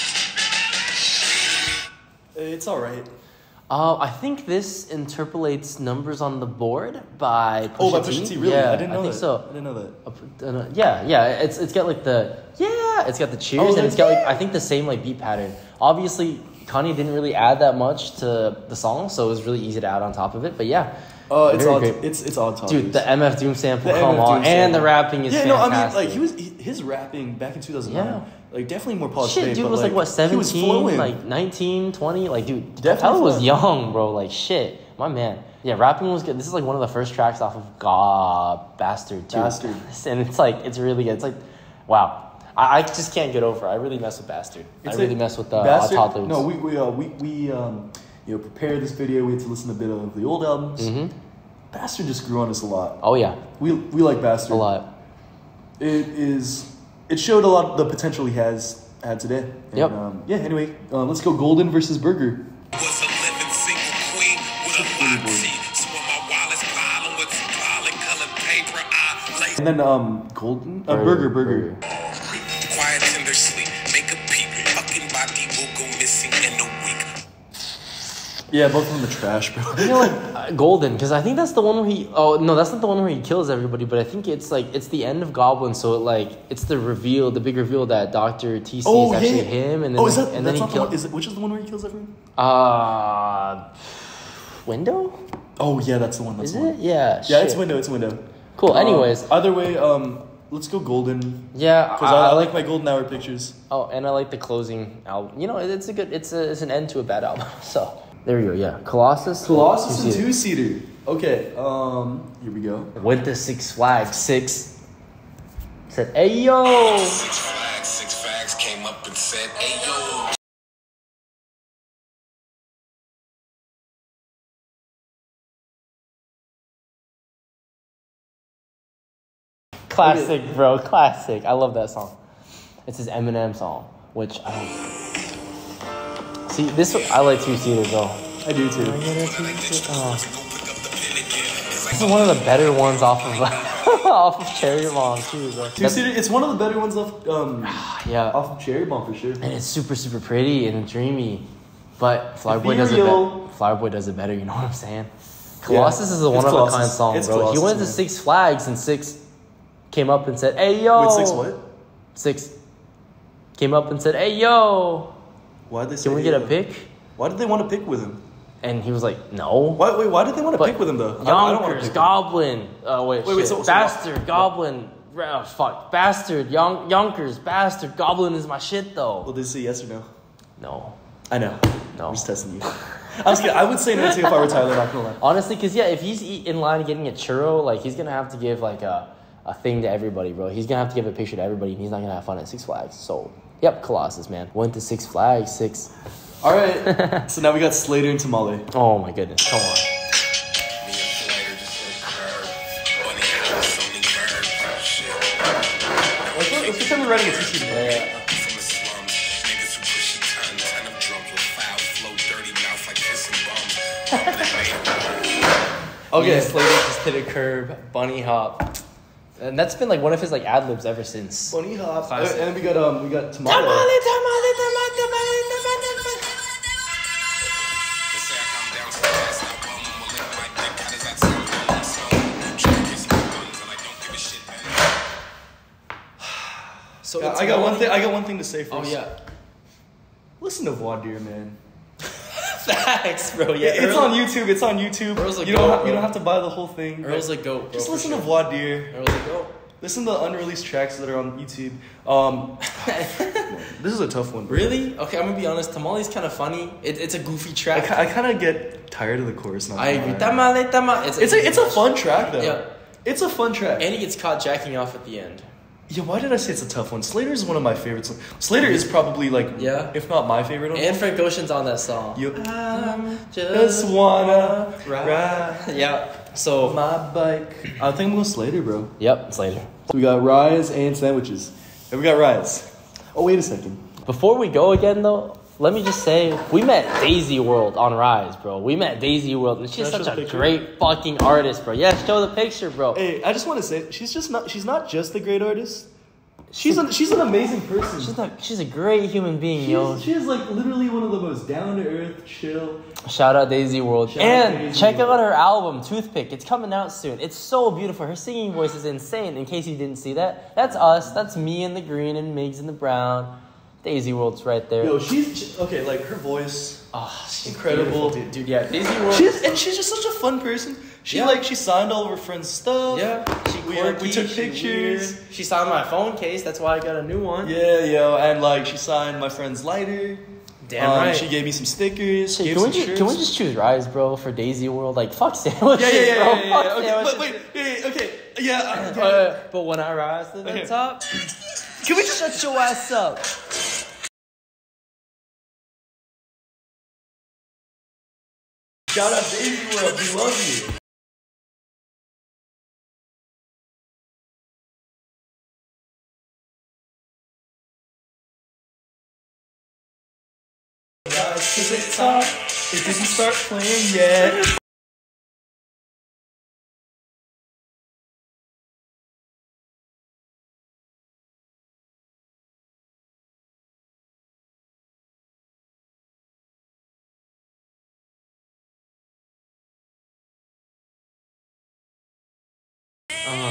It's alright. Uh, I think this interpolates numbers on the board by Pusha Oh, by Pusha T, really? Yeah, I didn't know think that. so. I didn't know that. Uh, uh, yeah, yeah. It's it's got like the yeah. It's got the cheers Oh, and like, it's got like yeah. I think the same like beat pattern. Obviously, Kanye didn't really add that much to the song, so it was really easy to add on top of it. But yeah, Oh, it's very odd. great. It's it's Odd Toddlers. Dude, the M F Doom sample, The come M F Doom on, and the sample. rapping is yeah, fantastic. no, I mean, like he was he, his rapping back in two thousand nine, Yeah. like definitely more polished. Shit, today, dude but, was like, what, he was seventeen, flowing. like nineteen, twenty? Like, dude, Definitely Tyler was flowing. young, bro. Like, shit. My man. Yeah, rapping was good. This is like one of the first tracks off of God Bastard, too. Bastard. And it's like, it's really good. It's like, wow. I, I just can't get over it. I really mess with Bastard. It's I really like- mess with the uh, Bastard- toddlers. No, we we uh, we we um you know prepared this video. We had to listen to a bit of the old albums. Mhm. Bastard just grew on us a lot. Oh, yeah. We we like Bastard A lot. It is. It showed a lot of the potential he has had today. And, Yep. Um, yeah. Anyway, uh, let's go. Golden versus Burger. Was a living single queen with a latte. So when my wallet's piling with some pollen-colored paper, I lay And then um Golden uh, Burger Burger. quiet tender sleep. Make a peep. Fucking body will go missing in a week. Yeah, both of them are trash, bro. You know, like, uh, Golden, because I think that's the one where he... Oh, no, that's not the one where he kills everybody, but I think it's, like, it's the end of Goblin, so, it, like, it's the reveal, the big reveal that Doctor T C Oh, is actually yeah. him, and then, oh, is that and that's then not he the one? kills... Is it, which is the one where he kills everyone? Uh... Window? Oh yeah, that's the one. That's Is the one. it? Yeah, Yeah, it's shit. Window. It's Window. Cool, Um, anyways. either way, um, let's go Golden. Yeah, Because I, I like my Golden Hour pictures. Oh, and I like the closing album. You know, it's a good... It's a, it's an end to a bad album, so... There you go, yeah. Colossus? Colossus and Two-seater. two seater. Okay. Um. Here we go. Went to Six Flags. Six. Said, hey, yo! Six flags, six flags came up and said, "Hey yo." Classic, okay. bro. Classic. I love that song. It's his Eminem song, which I don't... See, this one, I like two-seater, though. I do, too. Oh. This is one of the better ones off of off of Cherry Bomb, too, bro. Two-seater, it's one of the better ones off, um, yeah. off of Cherry Bomb, for sure. And it's super, super pretty and dreamy. But Flower Boy does it better. Flower Boy does it better, you know what I'm saying? Colossus yeah. is a one-of-a-kind song, it's bro. Colossus, he went to man. Six Flags, and Six came up and said, hey, yo. Wait, Six what? Six came up and said, hey, yo. Why did they say Can we get a pic? Why did they want to pick with him? And he was like, no. Why, wait, why did they want to but pick with him, though? Yonkers, I, I don't want to pick Goblin. Oh, uh, wait, wait, wait so, so Bastard, what? Goblin. Oh, fuck. Bastard, Yon- Yonkers, Bastard, Goblin is my shit, though. Well, did they say yes or no? No. I know. No. I'm just testing you. I was kidding. I would say no, too, if I were Tyler, not gonna lie. Honestly, because, yeah, if he's in line getting a churro, like, he's going to have to give, like, a, a thing to everybody, bro. He's going to have to give a picture to everybody, and he's not going to have fun at Six Flags. So, yep, Colossus, man. Went to Six Flags, Six... All right, so now we got Slater and Tamale. Oh my goodness, come on. Let's pretend we're writing a two-seater. Yeah. Okay, yeah, Slater just hit a curb, bunny hop. And that's been like one of his like ad libs ever since. Bunny hop. Classic. And then we got um we got Tamale. Tamale, tamale, tamale, tamale, So yeah, I got one thing. I got one thing to say first. Oh yeah. Listen to Voir Dire, man. Facts, bro. Yeah, it's Earl, on YouTube. It's on YouTube. Earl's a you goat, don't. Ha- bro. you don't have to buy the whole thing. Earl's a goat, bro. Just listen sure. to Voir Dire. Earl's a goat. Listen to the unreleased tracks that are on YouTube. Um, this is a tough one. Bro. Really? Okay, I'm gonna be honest. Tamale's kind of funny. It, it's a goofy track. I, I kind of get tired of the chorus. Not I agree. Tamale, tamale. It's a, it's a it's a fun track though. Yeah. It's a fun track. And he gets caught jacking off at the end. Yeah, why did I say it's a tough one? Slater is one of my favorites. Slater is probably like, yeah, if not my favorite. One. And Frank Ocean's on that song. You I'm just wanna ride. Yeah. So my bike. I think I'm going Slater, bro. Yep, Slater. So we got Rise and Sandwiches. And we got Rise. Oh, wait a second. Before we go again, though, let me just say, we met Daisy World on Rise, bro. We met Daisy World, and she's Can I such show a the great fucking artist, bro. Yeah, show the picture, bro. Hey, I just want to say, she's just not, she's not just a great artist. She's a, she's an amazing person. She's not. She's a great human being, she's, yo. She is like literally one of the most down to earth, chill. Shout out Daisy World. Shout and Daisy check World. out her album, Toothpick. It's coming out soon. It's so beautiful. Her singing voice is insane. In case you didn't see that, that's us. That's me in the green and Migs in the brown. Daisy World's right there. Yo, she's she, okay. Like her voice, oh, she's incredible, dude. Dude, yeah, Daisy World. She's and she's just such a fun person. She yeah. like she signed all of her friends' stuff. Yeah, she we, quirky, we took she pictures. Weird. She signed my phone case. That's why I got a new one. Yeah, yo, and like she signed my friend's lighter. Damn um, right. She gave me some stickers. Shit, gave can, some we just, shirts. can we just choose Rise, bro, for Daisy World? Like, fuck sandwiches, Yeah, yeah, yeah, bro. yeah, yeah, Fuck yeah. Okay, sandwiches. but wait, yeah, yeah, okay, yeah. uh, okay. Uh, but when I rise to the Okay. top, Can we just shut your ass up. shout out Daisy World? We love you. Rise to the top. It didn't start playing yet. Uh.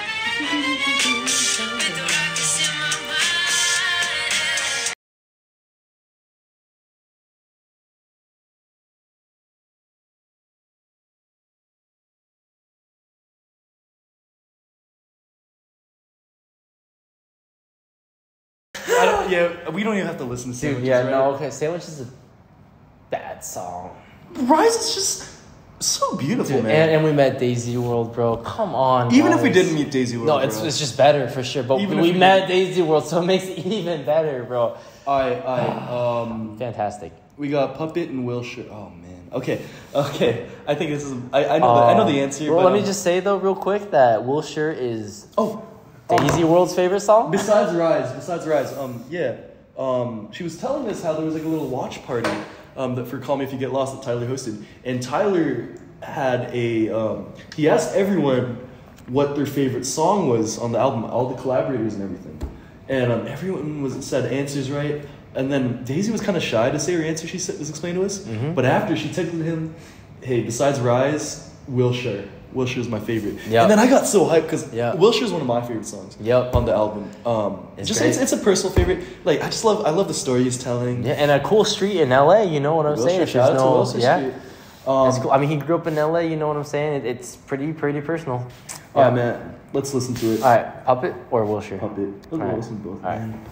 I don't, yeah, we don't even have to listen to Dude, Sandwiches, yeah, right? no, okay, Sandwich is a bad song. Rise is just so beautiful, Dude, man. and, and we met Daisy World, bro. Come on, Even guys. if we didn't meet Daisy World, No, it's bro. it's just better for sure. But Even we, if we met didn't- Daisy World, so it makes it even better, bro. I, I, um, Fantastic. we got Puppet and Wilshire. Oh man. Okay, okay. I think this is. I, I know. the, I know the answer. Well, but, let me um, just say though, real quick, that Wilshire is Oh, Daisy World's favorite song? Besides Rise, besides Rise, um, yeah. Um, she was telling us how there was like a little watch party um, that for Call Me If You Get Lost that Tyler hosted. And Tyler had a, um, he asked everyone what their favorite song was on the album, all the collaborators and everything. And um, everyone was said answers right. And then Daisy was kind of shy to say her answer, she said, was explained to us. Mm-hmm. But after, she texted him, hey, besides Rise, Wilshire. Wilshire's my favorite. Yep. And then I got so hyped because yep. Wilshire's one of my favorite songs yep. on the album. Um, it's just it's, it's a personal favorite. Like I just love I love the story he's telling. Yeah, and a cool street in L A. You know what I'm Wilshire, saying? Shout out no, to Wilshire yeah. Street. Um, it's cool. I mean, he grew up in L A. You know what I'm saying? It, it's pretty pretty personal. Yeah, right, man. Let's listen to it. All right, Puppet or Wilshire? Puppet. Let's right. listen to both. All right.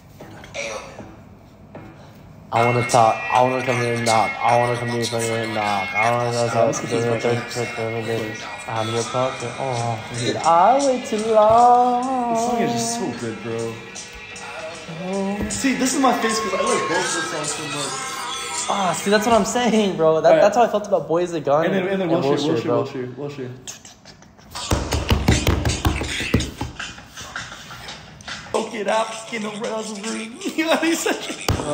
I wanna talk, I wanna come in and knock, I wanna come in and knock, I wanna go talk to the I'm your partner, oh, did I wait too long? This song is just so good, bro. Oh. See, this is my face because I like both of the songs so much. Ah, see, that's what I'm saying, bro. That, right. That's how I felt about Boys the Gun and then, and then and Wilshire, Wilshire, bro. Wilshire, Wilshire, Wilshire. Get out, skin of raspberry. You know what he said?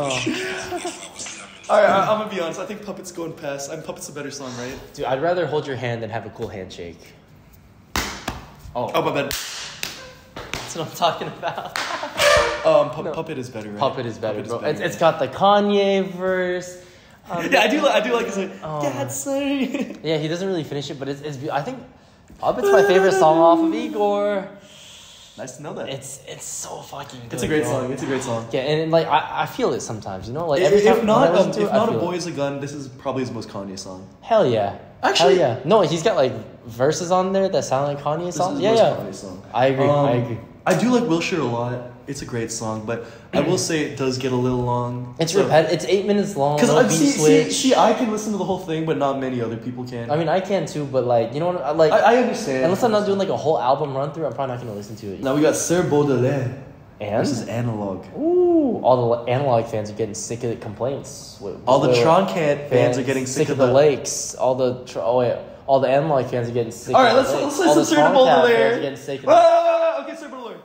Oh. Alright, I'm gonna be honest. I think Puppet's going past. I mean, Puppet's a better song, right? Dude, I'd rather hold your hand than have a cool handshake. Oh. Oh, my bad. That's what I'm talking about. um, pu- no. Puppet is better, right? Puppet is better, Puppet bro. Is better, it's, it's got the Kanye verse. Um, yeah, I do. Like, I do like his like, oh. Dad, say. Yeah, he doesn't really finish it, but it's. it's I think Puppet's my favorite song off of Igor. Nice to know that. It's it's so fucking good. It's a great bro. song. It's a great song. Yeah, and, and like I, I feel it sometimes, you know, like if, every time if not um, to if it, not a it. Boy is a Gun, this is probably his most Kanye song. Hell yeah. Actually, Hell yeah. No, he's got like verses on there that sound like Kanye songs. Yeah, yeah. Kanye song. I agree. Um, I agree. I do like Wilshire a lot. It's a great song, but I will say it does get a little long. It's so, repetitive. It's eight minutes long. Because no I beat see, switch. see, see, I can listen to the whole thing, but not many other people can. I mean, I can too, but like, you know what? I, like, I, I understand. Unless I'm not doing like a whole album run through, I'm probably not gonna listen to it. Now we got Sir Baudelaire. And this is Analog. Ooh, all the Analog fans are getting sick of the complaints. Wait, all the wait, Tron fans, fans are getting sick, sick of the, the lakes. All the tr- oh wait, all the Analog fans are getting sick. All right, of let's the let's lakes. listen to Sir Baudelaire. Fans are getting sick of ah, okay, Sir Baudelaire.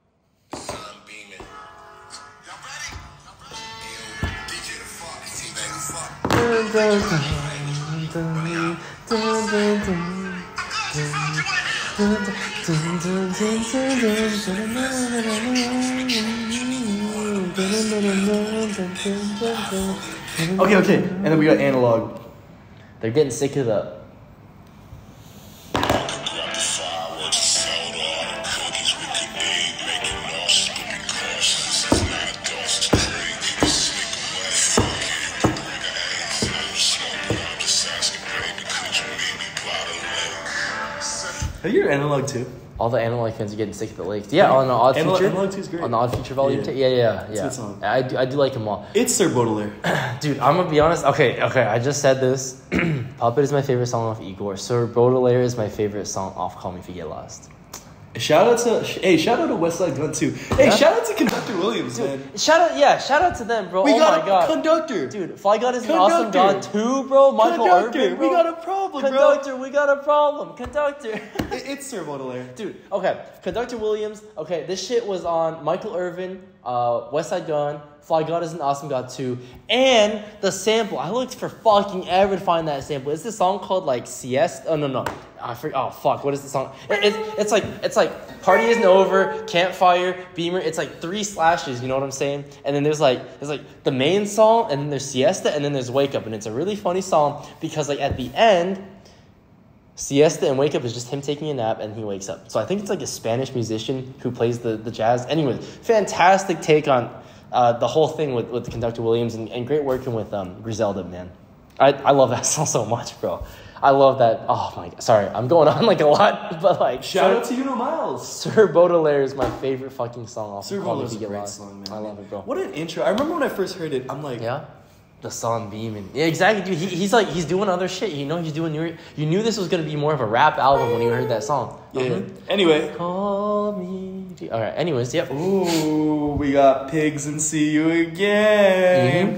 Okay, okay, and then we got Analog. They're getting sick of the. Are you Analog too? All the Analog fans are getting sick of the lakes. Yeah, on the Odd Analog, Future. Analog two is great. On the Odd Future Volume yeah. two. Yeah, yeah, yeah. It's a good song. I do, I do like them all. It's Sir Baudelaire. Dude, I'm gonna be honest. Okay, okay, I just said this. Puppet is my favorite song off Igor. Sir Baudelaire is my favorite song off Call Me If You Get Lost. Shout out to hey, shout out to Westside Gun too. Hey, yeah. Shout out to Conductor Williams, dude, man. Shout out, yeah, shout out to them, bro. We oh got my a god, Conductor, dude. Fly God is Conductor. an awesome god too, bro. Michael Conductor. Irvin, bro. We got a problem, Conductor, bro. we got a problem. Conductor. it, it's Sir Baudelaire, dude. Okay, Conductor Williams. Okay, this shit was on Michael Irvin, uh, Westside Gun. Fly God is an Awesome God too, and the sample. I looked for fucking ever to find that sample. It's this song called like Siesta. Oh no no, I forget. Oh fuck, what is the song? It, it, it's like it's like Party Isn't Over, Campfire, Beamer. It's like three slashes. You know what I'm saying? And then there's like there's like the main song, and then there's Siesta, and then there's Wake Up, and it's a really funny song because like at the end, Siesta and Wake Up is just him taking a nap and he wakes up. So I think it's like a Spanish musician who plays the the jazz. Anyway, fantastic take on. Uh, the whole thing with, with Conductor Williams and, and great working with um, Griselda, man. I, I love that song so much, bro. I love that. Oh my god. Sorry, I'm going on like a lot, but like. Shout Sir, out to you, know Miles. Sir Baudelaire is my favorite fucking song off. Sir Call Me If Baudelaire's You a Get great Lost. song, man. I love it, bro. What an intro. I remember when I first heard it, I'm like. Yeah? The sun beaming. Yeah, exactly, dude. He, he's like, he's doing other shit. You know, he's doing your. You knew this was going to be more of a rap album when you heard that song. Yeah. Mm-hmm. Anyway. Call me. All right, anyways, yep. Ooh, we got Pigs and See You Again.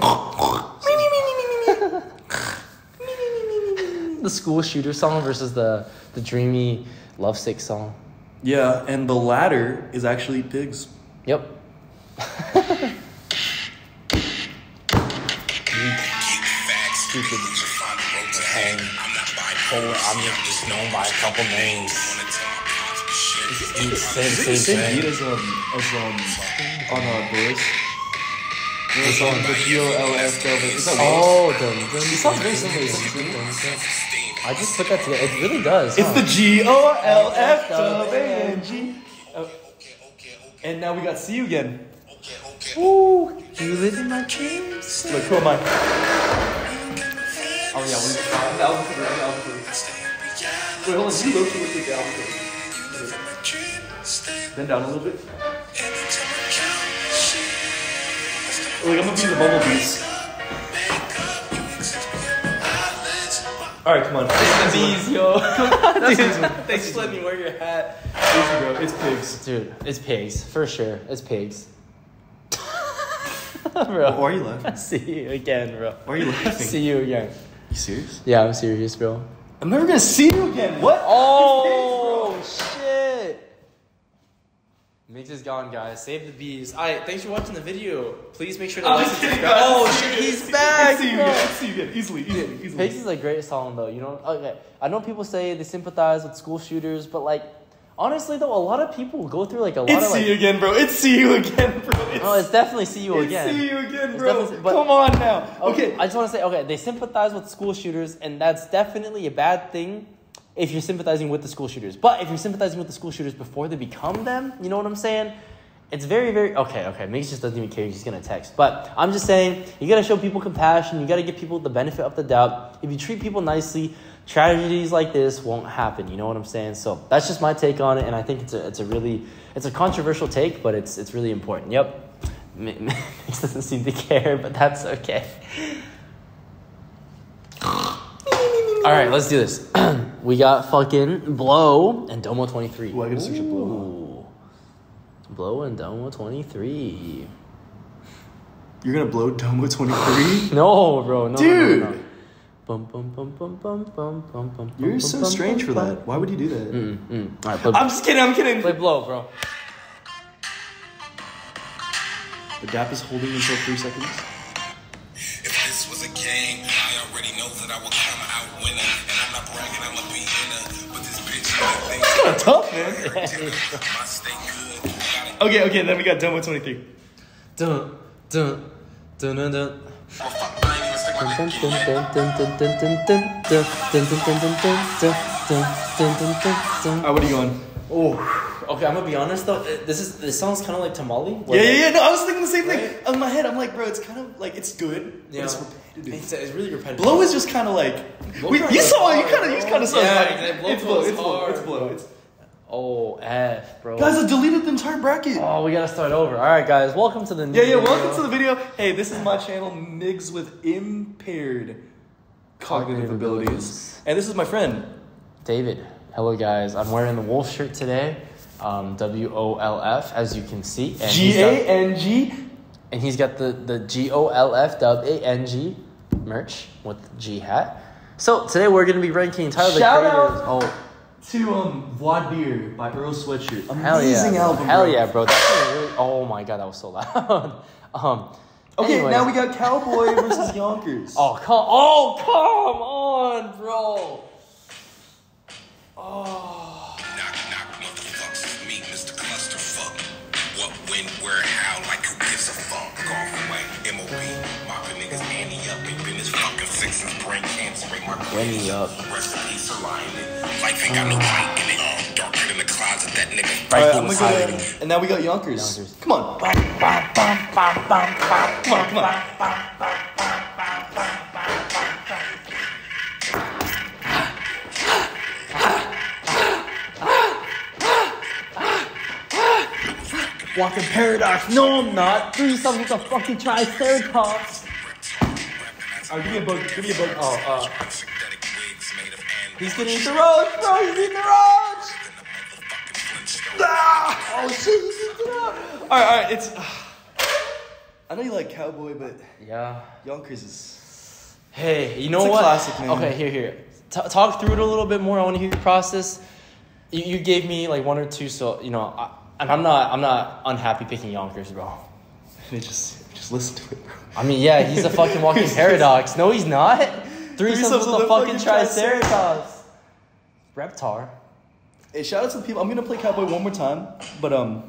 Mm-hmm. The school shooter song versus the, the dreamy lovesick song. Yeah, and the latter is actually pigs. Yep. Stupid. Hang. I'm just known by a couple names. It's the same, same beat as um as um on uh Boris. It's on the G O L F W. Is that oh, dun, dun, it sounds very similar. I just put that together. It really does. It's huh? the G O L F W N G. Oh. And now we got See You Again. Woo! You live in my dreams. Look, who am I? Oh yeah, we uh, the album cover. The album cover. Wait, hold on. You look look at the album cover. Bend down a little bit. Look, I'm gonna be the bumblebees. Alright, come on. It's the bees, yo. That's Dude, easy. thanks for letting me wear your hat. Easy, bro. It's pigs. Dude, it's pigs. For sure. It's pigs. Bro. Why are you laughing? See you again, bro. Why are you laughing? See you again. You serious? Yeah, I'm serious, bro. I'm never gonna see you again. What? Oh, shit. Mix is gone, guys. Save the bees. Alright, thanks for watching the video. Please make sure to I'm like just and kidding, subscribe. guys. Oh, It's shit, see you. he's back. It's See you bro. again. It's See You Again. Easily, easily, easily. Pigs is a great song, though. You know, okay. I know people say they sympathize with school shooters, but like, honestly, though, a lot of people go through like a lot It's of like. See You Again, bro. It's See You Again, bro. It's, Oh, it's definitely see you it's again. See You Again, It's bro. definitely- but- Come on now. Okay, Okay. I just want to say, okay, they sympathize with school shooters, and that's definitely a bad thing if you're sympathizing with the school shooters. But if you're sympathizing with the school shooters before they become them, you know what I'm saying? It's very, very okay. Okay, Mix just doesn't even care. He's gonna text. But I'm just saying, you gotta show people compassion. You gotta give people the benefit of the doubt. If you treat people nicely, tragedies like this won't happen. You know what I'm saying? So that's just my take on it, and I think it's a, it's a really, it's a controversial take, but it's, it's really important. Yep. Mix doesn't seem to care, but that's okay. All right, let's do this. We got fucking Blow and Domo twenty-three. Ooh, I gotta search up Blow. Ooh. Blow and Domo twenty-three. You're gonna blow Domo twenty-three? No, bro. No, Dude. No, no, no. Bum, bum, bum, bum, bum, bum, bum, bum, You're bum, so bum, strange bum, for bum. that. Why would you do that? Mm, mm. All right, play, I'm just kidding. I'm kidding. play Blow, bro. The dap is holding until three seconds. If this was a game, I already know that I would come out winner. And I'm not bragging, I'm a beginner. But this bitch, It's kind of tough, man. my stay good. Gotta Okay, okay. Then we got Domo twenty-three. Dun, dun, dun, dun, dun. fuck, I ain't even stick my Dun, dick dun, in. dun, dun, dun, dun, dun, dun, dun, dun, dun, dun, dun, dun, dun, dun, dun, dun, dun. Alright, what are you going? Oh, okay. I'm gonna be honest though. This is this sounds kind of like Tamale. Yeah, yeah, yeah. No, I was thinking the same thing. Right? In my head, I'm like, bro, it's kind of like it's good, but Yeah. it's repetitive. It's, it's really repetitive. Blow is just kind of like Blow we, kinda you goes saw it. You hard, kind of, you bro. kind of saw Yeah, it. exactly. Blow It's blow. goes It's blow. hard, It's blow. bro. It's Oh, F, bro. guys, I deleted the entire bracket. Oh, we gotta start over. All right, guys. Welcome to the new Yeah, yeah. video. Welcome to the video. Hey, this is my channel, Migs with impaired cognitive abilities, and this is my friend. David. Hello, guys. I'm wearing the Wolf shirt today. Um, W O L F, as you can see. And G he's A got- N G. And he's got the, the G O L F W A N G merch with the G hat. So today we're going to be ranking Tyler the Shout Creator's. out Oh, To um, Voir Dire by Earl Sweatshirt. Amazing hell yeah. bro. album. Hell bro. yeah, bro. That's really, oh my God, that was so loud. um, Okay, anyway. now we got Cowboy versus Yonkers. Oh, come, oh, come on, bro. Oh. Knock, knock, motherfuckers, it's me, Mister Clusterfuck. What, when, where, how, like who gives a fuck? Golf away, M O B, mopping niggas Annie up, ain't been this fucking sixes, brain cancer, ain't my Annie up. Rest in peace, alignment. Life ain't got no light in it. Darker than the closet, that nigga. All right, Right, I'm was gonna go hiding. ahead. And now we got Yonkers. Yonkers. Come on. Come on, come on. Walking Paradox. No, I'm not. Do something with a fucking Triceratops. All right, give me a book. Give me a book. Oh, uh, He's gonna eat the roach, bro. He's eating the roach. ah! Oh, shit. He's eating the roach. All right, all right. It's. Uh, I know you like Cowboy, but Yeah. Yonkers is. Hey, you know It's a what? classic, man. Okay, here, here. T- talk through it a little bit more. I want to hear your process. You, you gave me like one or two, so you know, I, and I'm not I'm not unhappy picking Yonkers, bro. And just just listen to it, bro. I mean, yeah, he's a fucking walking paradox. No, he's not. Three Threesomes subs with with the the fucking fucking Triceratops. Reptar. Hey, shout out to the people. I'm gonna play Cowboy one more time, but um,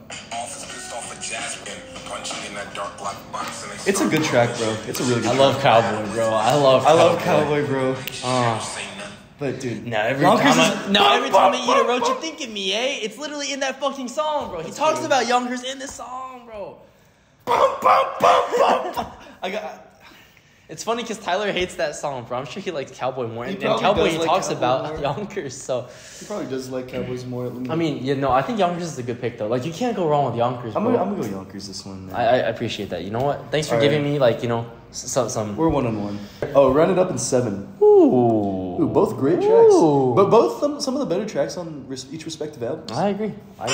it's a good track, bro. It's a really good I track. love Cowboy, bro. I love. I love Cowboy. Cowboy, bro. Uh, But dude, now every Yonkers time, is- I, now every time I eat a roach, you think of me, eh? It's literally in that fucking song, bro. He That's talks true. about Yonkers in this song, bro. Bum, bum, bum, bum. I got. It's funny because Tyler hates that song, bro. I'm sure he likes Cowboy more. He And, and probably Cowboy, does he like talks Cowboy about more. Yonkers, so. He probably does like Cowboys more. I mean, you know, I think Yonkers is a good pick, though. Like, you can't go wrong with Yonkers, I'm bro. gonna, I'm gonna go Yonkers this one. Man. I, I appreciate that. You know what? Thanks for All giving right. me, like, you know, some. some We're one on one. Oh, Run It Up in seven. Ooh. Ooh, both great tracks. Ooh. But both some, some of the better tracks on res- each respective albums. I agree. I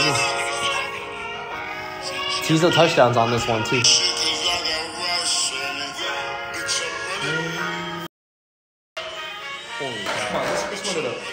agree. Tease the touchdowns on this one, too. Holy cow. Come on, let's, let's run it up.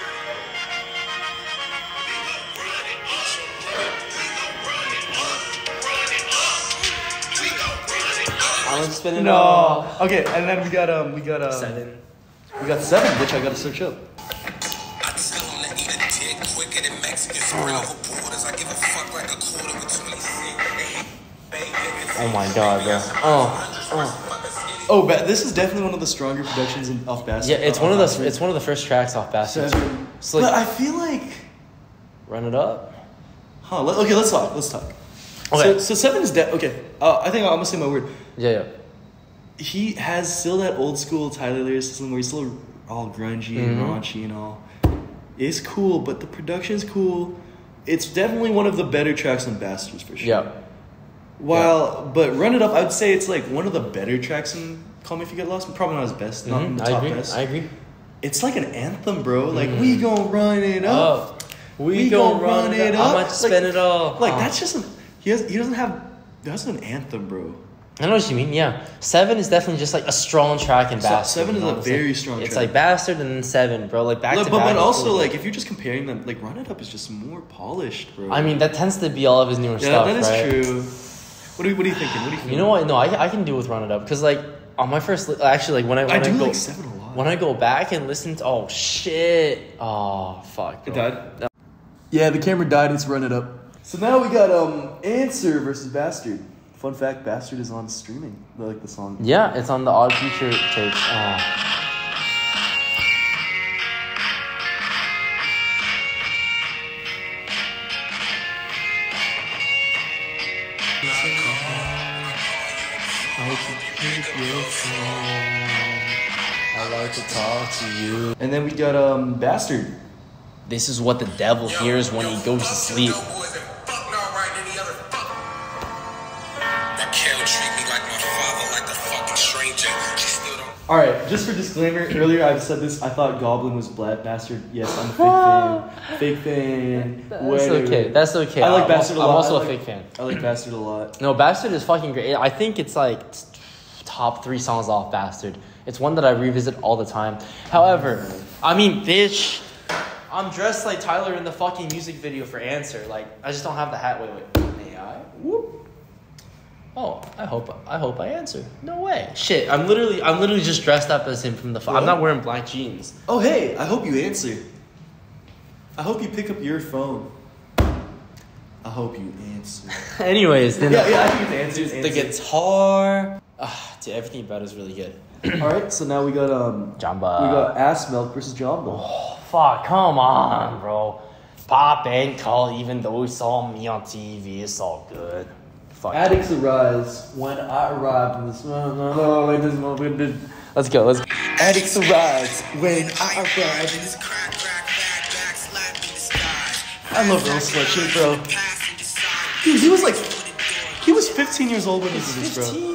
I'm gonna spin it No. off. Okay, and then we got um we got um Seven. we got seven, which I gotta search up. I tell them to eat a dick quicker than Mexicans spread over borders. I give a fuck like a quarter with twenty-six. Oh my god, bro. Oh, oh. Oh, but this is definitely one of the stronger productions in, off Bastard. Yeah, it's one of the it's one of the first tracks off Bastard. seven. It's like But I feel like, Run It Up. huh? Let, okay, let's talk. Let's talk. Okay. So, so seven is de- okay. Uh, I think I'm gonna say my word. Yeah, yeah. He has still that old school Tyler lyricism where he's still all grungy and Mhm. raunchy and all. It's cool, but the production's cool. It's definitely one of the better tracks on Bastards for sure. Yeah. While, but Run It Up, I would say it's like one of the better tracks in Call Me If You Get Lost. Probably not his best, not in Mhm. the I top agree. best. I agree. It's like an anthem, bro. Like, Mhm. we gon' run it up. Up. We, gon' run it up. I might spin it all. Like, Uh. that's just an, he has, he doesn't have, that's an anthem, bro. I know what you mean, yeah. Seven is definitely just like a strong track in Se- Bastard. Seven you is know a what I'm saying? very strong It's track. like Bastard and then Seven, bro. Like back Look, to but, back. but it's also, really like, good. if you're just comparing them, like, Run It Up is just more polished, bro. I mean, that tends to be all of his newer yeah, stuff, that is right? true. What are, you, what are you thinking? What are you thinking? You know what? No, I, I can do with Run It Up because like on my first, li- actually, like when I when I I, do go like Seven a lot. when I go back and listen to, oh shit, oh fuck, It bro. died? Yeah, the camera died. It's Run It Up. So now we got um Answer versus Bastard. Fun fact, Bastard is on streaming. I like the song. Yeah, it's on the Odd Future tapes. Oh. I like to talk to you. And then we got um Bastard. This is what the devil hears when he goes to sleep. Raquel treat me like my father, like the fucking stranger. She still don't. All right, just for disclaimer, earlier I've said this. I thought Goblin was Black Bastard. Yes, I'm a fake fan. Fake fan. That's Whatever. okay. That's okay. I like I'm Bastard a al- lot. I'm also I a like- fake fan. I like Bastard a lot. No, Bastard is fucking great. I think it's like t- top three songs off Bastard. It's one that I revisit all the time. However, I mean, bitch, I'm dressed like Tyler in the fucking music video for Answer. Like, I just don't have the hat. Wait, wait. May I? Whoop. Oh, I hope I hope I answer. No way. Shit, I'm literally I'm literally just dressed up as him from the. F- I'm not wearing black jeans. Oh hey, I hope you answer. I hope you pick up your phone. I hope you answer. Anyways, then yeah, the, yeah, I think it's answer. dude, the guitar. Ah, dude, everything about it is really good. All right, so now we got um, Jamba. we got Ass Milk versus Jamba. Oh, fuck, come on, bro. Pop and call, even though he saw me on T V, it's all good. Fuck. Addicts arise when I arrive in this. No, no, no, like this moment. Let's go, let's go. Addicts arise when I arrive in this. Crack, crack, back, back, slap in disguise. I love Earl Sweatshirt, bro. Dude, he was like, he was fifteen years old when he did this, bro.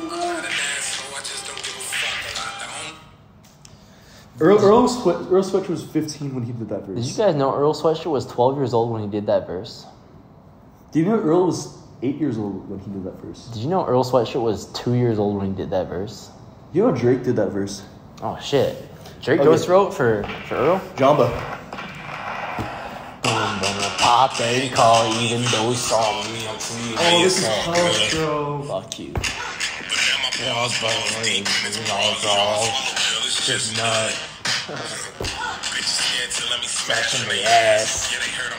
Earl Earl, Sweat, Earl Sweatshirt was fifteen when he did that verse. Did you guys know Earl Sweatshirt was twelve years old when he did that verse? Do you know Earl was eight years old when he did that verse? Did you know Earl Sweatshirt was two years old when he did that verse? You know Drake did that verse? Oh, shit. Drake Okay. ghost wrote for, for Earl? Jamba. Boom, boom, hot they call, even though it's all me. Oh, this is tough, bro. Fuck you. Just nut. Scratching my ass.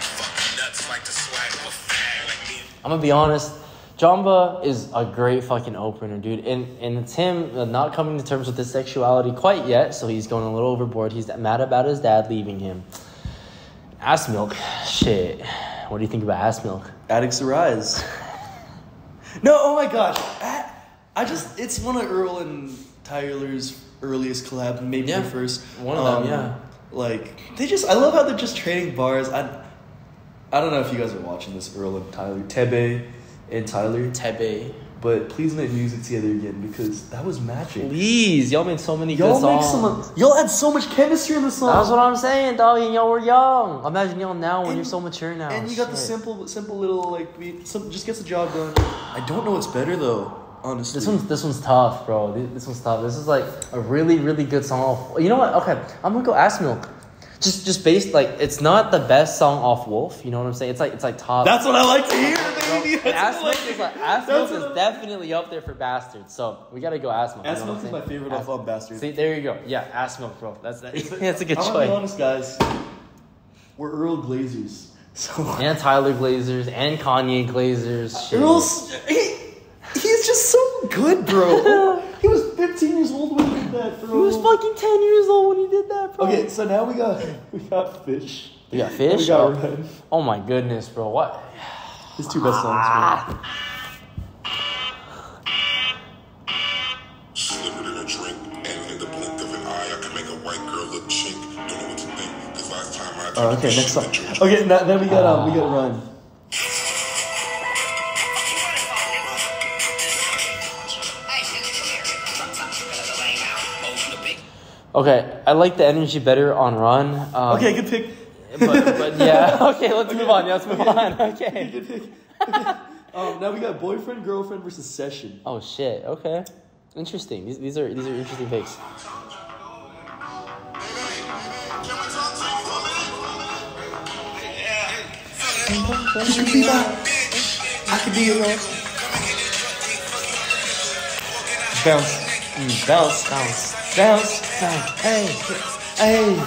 I'm gonna be honest. Jamba is a great fucking opener, dude. And and it's him uh, not coming to terms with his sexuality quite yet, so he's going a little overboard. He's mad about his dad leaving him. Ass milk. Shit. What do you think about ass milk? Addicts Arise. No, oh my gosh. I, I just, it's one of Earl and Tyler's earliest collabs, maybe Yeah, the first. one of um, them, yeah. Like, they just, I love how they're just trading bars. I, I don't know if you guys are watching this, Earl and Tyler. Tebe and Tyler. Tebe. But please make music together again because that was magic. Please. Y'all made so many Y'all good make songs. some, y'all had so much chemistry in the song. That's what I'm saying, dog. And y'all were young. Imagine y'all now when And- you're so mature now. And you got the Shit. simple, simple little like beat. Some, just gets the job done. I don't know what's better though, honestly. This one's this one's tough, bro. This, this one's tough. This is like a really really good song. Off, you know what? Okay, I'm gonna go Ass Milk. Just just based like it's not the best song off Wolf. You know what I'm saying? It's like it's like top. That's what I like to hear, baby. That's Ass what I Milk is like That's Ass Milk what is I- definitely up there for Bastards. So we gotta go Ass Milk. Ass you know Milk what is I'm my saying? favorite Ass- off of Bastards. See, there you go. Yeah, Ass Milk, bro. That's that. That's a good I'm choice. gonna be honest, guys. We're Earl Glazers. So And Tyler Glazers and Kanye Glazers. Shit. Earl's he, he's just so good, bro. He was fifteen years old when he did that, bro. He was fucking ten years old when he did that, bro. Okay, so now we got we got Fish. We got Fish. We got oh. Run. Oh my goodness, bro. What? His two best songs, bro. Slivered in a drink, and in the blink of an eye, I can make a white girl look chink. Don't know what to think, because last time I Oh, okay, next song. Okay, now, then we got um, we got Run. Okay, I like the energy better on Run. Um, Okay, good pick. But, but yeah, okay, let's move on. Yeah, let's move on. Okay. Good pick. Okay. Um, now we got Boyfriend, Girlfriend versus Session. Oh shit. Okay. Interesting. These these are these are interesting picks. I could be alone. Bounce. Mm, bounce. Bounce. Bounce. Bounce. Hey. Hey.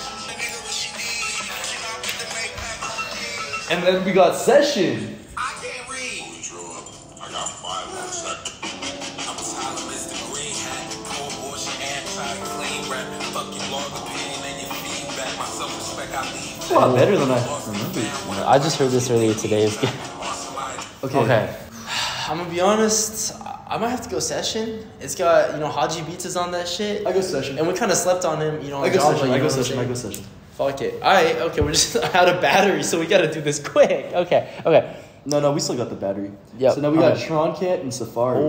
And then we got Session. I can't read. I got five on set. I'm Tyler, Mister Green Hat. Cold abortion, anti-clean rap. Fuck your long opinion and your feedback. My self-respect, I leave. It's a lot better than I remember. I just heard this earlier today. It's good. Okay. Okay. I'm gonna be honest. I might have to go Session. It's got, you know, Haji Beats is on that shit. I go Session. And we kind of slept on him, you know. I on go Java, Session. you I know go what I'm Session. I saying? go Session. Fuck it. Alright, okay, we're just out of battery, so we gotta do this quick. Okay, okay. No, no, we still got the battery. Yep. So now we got Okay. Tron Cat and Safari.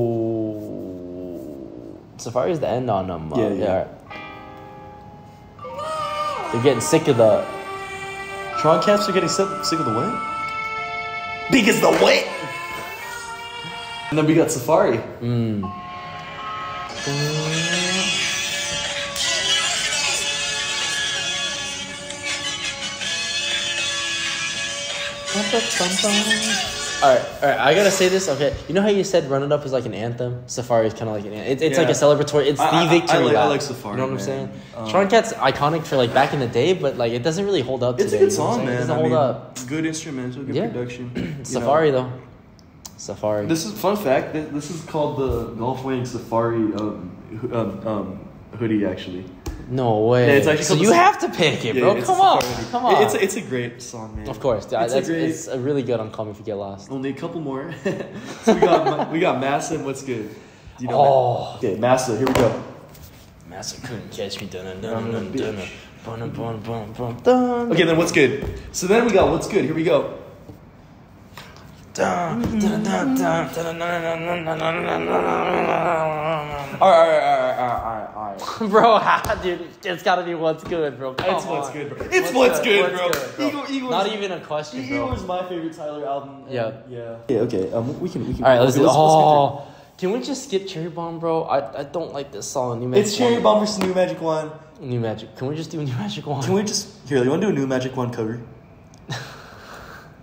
Oh. Safari's the end on them. uh, Yeah, yeah. alright. They're getting sick of the. Tron Cats are getting sick, sick of the what? Because the what? And then we got Safari. Mm. Alright, alright, I gotta say this, okay. You know how you said Run It Up is like an anthem? Safari is kind of like an anthem. It, it's like a Yeah. celebratory, it's the I- I- I victory like- I lap. like Safari, You know what I'm man. saying? Um, Tron Cat's iconic for like back in the day, but like it doesn't really hold up It's a today. good you know what I'm song, saying? It man. doesn't I hold mean, up. good instrumental, good Yeah. production. you know. Safari though. Safari. This is fun fact. th- This is called the Golf-winning Safari um, ho- um, um, hoodie, actually. No way. Yeah, it's actually so called you the- have to pick it, Yeah, bro. it's a Come on, Safari hoodie. come It- on. It's a, it's a great song, man. Of course, yeah, It's a that's, great- it's a really good on Call Me If You Get Lost. Only a couple more. So we got Ma- we got Massa and What's Good. Do you know Oh. Ma- okay, Massa. Here we go. Massa couldn't catch me. Dun dun I'm a dun dun bitch. dun dun dun dun dun dun. Okay, then What's Good. So then we got What's Good. Here we go. Dun dun dun dun dun dun dun dun dun dun dun dun. All right, all right, all right, all right, all right, all right. Bro, dude, it's gotta be What's Good, bro. Come It's What's on. Good, bro. It's What's Good, bro. What's good, Eagle, Eagle Not is- even a question, Eagle bro. is my favorite Tyler album. and- Yeah. Yeah. Yeah. Okay. Um, we can. We can. All right, let's okay, do. let's, let's Oh, can we just skip Cherry Bomb, bro? I I don't like this song. New get Magic through- It's Cherry One. Bomb versus New Magic One. New Magic. Can we just do New Magic One? Can we just here? You want to do a New Magic One cover?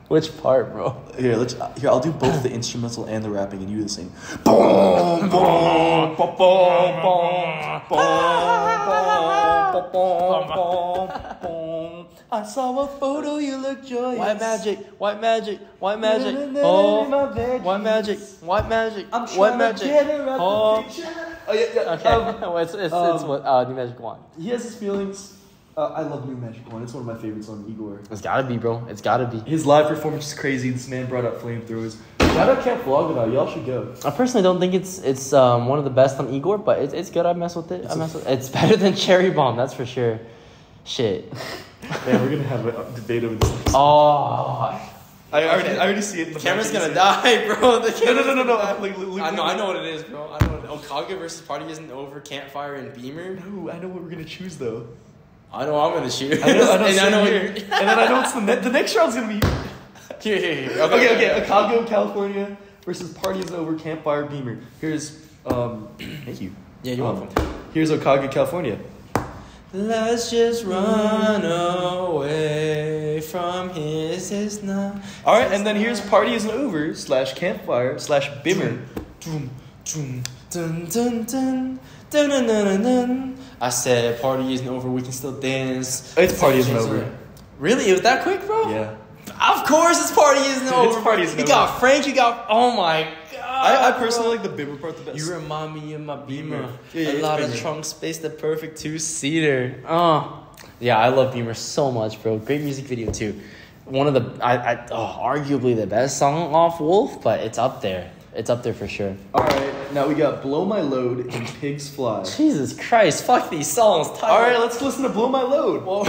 Which part, bro? Here, let's. Here, I'll do both the instrumental and the rapping, and you do the sing. Boom, boom, boom, boom, boom, boom, boom, boom. I saw a photo, you look joyous. White magic, white magic, white magic. Oh, white magic, white magic, I'm white trying to magic. get her out Oh, the picture. Oh yeah, yeah. okay. Um, well, it's it's, um, it's what uh, New Magic One. he has his feelings. Uh, I love New Magic One. It's one of my favorites on I G O R. It's gotta be, bro. It's gotta be. His live performance is crazy. This man brought out flamethrowers. Shout out Camp Vlogana. Y'all should go. I personally don't think it's it's um one of the best on I G O R, but it's it's good. I mess with it. It's I mess with it. It's better than Cherry Bomb, that's for sure. Shit. Man, we're gonna have a debate over this. Oh. I already, I already see it. In the The camera's back. gonna die, bro. The No, no, camera's no, no, no. gonna die. Like, look, I know, look. I know what it is, bro. I know what it is. Okage versus Party Isn't Over, Campfire and Beamer. No, I know what we're gonna choose though. I know I'm gonna shoot. I know, I know, and I same know here. you're. And then I know it's the ne- the next round's gonna be. Here, here, here. Okay, okay. Okago, California versus Party Isn't Over, Campfire, Beamer. Here's um. Thank you. Yeah, you're Um, welcome. Here's Okage, California. Let's just run away from his is not. All right, and then here's Party Isn't Over slash Campfire slash Bimmer. Dun, dun, dun, dun, dun, dun, dun, dun, dun. I said, party isn't over. We can still dance. It's Party Isn't Over. Really? It was that quick, bro? Yeah. Of course, it's party isn't Dude, over. it's Party Isn't You Over. got Frank. You got. Oh my god. I, I bro. personally like the Bimmer part the best. You remind me of my Beamer. Yeah, yeah, a it's lot Beamer. of trunk space, the perfect two-seater. Oh. Yeah, I love Beamer so much, bro. Great music video, too. One of the, I, I, oh, arguably the best song off Wolf, but it's up there. It's up there for sure. All right, now we got Blow My Load and Pigs Fly. Jesus Christ, fuck these songs. Tyler. All right, let's listen to Blow My Load. Whoa.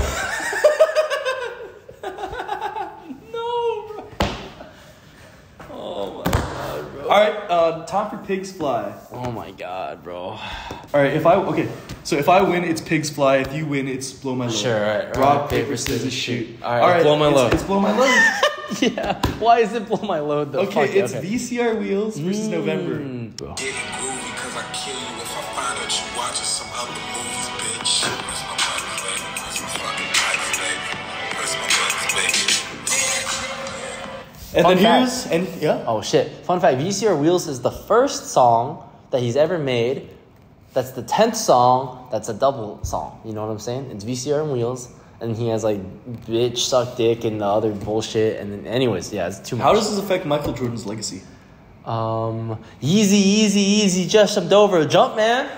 No, bro. Oh my god, bro. All right, uh, time for Pigs Fly. Oh my god, bro. All right, if I okay, so if I win, it's Pigs Fly. If you win, it's Blow My Load. Sure, all right. Rock, Rock, paper, paper, scissors, scissors, shoot. shoot. All right, Blow My it's, Load. It's Blow My Load. Yeah. Why is it Blow My Load though? Okay, Fuck, it's okay. V C R Wheels versus November. Mm, bro. Getting groovy cause I kill you if I find out you watching some other movies, bitch. Press my buttons, baby. Press my fucking buttons, baby. Press my buttons, baby. And Fun then fact. here's and yeah. Oh shit. Fun fact, V C R Wheels is the first song that he's ever made. That's the tenth song that's a double song. You know what I'm saying? It's V C R and Wheels. And he has like bitch suck dick and the other bullshit. And then anyways, yeah, it's too much. How does this affect Michael Jordan's legacy? Um easy, easy, easy, just jumped over. Jump, man.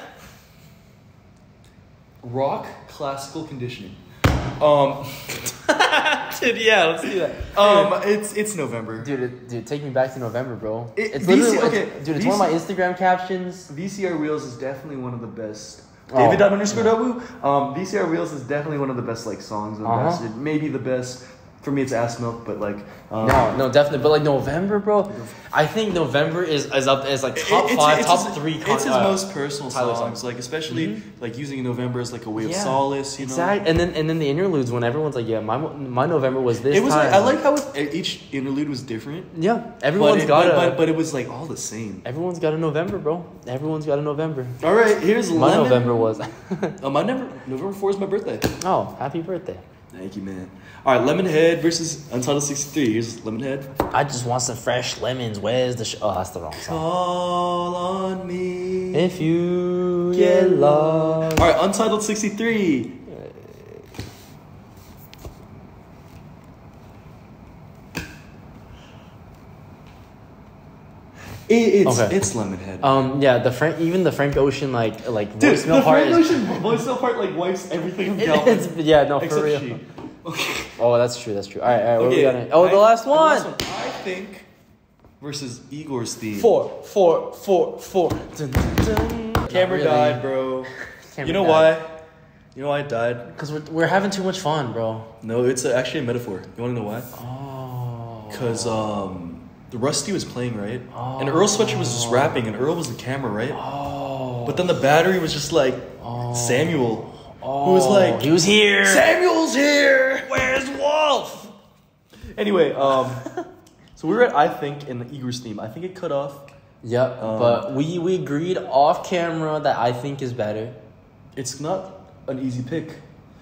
Rock classical conditioning. Um, Dude, yeah, let's do that. um, it's it's November. Dude, it, dude, take me back to November, bro. It- it's V C literally, okay, it's- dude, it's V C one of my Instagram captions. V C R Wheels is definitely one of the best. Oh, David dot underscore W. Um, V C R Wheels is definitely one of the best like songs on Uh-huh. Bastard. Maybe the best. For me, it's Ass Milk, but like um, No, no, definitely. But like November, bro. I think November is, is up as like top It- it's- five, it's top his, three. It's con- his uh, most personal Tyler songs, songs. like especially like using November as like a way of Yeah, solace. You know, exactly. And then and then the interludes when everyone's like, yeah, my my November was this. it was. time. Like, I like how it, each interlude was different. Yeah, But everyone's it, got but, a. but, but it was like all the same. Everyone's got a November, bro. Everyone's got a November. All right, here's My Lemon. November was. Oh, my November November four is my birthday. Oh, happy birthday! Thank you, man. All right, Lemonhead versus Untitled sixty-three. Here's Lemonhead. I just want some fresh lemons. Where's the? Sh- oh, that's the wrong song. Call on me. If you get lost. All right, Untitled sixty-three. It, it's Okay. it's Lemonhead. Um, yeah, the Frank, even the Frank Ocean like like Dude, voicemail the part Frank is. Ocean voicemail part like wipes everything from It- Calvin. it's, yeah, no, for except real. she. Okay. Oh, that's true. That's true. All right, all right. What Okay, we got? Oh, the I- last the one. last one. I think versus Igor's theme. Four, four, four, four. Dun, dun, dun. Camera Not really. died, bro. Camera you know died. why? You know why it died? Because we're, we're having too much fun, bro. No, it's a, actually a metaphor. You want to know why? Oh. Because um, the Rusty was playing, right? And Earl Sweatshirt was just rapping, and Earl was the camera, right? Oh. But then the battery was just like Samuel, who was like, he was here. Samuel's here. Where's Wolf? Anyway, um, so we were at I think in the Igor's theme. I think it cut off. Yep, Um, but we, we agreed off camera that I think is better. It's not an easy pick.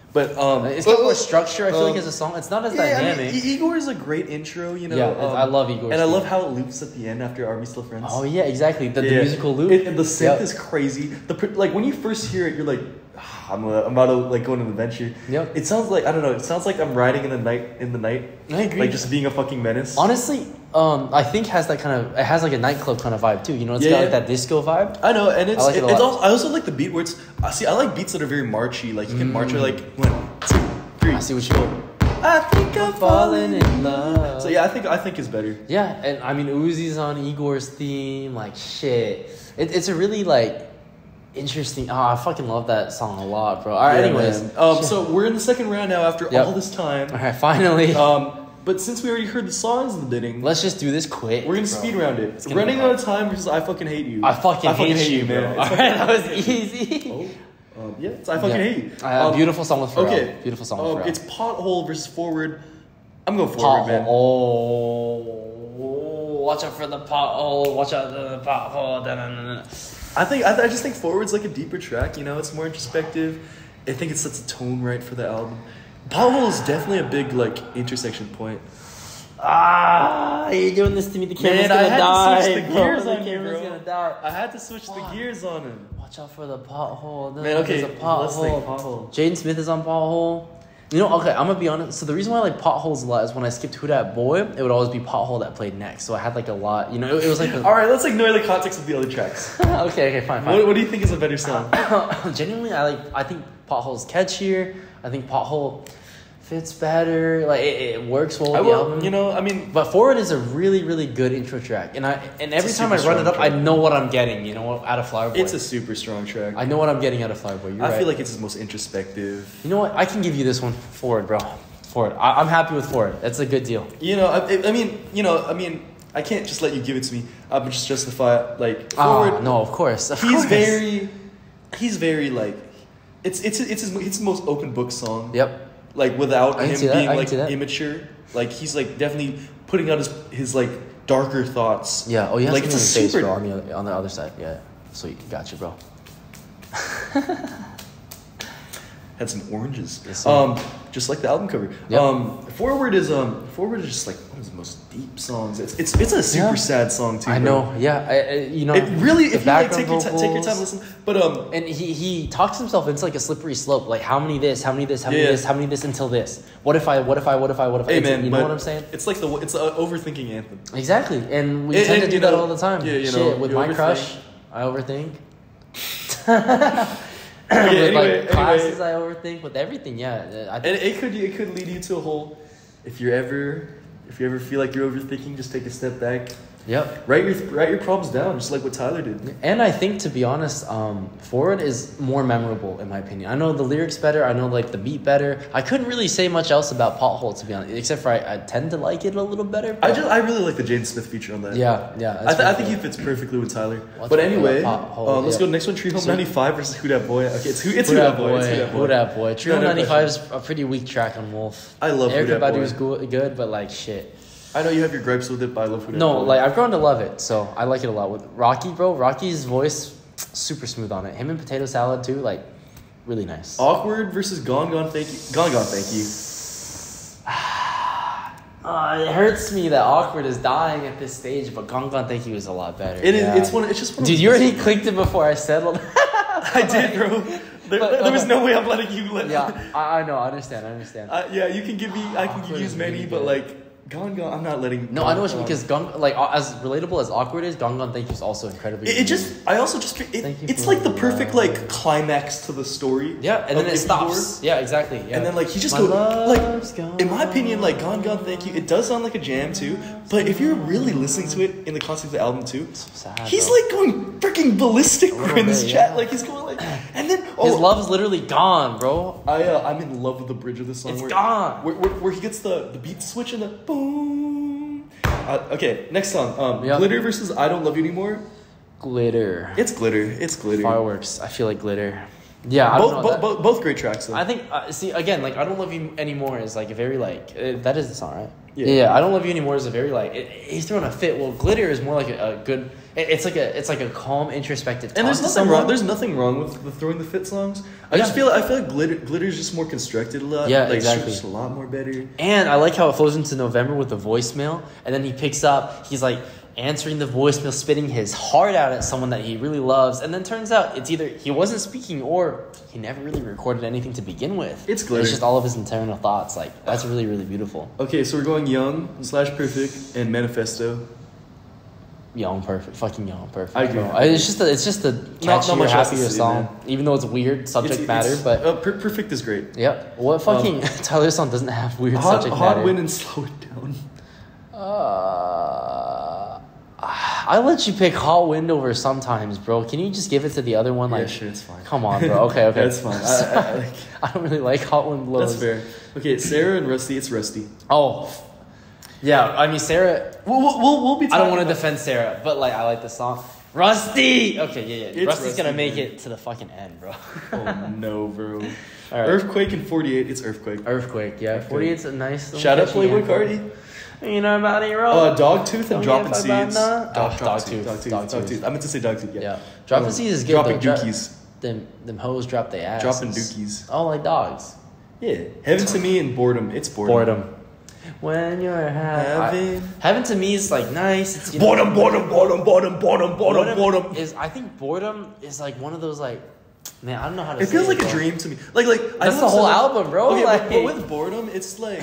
But um, It's got uh, more structure. I feel um, like as a song, it's not as yeah, dynamic. I mean, Igor is a great intro, you know. Yeah, um, I love Igor's and I theme. love how it loops at the end after "Are We Still Friends?" Oh yeah, exactly. The, the Yeah. musical loop. It, and the synth Yep. is crazy. The pr- like when you first hear it, you're like, ah, I'm, uh, I'm about to like go on an adventure. Yep. It sounds like I don't know. It sounds like I'm riding in the night. In the night. I agree. Like just being a fucking menace. Honestly, um, I think has that kind of it has like a nightclub kind of vibe too. You know, it's Yeah, got yeah. like that disco vibe. I know, and it's I like it it, a it's lot. also, I also like the beat where it's. I see. I like beats that are very marchy. Like you can march with like one, two, three. I see what you mean. I think I'm Falling in love. So yeah, I think I think it's better. Yeah, and I mean Uzi's on Igor's theme. Like shit, it, it's a really like interesting. Oh, I fucking love that song a lot, bro. All right, Yeah, anyways, man. um, shit. so we're in the second round now after Yep. all this time. all right, finally, Um, but since we already heard the songs in the beginning, let's just do this quick. we're gonna bro. speed round it. gonna Running be out hard. of time versus I fucking hate you. I fucking, hate, you, man. man. It's All fucking- right, that was easy. Oh, um, yeah, it's I fucking Yeah. hate you. Uh, Um, beautiful song with Pharrell. Okay, Beautiful song with um, Pharrell. It's pothole versus forward. I'm going forward, Pothole. man. Oh, watch out for the pothole. Watch out for the pothole. Da, da, da, da. I think I, I just think forward's like a deeper track. You know, it's more introspective. I think it sets a tone right for the album. Pothole is definitely a big like intersection point. Ah, you're doing this to me. The camera's Man, I gonna had to die. switch the bro. gears the on you, camera's bro. gonna die. I had to switch Fuck. the gears on him. Watch out for the pothole. Man, okay, There's a let's think pothole. pothole. Jaden Smith is on pothole. You know, okay, I'm gonna be honest. So the reason why I like potholes a lot is when I skipped Who Dat Boy, it would always be pothole that played next. So I had like a lot. You know, it, it was like. A, All right, let's ignore the context of the other tracks. okay, okay, fine, fine. What, what do you think is a better song? Genuinely, I like. I think pothole's catchier. I think pothole fits better. Like it, it works well with I the will, album. you know, I mean, But Forward is a really, really good intro track, and I and every It's a time I super run it up, strong I track. know what I'm getting. You know, out of Flower Boy. it's a super strong track. I know what I'm getting out of Flower Boy. You're I right. feel like it's his most introspective. You know what? I can give you this one. Forward, bro. Forward. I, I'm happy with Forward. That's a good deal. You know, I, I mean, you know, I mean, I can't just let you give it to me. I would just justify it. Like Oh forward. no, of course. Of he's course. very, he's very like, it's it's it's his it's his most open book song. Yep. Like without I can him see that, being I can like see that. immature. Like he's like definitely putting out his his like darker thoughts. Yeah. Oh, you have like something it's in a the face, super. bro, on the on the other side. Yeah. Sweet. Got you, bro. Had some oranges. Yes, sir. um, just like the album cover. Yep. Um, forward is um, forward is just like one of his most deep songs. It's it's it's a super Yeah. sad song too. I bro. know. Yeah. I, I, you know. It really, the if you like, background take your, ti- take your time, vocals. listen. But um, And he, he talks himself into like a slippery slope. Like how many this, how many this, how many Yeah. this, how many this until this. What if I? What if I? What if I? What if I? hey It's- man, you know but what I'm saying? It's like the it's an overthinking anthem. Exactly. And we And- tend and, to do you that know, all the time. yeah, you Shit, know, with you my overthink. crush, I overthink. Okay, with anyway, like anyway. classes, I overthink. With everything, yeah. I And it, it could it could lead you to a whole. If you're ever if you ever feel like you're overthinking, just take a step back. Yep. Write your write your problems down, just like what Tyler did. And I think, to be honest, um, Forward is more memorable in my opinion. I know the lyrics better. I know like the beat better. I couldn't really say much else about Pothole, to be honest, except for I, I tend to like it a little better. I but- just I really like the Jaden Smith feature on that. yeah, yeah. I, that's th- I pretty think he cool. fits perfectly with Tyler. Watch but out for anyway, that pothole, um, let's yeah. go to the next one. Tree Home So- ninety-five versus Who Dat Boy. Okay, it's Who it's Who Who Dat Dat Boy. It's Who Dat Boy. Who Dat Boy. Trio No, no ninety-five is a pretty weak track on Wolf. I love Who Dat Boy. Everybody's good, good, but like shit. I know you have your gripes with it, but I love Who Dat No, Boy. like I've grown to love it, so I like it a lot. With Rocky, bro, Rocky's voice super smooth on it. Him and Potato Salad too, like really nice. Awkward versus Gone Gone Thank You. Gone Gone Thank You. Uh, it hurts me that Awkward is dying at this stage, but Gone Gone Thank You is a lot better. It is. yeah. It's one. It's just one. Dude, of you those- already clicked it before I settled. I did, bro. There, But, there was okay. no way I'm letting you let. Yeah, I, I know, I understand, I understand. Uh, yeah, you can give me. I can Awkward use is many, really but good. like Gone Gone, I'm not letting. No, I know what you mean, because Gone, like uh, as relatable as Awkward is, Gone Gone Thank You is also incredibly. It, it just. I also just. It, Thank you it's for like the the perfect love. like climax to the story. yeah, and then of it Igor. stops. Yeah, exactly. Yeah. And then like he just My goes love's like gone. in my opinion like Gone Gone Thank You. It does sound like a jam too, but if you're really listening to it in the context of the album too, So sad, he's bro. like going freaking ballistic little in this bit, chat. yeah. Like he's going like, and then oh, His love's literally gone, bro. I uh, I'm in love with the bridge of this song. It's where, gone. Where, where, where he gets the, the beat switch and the boom. Uh, okay, next song. Um, Yeah. Glitter versus I Don't Love You Anymore. Glitter. It's glitter. It's glitter. Fireworks. I feel like glitter. Yeah, I don't Both, know. both, that- both, both great tracks though. I think uh, see again, like I don't love you anymore is like very like uh, that is the song, right? Yeah. yeah, I Don't Love You Anymore is a very like it, he's throwing a fit. Well, Glitter is more like a, a good. It, it's like a it's like a calm, introspective. And there's nothing someone. wrong. There's nothing wrong with the throwing the fit songs. I yeah. just feel I feel like Glitter Glitter's just more constructed a lot. Yeah, like, exactly. Just a lot more better. And I like how it flows into November with the voicemail, and then he picks up. He's like answering the voicemail, spitting his heart out at someone that he really loves, and then turns out it's either he wasn't speaking or he never really recorded anything to begin with. It's Glitter. It's just all of his internal thoughts. Like that's really really beautiful. Okay, so we're going Young slash Perfect and Manifesto. Young Perfect, fucking Young Perfect. I agree. Bro. It's just a, it's just a catchier, much else to happier say, song, man. even though it's weird subject It's- matter. it's- But uh, Per- Perfect is great. yep, what fucking Um, Tyler song doesn't have weird Hot, subject hot matter? Wind and Slow It Down. Uh, I let you pick Hot Wind over sometimes, bro. Can you just give it to the other one? Like, Yeah, sure, it's fine. Come on, bro. Okay, okay. That's fine. I, I, I, like, I don't really like Hot Wind blows. that's fair. Okay, Sarah and Rusty. It's Rusty. Oh, yeah. I mean, Sarah. We'll we'll, we'll, we'll be. I don't talking want to about- defend Sarah, but like, I like the song. Rusty. Okay, yeah, yeah. It's Rusty's Rusty, gonna make man. it to the fucking end, bro. Oh no, bro. All right. Earthquake and forty-eight. It's Earthquake. Earthquake. Yeah, forty-eight's a nice. little Shout out catchy Playboy anthem. Cardi. You know about it, bro. Uh, Dogtooth Don't and Dropping give a about Seeds. none. Dog, Oh, dog, Dogtooth. tooth, dog, tooth, Dogtooth. dog tooth. I meant to say dog tooth. Yeah. Yeah. Dropping Um, Seeds is good. Dropping though. dookies. Them them hoes drop their ass. Dropping dookies. Oh, like dogs. Yeah. Heaven to me and boredom. It's boredom. Boredom. When you're having Heaven. heaven to me is like nice. It's, you know, Boredom, boredom, boredom, boredom, boredom, boredom, boredom. is I think boredom is like one of those like man I don't know how to. It say feels like bro. a dream to me. Like, like I That's know the whole some- album, bro. Okay, Like- but, but with boredom, it's like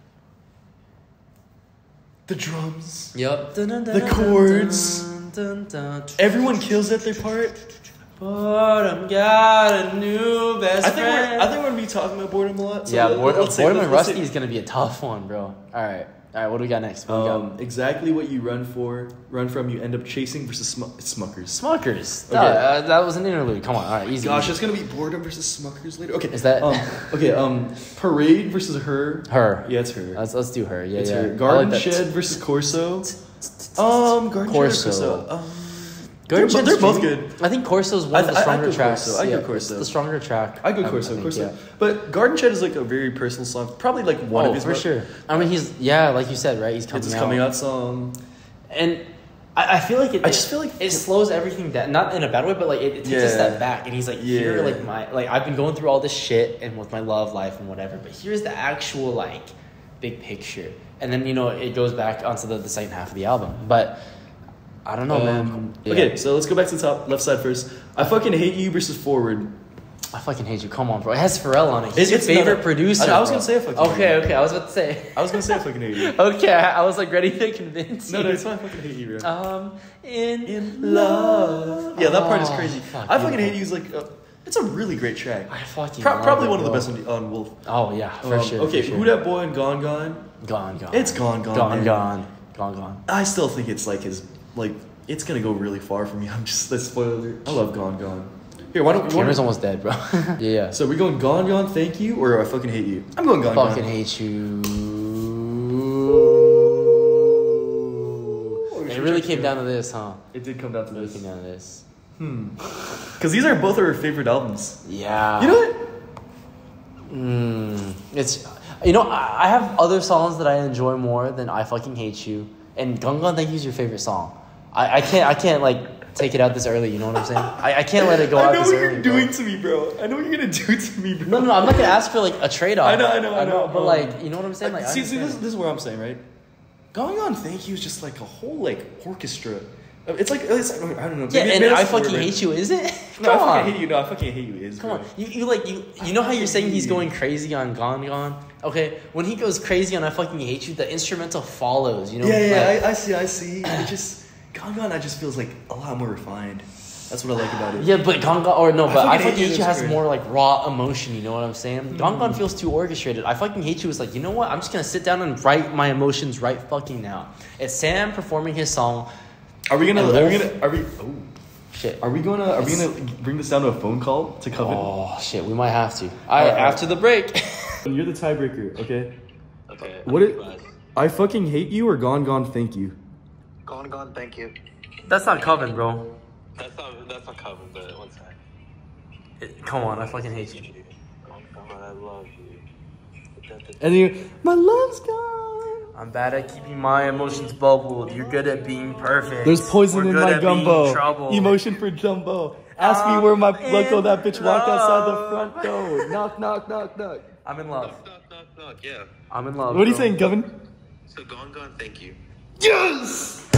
the drums. Yep. The chords. Everyone kills at their part. Boredom got a new best I think friend. we're I think we're gonna be talking about boredom a lot. So yeah, let- boredom, let's say- boredom let's- and let's Rusty say- is gonna be a tough one, bro. All right, all right. What do we got next? What do we got? Um, exactly what you run for, run from, you end up chasing versus Sm- Smuckers. Smuckers. Okay. Okay. Uh, that was an interlude. Come on, all right, easy. Gosh, easy. it's gonna be boredom versus Smuckers later. Okay, Is that- um, okay? Um, Parade versus her. Her. Yeah, it's her. Let's let's do her. Yeah, it's yeah. her. I like Garden that. Shed versus Corso. Um, Garden Corso. Shed or Corso. Um, Garden they're, they're Shed's both true. good. I think Corso's one I of th- the I- stronger I go tracks. Corso. I go yeah, Corso. it's the stronger track. I go I- Corso, I think, Corso. yeah. But Garden Shed is like a very personal song. Probably like one Oh, of his for mo- sure. I mean, he's yeah, like you said, right? He's coming It's his out. coming out song. And I, I feel like it. I just feel like- it slows everything down. Not in a bad way, but like it, it takes Yeah. a step back, and he's like, here, Yeah. like my like I've been going through all this shit and with my love life and whatever, but here's the actual like big picture. And then you know it goes back onto the, the second half of the album, but. I don't know, man. Um, Yeah. Okay, so let's go back to the top left side first. I fucking hate you versus Forward. I fucking hate you. Come on, bro. It has Pharrell on it. He's It's- your it's favorite not a- producer. I- I was bro. gonna say I fucking Okay, hate you. okay. I was about to say. I was gonna say I fucking hate you. Okay, I was like ready to convince No, you. no, it's not I fucking hate you, bro. Um, in In love. Yeah, that part is Oh, crazy. fuck, I fucking beautiful. hate you is like, uh, it's a really great track. I fucking Pro- love probably it, one of the bro. best on, on Wolf. Oh yeah, for Um, sure. Okay, for sure. Who Dat Boy and Gone Gone. Gone, gone. It's Gone Gone, gone, man. gone, gone, gone. I still think it's like his, like, it's gonna go really far for me. I'm just, that's spoiler alert. I love Gone Gone. Here, why don't we? Camera's wanna- almost dead, bro. yeah, yeah. So we're going Gone Gone, Thank You, or I fucking hate you? I'm going Gone Gone. Fucking hate you. Oh, we It should really check came it down out. to this, huh? It did come down to It really this. came down to this. Because these are both our favorite albums. Yeah. You know what? Mm, it's you know I, I have other songs that I enjoy more than I fucking hate you, and Gone Gone Thank You is your favorite song. I, I can't I can't like take it out this early. You know what I'm saying? I, I can't let it go I out know this what early. you're bro. doing to me, bro. I know what you're gonna do to me, bro. No, no, no, I'm not gonna ask for like a trade off. I know, I know, I know. But Um, like, you know what I'm saying? Like, I see, see, this, understand. this is what I'm saying, right? Going on, Thank You is just like a whole like orchestra. It's like it's, I don't know. yeah, maybe- and maybe I that's the word, fucking right? hate you, is it? No, Come I on. fucking hate you. No, I fucking hate you. Is Come bro. on, you, you like you you know how you're saying he's going crazy on Gone Gone? Okay, when he goes crazy on I Fucking Hate You, the instrumental follows. You know? Yeah, yeah, Like- I, I see, I see. It just Gone Gone, I just feels like a lot more refined. That's what I like about it. Yeah, but Gone Gone, or no, I but I Fucking Fucking Hate You Hate You is has great. more like raw emotion, you know what I'm saying? Gone Gone feels too orchestrated. I Fucking Hate You is like, you know what? I'm just gonna sit down and write my emotions right fucking now. It's Sam performing his song. Are we gonna? And Are we Wolf- gonna? Are we? Oh, Shit. are we gonna? Are we It's- gonna bring this down to a phone call to Coven? Oh shit, we might have to. All right, Alright. after the break. You're the tiebreaker, okay? Okay. What it? I fucking hate you or Gone Gone Thank You. Gone, gone, thank you. That's not Coven, bro. That's not, that's not covered, but one sec. It- come on, I fucking hate you. Gone, gone, I love you. And you, my love's gone. I'm bad at keeping my emotions bubbled. You're good at being perfect. There's poison We're in good my at being gumbo. trouble. Emotion for Jumbo. Ask me where my loco that bitch walked outside the front door. Knock, knock, knock, knock. I'm in love. Knock, knock, knock, yeah. I'm in love. What are you bro. saying, Kevin? So gone, gone, thank you. Yes!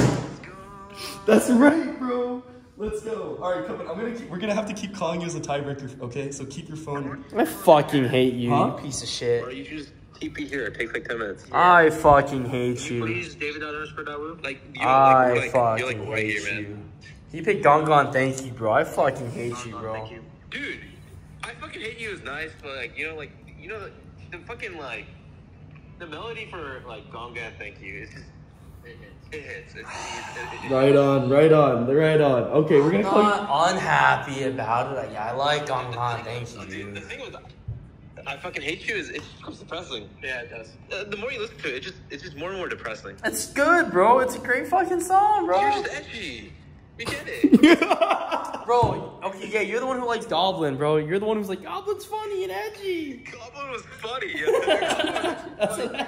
That's right, bro. Let's go. All right, Kevin. I'm gonna. Keep, we're gonna have to keep calling you as a tiebreaker. Okay, so keep your phone. I fucking hate you, Huh? you piece of Or shit. you just T P here. It takes like ten minutes. I fucking hate Can you you. please David underscore Dawu? Like, you know, I like, we're like, you're fucking like right hate here, man. you. He picked Gone Gone Thank You, bro. I fucking hate you, Gone, bro. thank you. Dude, I fucking hate you is nice, but like, you know, like, you know, the, the fucking like, the melody for like Gone Gone Thank You is just, it hits. It hits. It, it, it, it, Right on, right on, right on. Okay, we're gonna I'm call you. not unhappy about it. Like, yeah, I like Gone Gone Thank You, Dude, the dude. thing with I fucking hate you is it just becomes depressing. Yeah, it does. Uh, the more you listen to it, it just it's just more and more depressing. It's good, bro. It's a great fucking song, bro. You're just edgy. You get it. Bro, okay, yeah, you're the one who likes Goblin, bro. You're the one who's like, Goblin's funny and edgy. Goblin was funny. Yeah. if, you,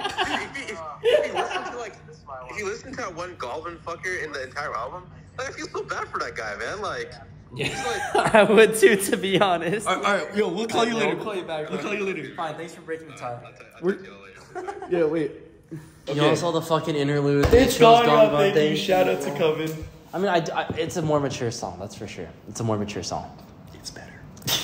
if you listen to like, if you listen to that one Goblin fucker in the entire album, like I feel so bad for that guy, man. Like, Yeah, I would too, to be honest. All right, all right, yo, we'll call you Yeah, later. We'll call you back. We'll bro. call you later. Fine, thanks for breaking the tie. I'll tell I'll We're- tell you later. Yeah, wait. You all saw the fucking interlude. It's It shows gone, Gone on, Gone thank you. Thank Shout out to Coven. I mean, I, I, it's a more mature song, that's for sure. It's a more mature song. It's better.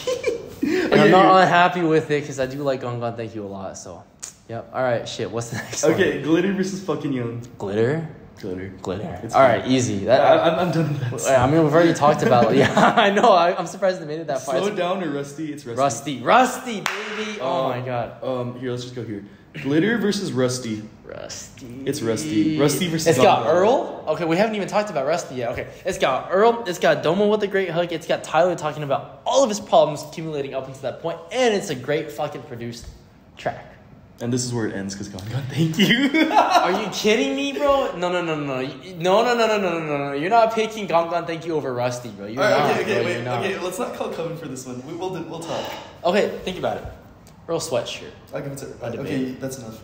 And Okay, I'm not here- unhappy with it because I do like Gone Gone Thank You a lot, so. Yep. All right, shit. What's the next one? Okay, Glitter versus fucking Young. Glitter? Glitter. Glitter. It's All fine. right, easy. That, I, I'm, I'm done with that. I mean, we've already talked about it. Yeah, I know. I, I'm surprised they made it that far. Slow It's down or Rusty? It's Rusty. Rusty. Rusty, baby. Oh, Um, my God. Um, here, let's just go here. Glitter versus Rusty. Rusty. It's Rusty. Rusty versus It's got Gone Gone. Earl. Okay, we haven't even talked about Rusty yet. Okay, it's got Earl. It's got Domo with a great hook. It's got Tyler talking about all of his problems accumulating up until that point, and it's a great fucking produced track. And this is where it ends because Gone Gone. Thank you. Are you kidding me, bro? No, no, no, no, no, You- no, no, no, no, no, no, no, no. You're not picking Gone Gone Thank You over Rusty, bro. You're All right, not. okay, okay, bro. wait, You're not. okay. Let's not call Coven for this one. We, we'll do- we'll talk. Okay, think about it. Earl Sweatshirt. I'll give it to. A debate. Okay, that's enough.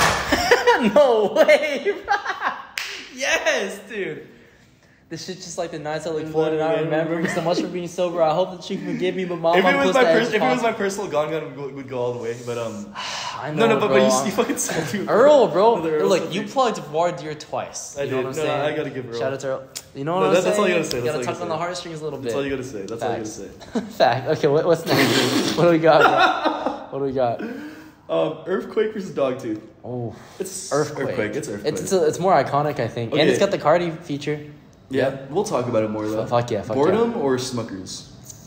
No way. Yes, dude. This shit's just like the nights I look forward and I remember so much for being sober. I hope that you can forgive me, but mom, If I'm it was close my to edge pers- if it was my pop. personal Gone Gone, would go, would go all the way. But um, I know, no, no, but, bro. but you, you fucking said you. Earl, bro. No, the Earl Look, said you you. plugged Voir Dire twice. I You know did. what I'm No, saying? I gotta give Earl. Shout out to Earl. You know what No, I'm that- saying? that's all you gotta say, that's gotta all you tug gotta on the say. heartstrings a little bit. That's all you gotta say. That's all you gotta Facts. say. Fact. Okay, what, what's next? What do we got, bro? What do we got? Um, Earthquake versus Dogtooth. Oh, It's Earthquake. It's Earthquake. It's it's, a, it's more iconic, I think, and Okay. it's got the Cardi feature. yeah, we'll talk about it more though. Fuck yeah, fuck Boredom or Smuckers?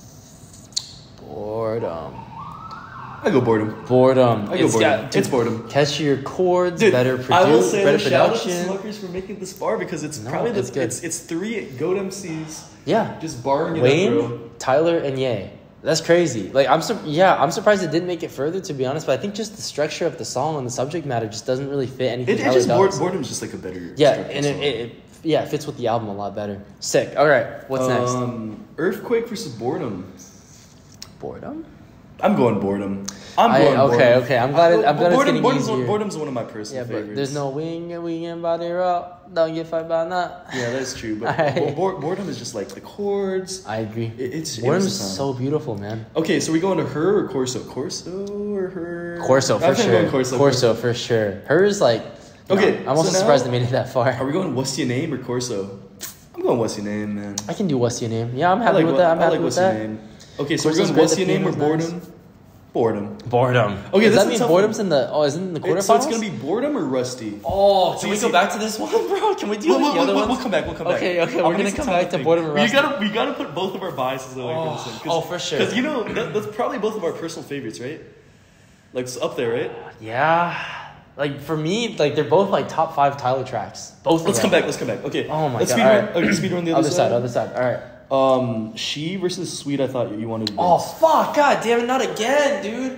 Boredom. I go boredom. Boredom. I go It's boredom. got It's boredom. catchier chords, Dude, better produ- I will say better shout out to production. Smuckers for making this far because it's No, probably the it's good. it's it's three goat M Cs Yeah. just barring it Wayne, up, bro. Tyler, and Ye. That's crazy. Like I'm, sur- yeah, I'm surprised it didn't make it further. To be honest, but I think just the structure of the song and the subject matter just doesn't really fit anything. It, it Tyler just bored, does. boredom's just like a better Yeah, structured and it, song. it, it yeah it fits with the album a lot better. Sick. All right, what's next? Um, Earthquake versus boredom. Boredom. I'm going boredom. I'm I- going okay, boredom. okay, I'm glad it- I'm glad it's boredom, getting boredom's, easier. one, boredom's one of my personal Yeah, favorites. but there's no wing, wing and body rock. Don't get fired by that. Yeah, that's true. But Alright. bo- bo- boredom is just like the chords. I agree. It- it's- it Boredom's was a song. so beautiful, man. Okay, so we going to her or Corso? Corso or her? Corso for I think I'm sure. going Corso. Corso for sure. Hers like. Okay, I'm also so now- surprised they made it that far. Are we going What's Your Name or Corso? I'm going What's Your Name, man. I can do What's Your Name. Yeah, I'm I happy like with what- that. I'm I happy like with What's that. Your Name. Okay, so we're Corso's going great, What's the Your Name or piano's Boredom? Boredom. Boredom. Okay, does that's that a mean tough Boredom's one. in the? Oh, is it in the It- quarterfinals? so it's gonna be Boredom or Rusty? Oh, can See, we see- go back to this one, bro? Can we do We'll, the we'll, other we'll, ones? we'll come back. We'll come back. Okay, okay, I'm we're gonna gonna need come some time back to think. Boredom and We Rusty. gotta we gotta put both of our biases away Oh, from this one. oh, for sure. Because you know that, that's probably both of our personal favorites, right? Like it's up there, right? Yeah. Like for me, like they're both like top five Tyler tracks. Both. Let's of come them. back. Let's come back. Okay. Oh my let's God, Speed all run, right. okay, speed run the other, Other side, other side. All right. Um, She versus Sweet. I thought you wanted to. Oh fuck! God damn it! Not again, dude.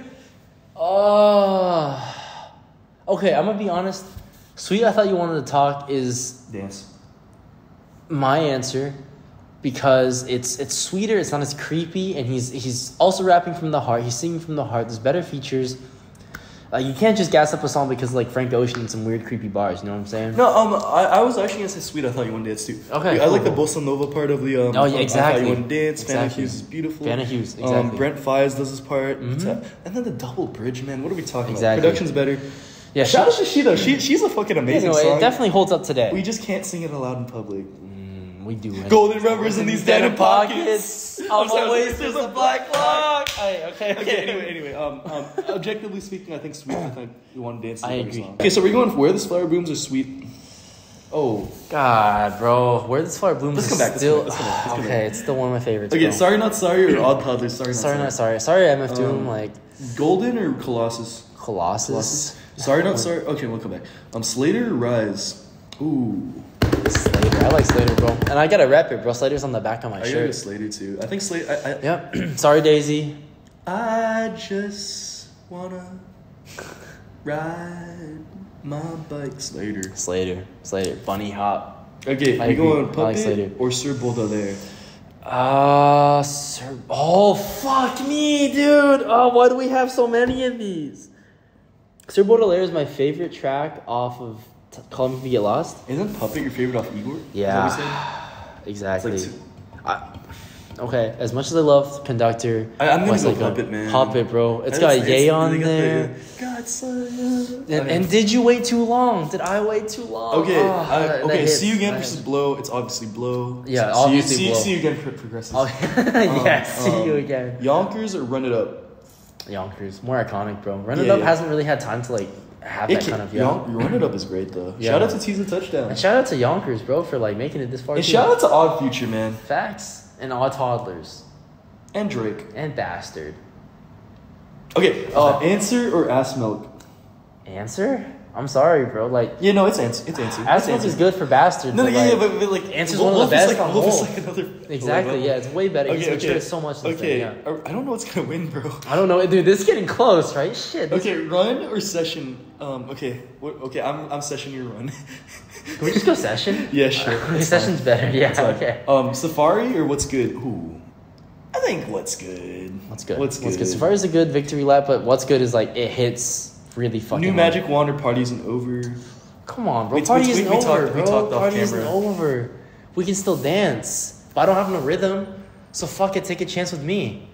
Oh. Okay, I'm gonna be honest. Sweet, I thought you wanted to talk is dance. my answer because it's it's sweeter. It's not as creepy, and he's he's also rapping from the heart. He's singing from the heart. There's better features. Like, you can't just gas up a song because like Frank Ocean and some weird creepy bars. You know what I'm saying? No, um, I, I was actually gonna say sweet. I thought you wanted to dance too. Okay, I cool, like the cool. bossa nova part of the. Um, Oh, yeah, exactly. I thought you wanted to dance. Exactly. Vanna Hughes is beautiful. Vanna Hughes, exactly. Um, Brent Fies does his part, Mhm. and then the double bridge, man. What are we talking Exactly. about? Production's better. Yeah, Shout out she- to she though. She she's a fucking Yeah, amazing no, song. it definitely holds up today. We just can't sing it aloud in public. Mm, we do it. Golden rubbers in these denim pockets. I'm sorry, always there's a black clock. Hey, okay, Okay, anyway, anyway, um, um, objectively speaking, I think sweet. I think you want to dance to I every agree. song. Okay, so we're going where this flower blooms are sweet. Oh, God, bro, where this flower blooms Let's is come back, let's still come back, let's come back, let's come okay. back. It's still one of my favorites. okay. bro. Sorry, not sorry, or odd toddlers. Sorry, not sorry, sorry. not sorry. Sorry, M F Doom, Um, like Golden or Colossus? Colossus. Colossus. Sorry, not sorry. Okay, we'll come back. Um, Slater or Rise? Ooh, Slater. I like Slater, bro, and I gotta rep it, bro. Slater's on the back of my I gotta shirt. go Slater too. I think Slater. I, I, Yep. Sorry, Daisy. I just wanna ride my bike. Slater. Slater. Slater. Bunny hop. Okay, I we agree. going I like Puppet Slater. or Sir Baudelaire? Uh, sir. Oh, fuck me, dude. Oh, why do we have so many of these? Sir Baudelaire is my favorite track off of T- Call Me If You Get Lost. Isn't Puppet your favorite off Igor? Yeah. Is that what we Exactly. It's like I, okay, as much as I love Conductor, I- I'm gonna Wesley go Gunn- Puppet, man. Puppet, bro. It's said? got It's- Ye it's- on they got there. the- God, son. And, and did you wait too long? Did I wait too long? Okay, Oh, I, that- that okay. hits. See you again That versus hits. Blow. It's obviously Blow. Yeah, see, obviously see, Blow. See you again for Progressive. Oh, yes, see you um, again. Yonkers or Run It Up? Yonkers, more iconic, bro. Run It Yeah, Up yeah. hasn't really had time to like have It that can- kind of Yon- young. Run It Up is great though. Yeah. Shout out to Tease the Touchdown. And shout out to Yonkers, bro, for like making it this far. And too. shout out to Odd Future, man. Facts and all toddlers And Drake. and Bastard. Okay, uh, Answer or Ass Milk? Answer? I'm sorry, bro. Like, Yeah, no, it's Answer. It's Answer. Ass It's Milk Answer. is good for Bastard. No, but, yeah, like, yeah, but, but like Answer's Wolf- one of the Wolf is best like, on Wolf is Wolf. like another. Exactly, level. yeah, it's way better. He's Okay, okay. matured so much since Okay, then, yeah. I I don't know what's gonna win, bro. I don't know, dude. This is getting close, right? Shit. This Okay, Run or Session? Um, okay, what, okay, I'm I'm Session. You Run. Can we just go Session? Yeah, sure. That's Session's better. Yeah. It's fine. Okay. Um, Safari or What's Good? Ooh, I think What's Good. What's good? What's What's Good? good? Safari's a good victory lap, but what's good is like it hits really fucking. New hard. Magic Wand or Party Isn't Over? Come on, bro. We- Party we- isn't we over, talked- we bro. talked off Party isn't camera. over. We can still dance, but I don't have no rhythm. So fuck it. Take a chance with me.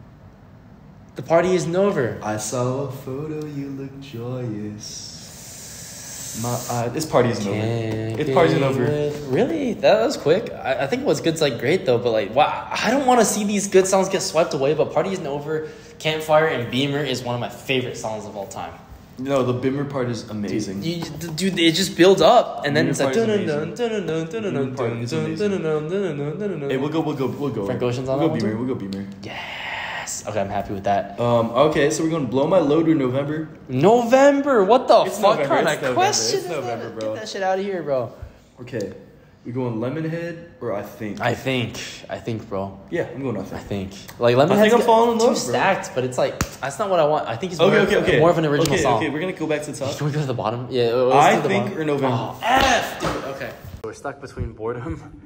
The party isn't over. I saw a photo. You look joyous. My, uh, this party isn't over. Can't It's party isn't get over. with- Really? That was quick. I, I think what's good's like great though, but like, wow, I don't want to see these good songs get swept away. But Party Isn't Over, Campfire, and Beamer is one of my favorite songs of all time. No, the Bimmer part is amazing. You, dude, it just builds up, and then Beamer it's like. part is dun amazing. dun dun dun dun dun Beamer part is dun amazing. dun dun dun dun dun dun. Hey, we'll go, we'll go, we'll go. Frank Ocean's on We'll that go one Beamer, too? we'll go Beamer. Yes. Okay, I'm happy with that. Um, okay, so we're going to Blow My Load or November? November. What the It's fuck November, kind it's of November, question it's is November, that? bro. Get that shit out of here, bro. Okay, we going Lemonhead or I Think? I think. I think, bro. Yeah, I'm going I I Think. think. Like, Lemonhead's I think I'm got- falling in too love, bro. stacked, but it's like that's not what I want. I think it's Okay, more, okay, okay. more of an original okay, song. Okay, we're going to go back to the top. Can we go to the bottom? Yeah. let's I do the Think bottom. or November? Oh, F, dude. Okay. We're stuck between Boredom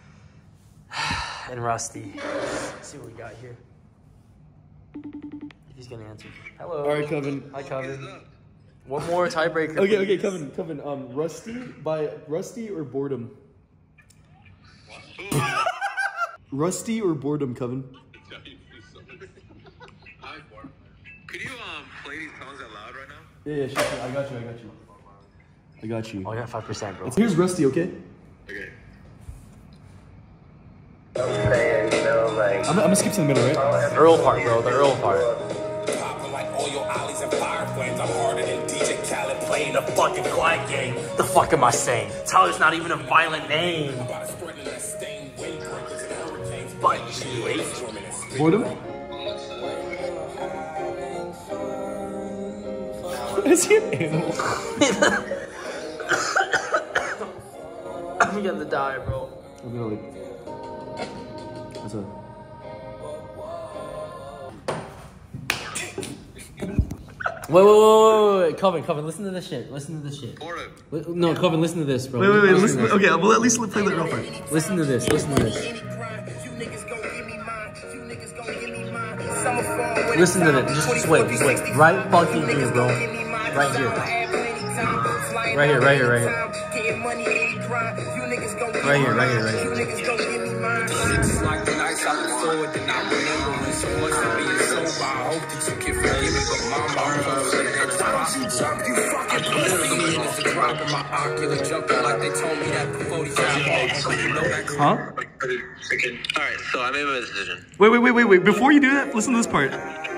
and Rusty. Let's see what we got here. If he's gonna answer. Hello. All right, Kevin. Hi, Kevin. One more tiebreaker. Okay, okay, please. Kevin, Kevin, um, Rusty by Rusty or Boredom? Rusty or Boredom, Kevin? Could you um play these songs out loud right now? Yeah, yeah, sure, sure. I got you, I got you. I got you. Oh, I got five percent, bro. Here's Rusty, okay? Okay. I'm, I'm gonna skip to the middle, right? Earl part, bro. The Earl part. Popping like all your ollies and fire flames. I'm harder than D J Khaled playing The fucking quiet game. The fuck am I saying? Tyler's not even a violent name. about spreading that stain, windbreakers and hurricanes. But you wait. Boredom? Is he an animal? I'm gonna die, bro. I'm gonna like. What's up? Wait, wait, wait, wait, wait, Coven, Coven, listen to this shit. Listen to this shit. Boredom. Li- No, Coven, listen to this, bro. Wait, wait, wait. to Listen. this. Okay, well, at least play the real part. Listen to this. Listen to this. You niggas gon' give me mine. You niggas gon' give me mine. Summer fall when Listen to this. Just, just wait, just wait. Right fucking here, bro. Right here. Right here, right here, right here. Right here, right here, right here. It's like the nights I look forward to not remembering so much for being sober. I hope that you can forgive me, but my mom knows that it's possible. I literally needed to drop in my ocular jumping like they told me that before these guys. You know that? Huh? Alright, so I made my decision. Wait, wait, wait, wait, wait. Before you do that, listen to this part.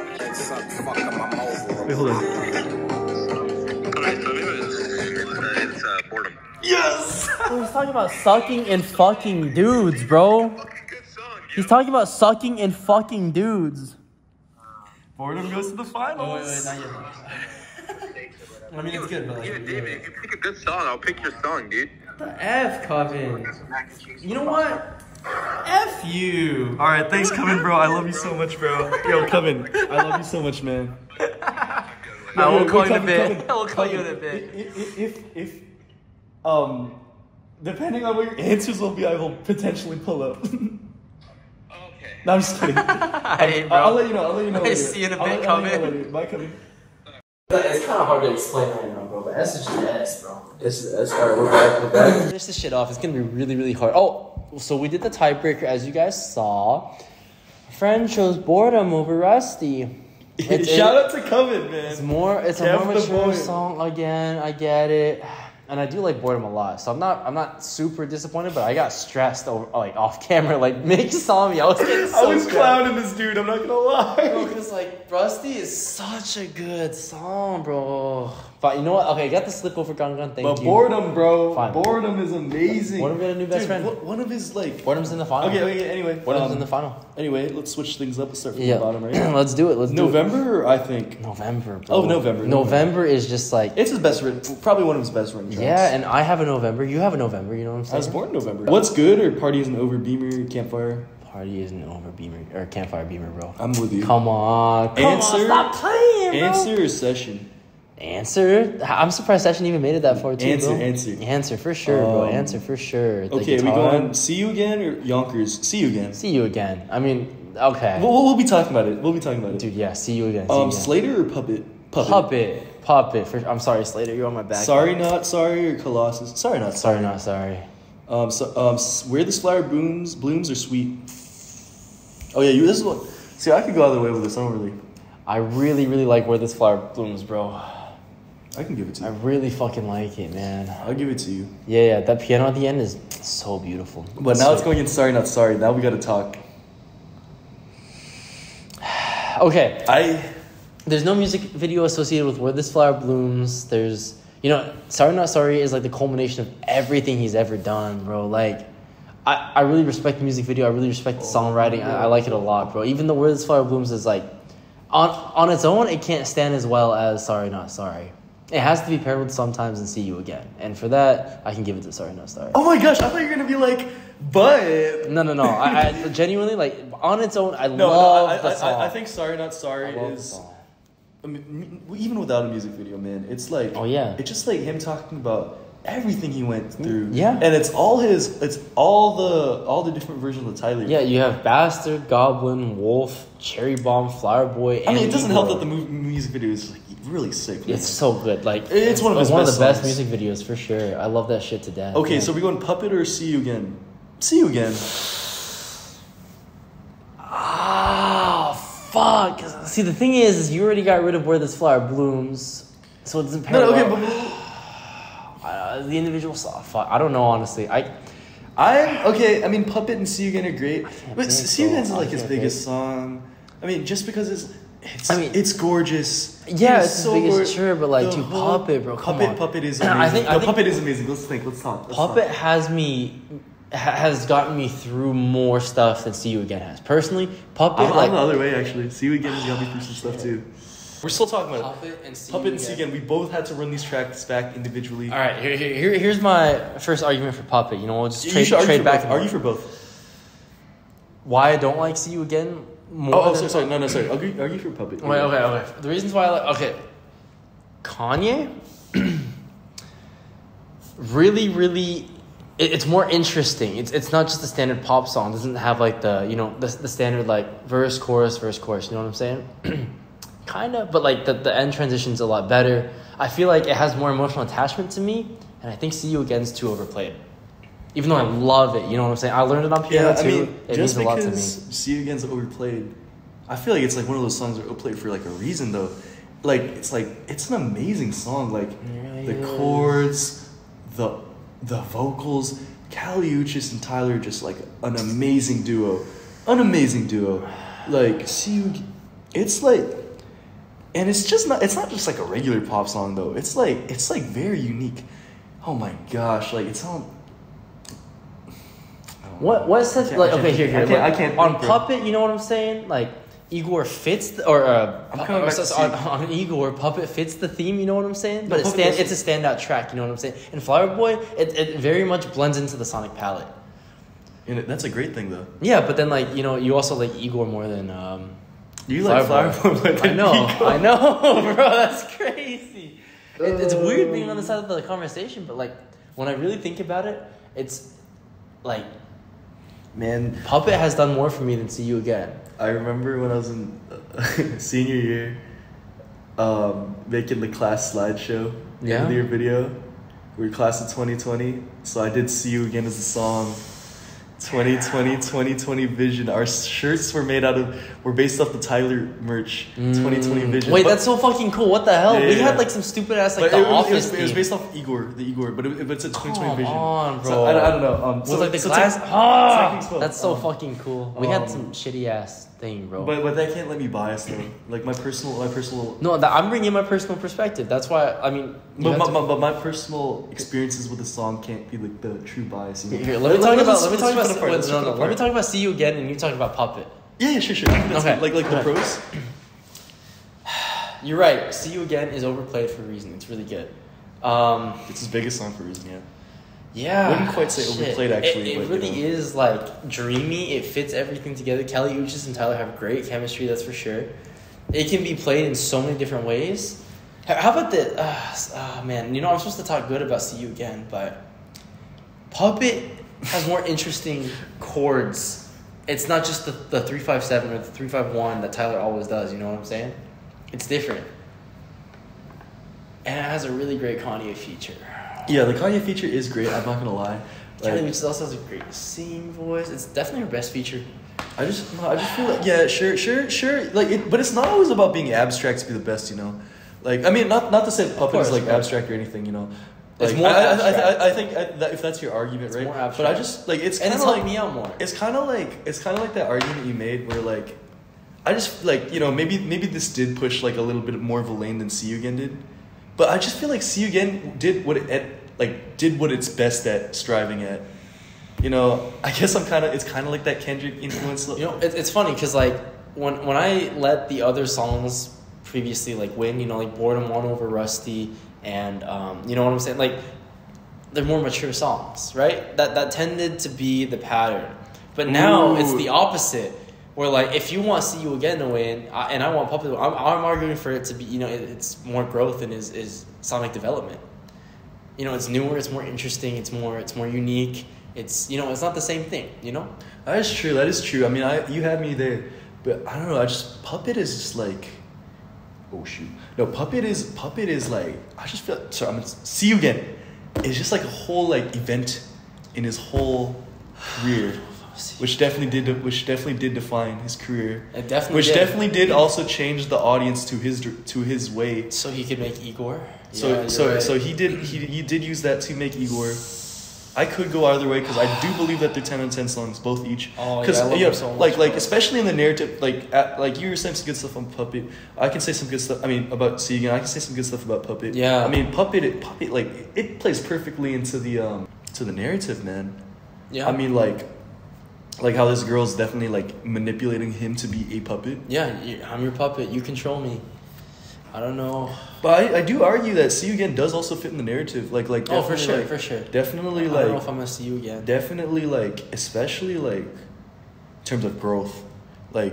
Wait, hold on. Alright, so I made my decision. Uh, it's uh, boredom. Yes! Bro, he's talking about sucking and fucking dudes, bro. Good song, He's talking about sucking and fucking dudes. Boredom goes to the finals. Oh, wait, wait, not yet. I mean, it's good, but like... Yeah, David, if you pick a good song, I'll pick your song, dude. The F, Coven. You know what? F you. All right, thanks, Coven, bro. I love you so much, bro. Yo, Coven, I love you so much, man. I will call you in a bit. I will call you in a If, bit. if, if, if, um, depending on what your answers will be, I will potentially pull up. Okay. No, I'm just kidding. Hey, bro. I'll let you know. I'll let you know. I later. see you in a I'll bit, let- I'll let you know Coven. later. Bye, Coven. It's kind of hard to explain right now, bro, but S is just S, bro. S is S. All right, we're back. We're back. Finish this shit off. It's gonna be really, really hard. Oh, so we did the tiebreaker, as you guys saw. Friend chose boredom over Rusty. It's, Shout it- out to Coven, man. It's more. It's a Kev more the mature boy. song again. I get it, and I do like boredom a lot. So I'm not. I'm not super disappointed, but I got stressed over like off camera. Like Mick saw me. I was getting so I was stressed. clowning this dude. I'm not gonna lie. Bro, because like Rusty is such a good song, bro. But you know what? Okay, I got the slip over Gun Gun. Thank But you. boredom, bro. Fine. Boredom is amazing. Boredom got a new best Dude, friend. wh- One of his like. Boredom's in the final. Okay, okay. Anyway, Boredom's um, in the final. Anyway, let's switch things up. Let's start from Yeah. the bottom, right? Let's do it. Let's do it. November, I think. November, bro. Oh, November, November is just like. It's his best written, probably one of his best written tracks. Yeah, and I have a November. You have a November. You know what I'm saying? I was born in November. What's good or party isn't over? Beamer, campfire. Party isn't over Beamer or Campfire Beamer, bro. I'm with you. Come on, come Answer. on, stop playing, bro. Answer or session? Answer. I'm surprised Session even made it that far too, Answer, bro. answer. Answer for sure, bro. Um, Answer for sure. The Okay, we guitar. going see you again or Yonkers? See you again. See you again. I mean, okay, We'll, we'll be talking about it. We'll be talking about it. dude. Yeah, see you again. See um, you again. Slater or Puppet? Puppet. Puppet, puppet. For, I'm sorry, Slater. You're on my back. Sorry, not sorry or Colossus. Sorry, not sorry. Sorry, not sorry. Um, so, um, s- where this flower blooms, blooms are sweet. Oh yeah, you. This is what. See, I could go either way with this. I don't really. I really, really like Where This Flower Blooms, bro. I can give it to I you. really fucking like it, man. I'll give it to you. Yeah, yeah. That piano at the end is so beautiful. But now it's going in sorry, not sorry. Now we got to talk. Okay. I. There's no music video associated with Where This Flower Blooms. There's, you know, Sorry Not Sorry is like the culmination of everything he's ever done, bro. Like, I, I really respect the music video. I really respect the songwriting. I, I like it a lot, bro. Even though Where This Flower Blooms is like, on on its own, it can't stand as well as Sorry Not Sorry. It has to be paired with Sometimes and See You Again. And for that, I can give it to Sorry Not Sorry. Oh my gosh! I thought you were gonna be like, but. No, no, no. I, I genuinely, like, on its own, I No, love no, I, the I, song. I, I think sorry, not sorry I love the is. song. I mean, m- even without a music video, man, it's like. Oh, yeah. It's just like him talking about everything he went through. Yeah. And it's all his. It's all the all the different versions of Tyler. Yeah, you have Bastard, Goblin, Wolf, Cherry Bomb, Flower Boy. I mean, and it doesn't help Igor. that the mu- music video is like really sick. Man. It's so good. Like It's one of his one best of the best songs. music videos for sure. I love that shit to death. Okay, Yeah. so we going Puppet or See You Again? See You Again. Ah, fuck. 'Cause, see, the thing is, is you already got rid of Where This Flower Blooms, so it doesn't pair No, no, okay, well. but Uh, the individual song. Fuck, I don't know honestly. I I'm okay. I mean, Puppet and See You Again are great, but think See You so. Again is I like his can't biggest think. song. I mean, just because it's, it's I mean- it's gorgeous. Yeah, It's it's his biggest, gor- sure, but, like, the dude, whole- Puppet, bro, come Puppet, on. Puppet is I amazing. think- I no, think- Puppet is amazing. Let's think. Let's talk. Let's Puppet talk. has me ha- has gotten me through more stuff than See You Again has. Personally, Puppet I'm, like I'm the other way actually. See You Again has got me through some stuff too. We're still talking about it. Puppet and See Puppet You and See You Again. Again. We both had to run these tracks back individually. All right, here, here, here- here's my first argument for Puppet. You know, we'll just You trade, should argue trade for back. both. and Argue forth. for both. Why I don't like See You Again more. Oh, oh than- sorry, sorry, no, no, sorry. Argue, argue for Puppet. Wait, okay, okay. The reasons why I like okay, Kanye, really, really it, it's more interesting. It's it's not just a standard pop song. It doesn't have like the you know the the standard like verse chorus verse chorus. You know what I'm saying? Kind of, but like the the end transition's a lot better. I feel like it has more emotional attachment to me, and I think "See You Again's" too overplayed. Even though I love it, you know what I'm saying? I learned it on piano Yeah, I too. mean, it just means a lot to me. because "See You Again's" overplayed, I feel like it's like one of those songs that are overplayed for like a reason though. Like it's like it's an amazing song. Like Yeah, the yeah. chords, the the vocals. Kali Uchis and Tyler are just like an amazing duo, an amazing duo. Like "See You," it's like, and it's just not. It's not just like a regular pop song though. It's like it's like very unique. Oh my gosh! Like it's all. What what says can't- like I can't okay here think- here I can't- look, I can't on think, bro. Puppet, you know what I'm saying? Like Igor fits the, or uh, I'm coming or back to says see- on, on Igor Puppet fits the theme. You know what I'm saying? But No, it Puppet stand, does- it's a standout track. You know what I'm saying? And Flower Boy, it, it very much blends into the sonic palette. And it, that's a great thing though. Yeah, but then like you know you also like Igor more than um. You like Flower Boy more I than know, Igor. I know, bro. That's crazy. It, it's weird being on the side of the conversation, but like when I really think about it, it's like Man, Puppet has done more for me than See You Again. I remember when I was in uh, senior year, um, making the class slideshow. Yeah. Your video. We were class of twenty twenty, so I did "See You Again" as a song. twenty twenty, twenty twenty vision. Our shirts were made out of, were based off the Tyler merch. twenty twenty vision. Wait, But- that's so fucking cool. What the hell? Yeah, we yeah, had yeah. like some stupid ass like But the it, was, it, office was, it was theme. based off Igor, the Igor, but it, but it's a twenty twenty Come vision. on, So bro. I, I don't know. Um, So like the so glass. tech- Ah, technically spoke, that's so um, fucking cool. We had um, some shitty ass thing, bro. But but that can't let me bias though. Like my personal, my personal. no, that, I'm bringing my personal perspective. That's why I mean. you But have my, to- my, but my personal experiences with the song can't be like the true bias. You know? Here, let me talk Let's- about. let's- Let me let's talk split about. it apart, wait, let's no, split no. it Let me apart. talk about See You Again, and you talk about Puppet. Yeah, yeah, sure, sure. That's Okay. Like like the Okay. pros. You're right. See You Again is overplayed for a reason. It's really good. Um, It's his biggest song for a reason. Yeah. yeah. Wouldn't quite say shit. overplayed, actually, It, it but, really you know. is like dreamy. It fits everything together. Kelly Uchis and Tyler have great chemistry. That's for sure. It can be played in so many different ways. How how about the? Uh, oh man, you know I'm supposed to talk good about See You Again, but Puppet has more interesting chords. It's not just the, the three five seven or the three five one that Tyler always does. You know what I'm saying? It's different. And it has a really great Kanye feature. Yeah, the Kanye feature is great. I'm not gonna lie. Kelly Like, Uchis also has a great singing voice. It's definitely her best feature. I just, no, I just feel like, yeah, sure, sure, sure. Like, it, but it's not always about being abstract to be the best, you know. Like, I mean, not not to say Puppet course, is like of course. abstract or anything, you know. It's Like, more I, I, I, abstract. I, I think I, that if that's your argument, It's right? more But I abstract. just like it's And kind it's of helping like me out more. It's kind of like it's kind of like that argument you made where like, I just like you know maybe maybe this did push like a little bit more of a lane than See You Again did, but I just feel like See You Again did what it at, like did what it's best at striving at. You know, I guess I'm kind of it's kind of like that Kendrick influence. You know, it, it's funny because like when when I let the other songs previously like win, you know, like Boredom won over Rusty, and um, you know what I'm saying, like they're more mature songs, right? That that tended to be the pattern, but now Ooh. it's the opposite. Where like if you want See You Again to win, I, and I want Puppet, to win, I'm I'm arguing for it to be, you know, it, it's more growth in his is sonic development. You know, it's newer, it's more interesting, it's more it's more unique. It's, you know, it's not the same thing, you know? That is true. That is true. I mean, I you had me there, but I don't know. I just Puppet is just like, oh shoot, no Puppet is Puppet is like I just feel sorry. I'm gonna See You Again. It's just like a whole like event in his whole career, which definitely did which definitely did define his career. It definitely which did. definitely did also change the audience to his to his way. So he could make Igor. So Yeah, you're so right. so he did he he did use that to make Igor. I could go either way because I do believe that they're ten out of ten songs, both each. Oh, yeah, Because I love you know, them so much, like like bro. especially in the narrative, like at, like you were saying some good stuff on Puppet. I can say some good stuff. I mean about See You Again. I can say some good stuff about Puppet. Yeah. I mean Puppet. It, Puppet like it, it plays perfectly into the um to the narrative, man. Yeah. I mean like like how this girl's definitely like manipulating him to be a puppet. Yeah, you, I'm your puppet. You control me. I don't know. But I, I do argue that See You Again does also fit in the narrative. Like like Oh, for definitely, sure, like, for sure. Definitely I like don't know if I'm gonna see you again. definitely like especially like in terms of growth, like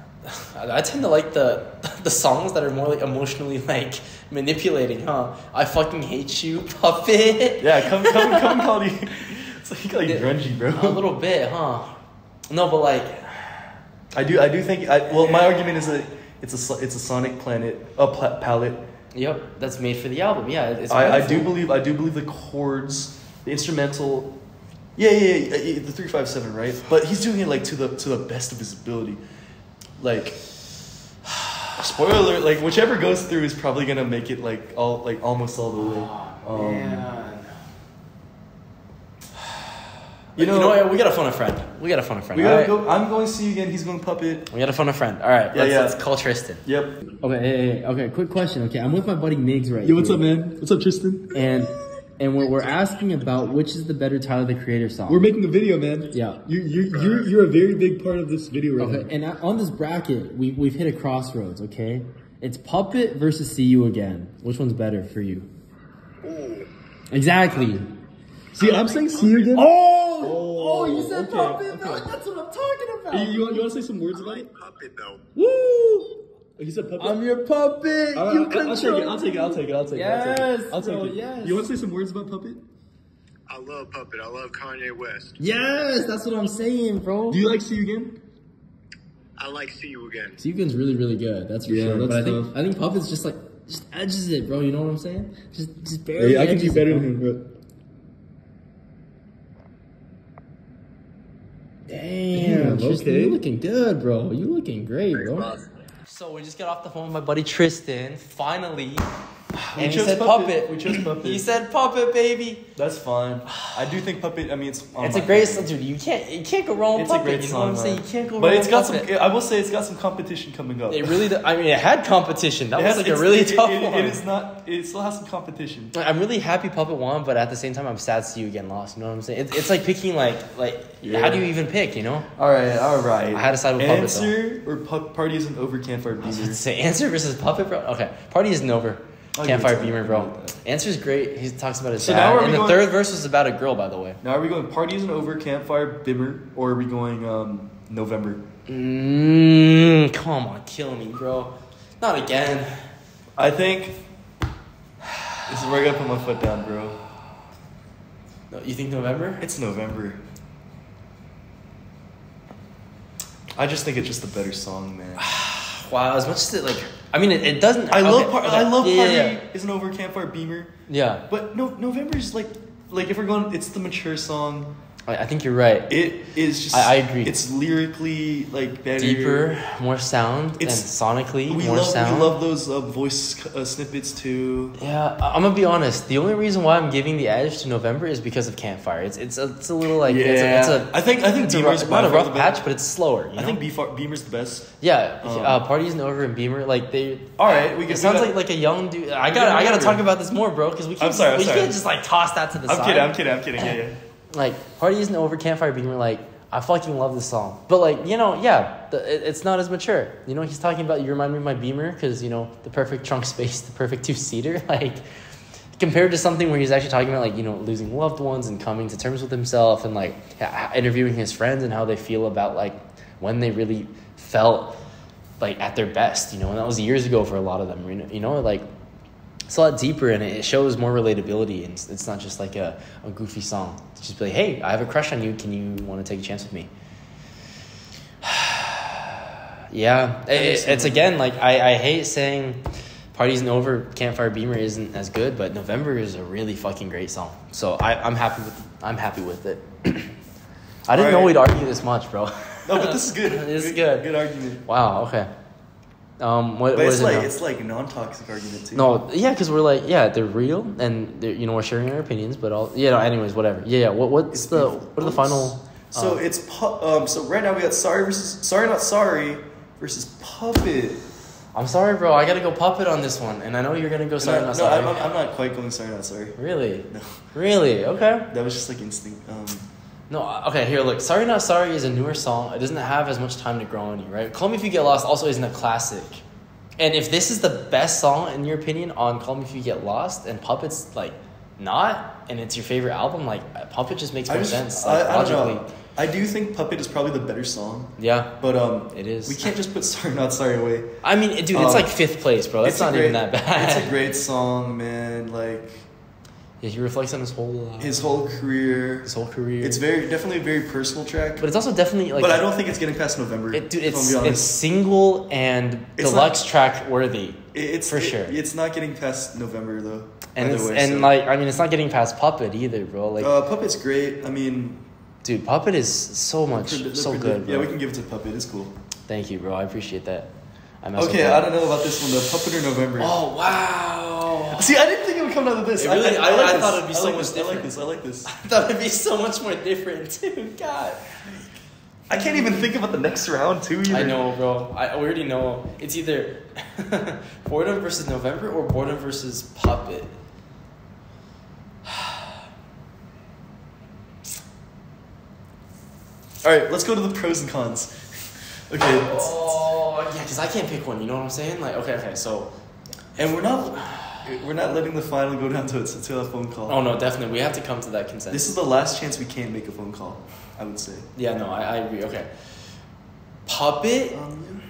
I, I tend to like the the songs that are more like emotionally like manipulating, huh? I fucking hate you, puppet. yeah, come come come call you. It's like, like grungy, bro. A little bit, huh? No, but like, I do I do think I well my argument is that it's a it's a sonic planet a pla- palette. yep, that's made for the album. Yeah, it's I, I beautiful. do believe I do believe the chords, the instrumental. Yeah, yeah, yeah, yeah, the three five seven, right? But he's doing it like to the to the best of his ability. Like, spoiler alert, like whichever goes through is probably gonna make it like all like almost all the way. Oh, Um, man. You know, you know what? We gotta phone a friend. We gotta phone a friend. we gotta all right? go. I'm going to see you again. He's going Puppet. We gotta phone a friend. All right, Yeah, let's, yeah. let's call Tristan. Yep. Okay, hey, hey, okay. Quick question. Okay, I'm with my buddy Migs right Yo, what's here. up, man? What's up, Tristan? And and we're, we're asking about which is the better Tyler the Creator song. We're making a video, man. Yeah. You you you're you're a very big part of this video right Okay, and on this bracket, we we've hit a crossroads. Okay, it's Puppet versus See You Again. Which one's better for you? Ooh. Exactly. See, I'm saying see you again. Oh, oh, you said okay, Puppet, okay. bro. That's what I'm talking about. You, you, want, you want to say some words I about like it? Puppet though. Woo! He said Puppet. I'm your puppet. All right, you I'll, control. I'll take it. I'll take it. I'll take it. I'll take it. I'll take Yes, it. I'll take bro, it. yes. You want to say some words about Puppet? I love Puppet. I love Kanye West. Yes, that's what I'm saying, bro. Do you like See You Again? I like See You Again. See You Again's really, really good. That's for Yeah, sure. that's But I think tough. I think Puppet's just like just edges it, bro. You know what I'm saying? Just just barely. Yeah, I can do edges better it, than bro. him, bro. Damn, Damn, Tristan, okay. you looking good, bro. You looking great, bro. boss. So we just got off the phone with my buddy Tristan. Finally, We and he chose said Puppet. Puppet. We chose Puppet. He said Puppet, baby. That's fine. I do think Puppet. I mean, it's. on It's my a great favorite. song, dude. You can't you can't go wrong with It's a Puppet. great You know song, what I'm saying? man. You can't go wrong. But it's with got Puppet. some. I will say it's got some competition coming up. It really. do- I mean, it had competition. That It was has- like a it's- really it- tough it- one. It is not. It still has some competition. I'm really happy Puppet won, but at the same time, I'm sad to see You Again lost. You know what I'm saying? It's, it's like picking like like Yeah. how do you even pick? You know? All right, all right. I had to side with Puppet, Answer or pu- Party Isn't Over, Campfire I was Beamer. about to say Answer versus Puppet, bro. Okay, Party Isn't Over. I'll Campfire give it to Beamer, him. bro. I'll give it to him. Answer's great. He talks about his So dad. now are And we the going- third verse was about a girl, by the way. Now are we going Party Isn't Over, Campfire Beamer, or are we going um, November? Mmm, come on, kill me, bro. Not again. I think this is where I gotta put my foot down, bro. No, you think November? It's November. I just think it's just a better song, man. Wow, as much as it like, I mean, it, it doesn't. I love okay, par- okay. I love yeah, Party yeah, yeah. Isn't Over, Campfire Beamer, Yeah, but no, November's like like if we're going, it's the mature song. I, I think you're right. It is just. I- I agree. It's lyrically like better, Deeper, more sound, It's- and sonically We more love sound. we love those uh, voice uh, snippets too. Yeah, I- I'm gonna be honest. The only reason why I'm giving the edge to November is because of Campfire. It's it's a, it's a little like Yeah, it's a, it's a I think I think it's a Beamer's rough, by not a far rough the patch, best. but it's slower. You know? I think Beef- Beamer's the best. yeah, um, uh, Party Isn't Over and Beamer like they. All right, we It can- sounds we got- like like a young dude. I we got got I got to November. talk about this more, bro, because we can't. I'm sorry, I'm we sorry. can't just like toss that to the I'm side. kidding. I'm kidding. I'm kidding. Yeah, yeah. Like Party Isn't Over, Campfire Beamer. Like I fucking love this song, but like you know, yeah, the, it, it's not as mature. You know, he's talking about you remind me of my Beamer because you know the perfect trunk space, the perfect two seater. Like compared to something where he's actually talking about like you know losing loved ones and coming to terms with himself and like ha- interviewing his friends and how they feel about like when they really felt like at their best. You know, and that was years ago for a lot of them. You know, you know like. It's a lot deeper and it shows more relatability and it's, it's not just like a, a goofy song. It's just be like, hey, I have a crush on you. Can you want to take a chance with me? yeah, it, it's again like I, I hate saying Party Isn't Over, Campfire Beamer isn't as good, but November is a really fucking great song. So I, I'm happy with I'm happy with it. I didn't know Alright. we'd argue this much, bro. No, but this is good. This is good. good. Good argument. Wow. Okay. Um. What, But what it's is it like now? it's like a non-toxic argument too. No, yeah, because we're like, yeah, they're real, and they're, you know, we're sharing our opinions, but all, yeah, no, anyways, whatever. Yeah, yeah. What, what's It's the, beautiful. what are the final? So uh, it's pu- um. So right now we got sorry versus sorry not sorry versus Puppet. I'm sorry, bro. I gotta go Puppet on this one, and I know you're gonna go sorry, no, not no, sorry. I'm, I'm I'm not quite going sorry not sorry. Really, No, really, okay. that was just like instinct. Um, No, okay. Here, look. Sorry, not sorry is a newer song. It doesn't have as much time to grow on you, right? Call Me If You Get Lost also isn't a classic. And if this is the best song in your opinion on Call Me If You Get Lost, and Puppet's like not, and it's your favorite album, like Puppet just makes I more just sense. I, Like, I don't logically. know. I do think Puppet is probably the better song, Yeah. but um, It is. We can't just put sorry not sorry away. I mean, dude, it's Um, like fifth place, bro. That's It's a not great- even that bad. It's a great song, man. Like, Yeah, he reflects on his whole uh, his whole career. His whole career. It's very definitely a very personal track. But it's also definitely like. But I don't think it's getting past November. It, dude, if it's I'm gonna be it's honest. single and It's deluxe not- track worthy. It's for it- sure. It's not getting past November though. And by it's, the way, and so. like I mean it's not getting past Puppet either, bro. Like uh, Puppet's great. I mean, dude, Puppet is so much predi- so predi- good, bro. Yeah, we can give it to Puppet. It's cool. Thank you, bro. I appreciate that. I mess Okay, with I that. don't know about this one though. Puppet or November? Oh wow. See, I didn't think it would come down to this. It really- I- like I this. thought it'd be I so like much this. I different. like this. I like this. I thought it'd be so much more different too. God. I can't even think about the next round too. Either. I know, bro. I we already know. It's either Boredom versus November or Boredom versus Puppet. All right, let's go to the pros and cons. Okay. Oh yeah, because I can't pick one. You know what I'm saying? Like, okay, okay. So, And we're not we're not letting the final go down to to a phone call. oh no, definitely, we have to come to that consensus. This is the last chance we can't make a phone call, I would say. Yeah, no, I, I agree. Okay, Puppet. Um,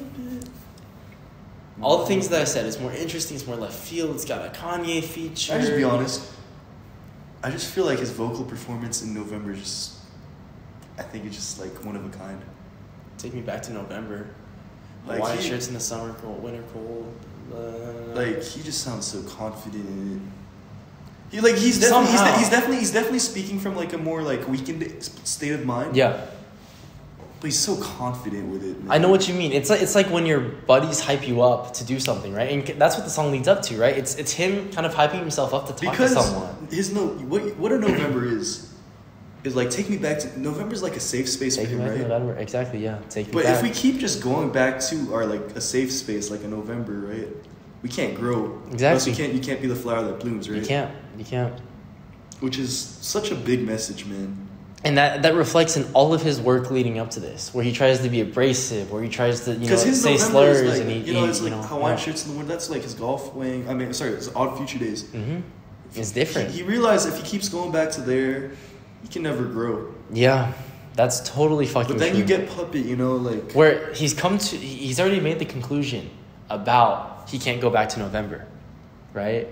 All the things that I said. It's more interesting. It's more left field. It's got a Kanye feature. I just be honest. I just feel like his vocal performance in November just. I think it's just like one of a kind. Take me back to November. Like Hawaiian he- shirts in the summer, cold, winter cold. Uh, Like he just sounds so confident in it. He like he's definitely he's, Somehow. de- he's definitely he's definitely speaking from like a more like weakened state of mind. yeah. But he's so confident with it. Man. I know what you mean. It's like it's like when your buddies hype you up to do something, right? And that's what the song leads up to, right? It's it's him kind of hyping himself up to talk because to someone. his no what what a November is is like take me back to November's like a safe space Take for me him, back to right? November. Exactly, yeah. Take me But back. if we keep just going back to our like a safe space like a November, right? We can't grow. Exactly. Unless you can't you can't be the flower that blooms, right? You can't. You can't. Which is such a big message, man. And that, that reflects in all of his work leading up to this, where he tries to be abrasive, where he tries to, you know, Because his say November slurs is like, and he, you know, he- it's like you know, Hawaiian yeah. shirts in the winter. That's like his golf wing. I mean, sorry, it's Odd Future Days. Mm-hmm. It's different. He, he realized if he keeps going back to there, he can never grow. Yeah, that's totally fucking But then true. you get Puppet, you know, like Where he's come to, he's already made the conclusion about he can't go back to November, right?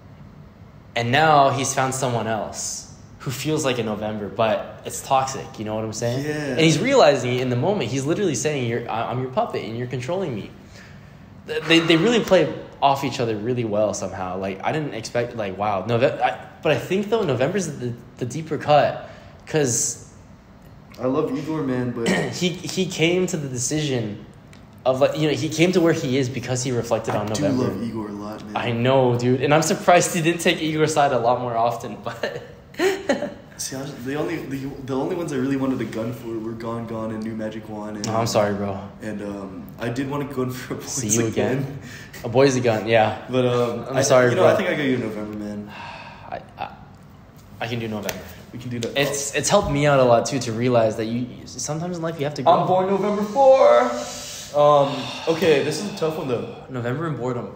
And now he's found someone else who feels like a November, but it's toxic. You know what I'm saying? Yeah. And he's realizing it in the moment. He's literally saying, "You're, I- I'm your puppet, and you're controlling me." They they really play off each other really well somehow. Like I didn't expect, like wow, November. I, but I think though November's the the deeper cut, because I love Igor, man, but he he came to the decision of like you know he came to where he is because he reflected I on do November. love Igor a lot, man. I know, dude, and I'm surprised he didn't take Igor's side a lot more often. But See, I was, the only the, the only ones I really wanted to gun for were Gone Gone and New Magic Wand. And, oh, I'm sorry, bro. And um, I did want to gun for a Boys See you again. A boy's a gun, yeah. But um, I'm I, sorry, You know, bro. I think I got you in November, man. I, I I can do November. We can do that. It's it's helped me out a lot too to realize that you sometimes in life you have to grow. I'm born November fourth. Um, okay, this is a tough one though. November and boredom.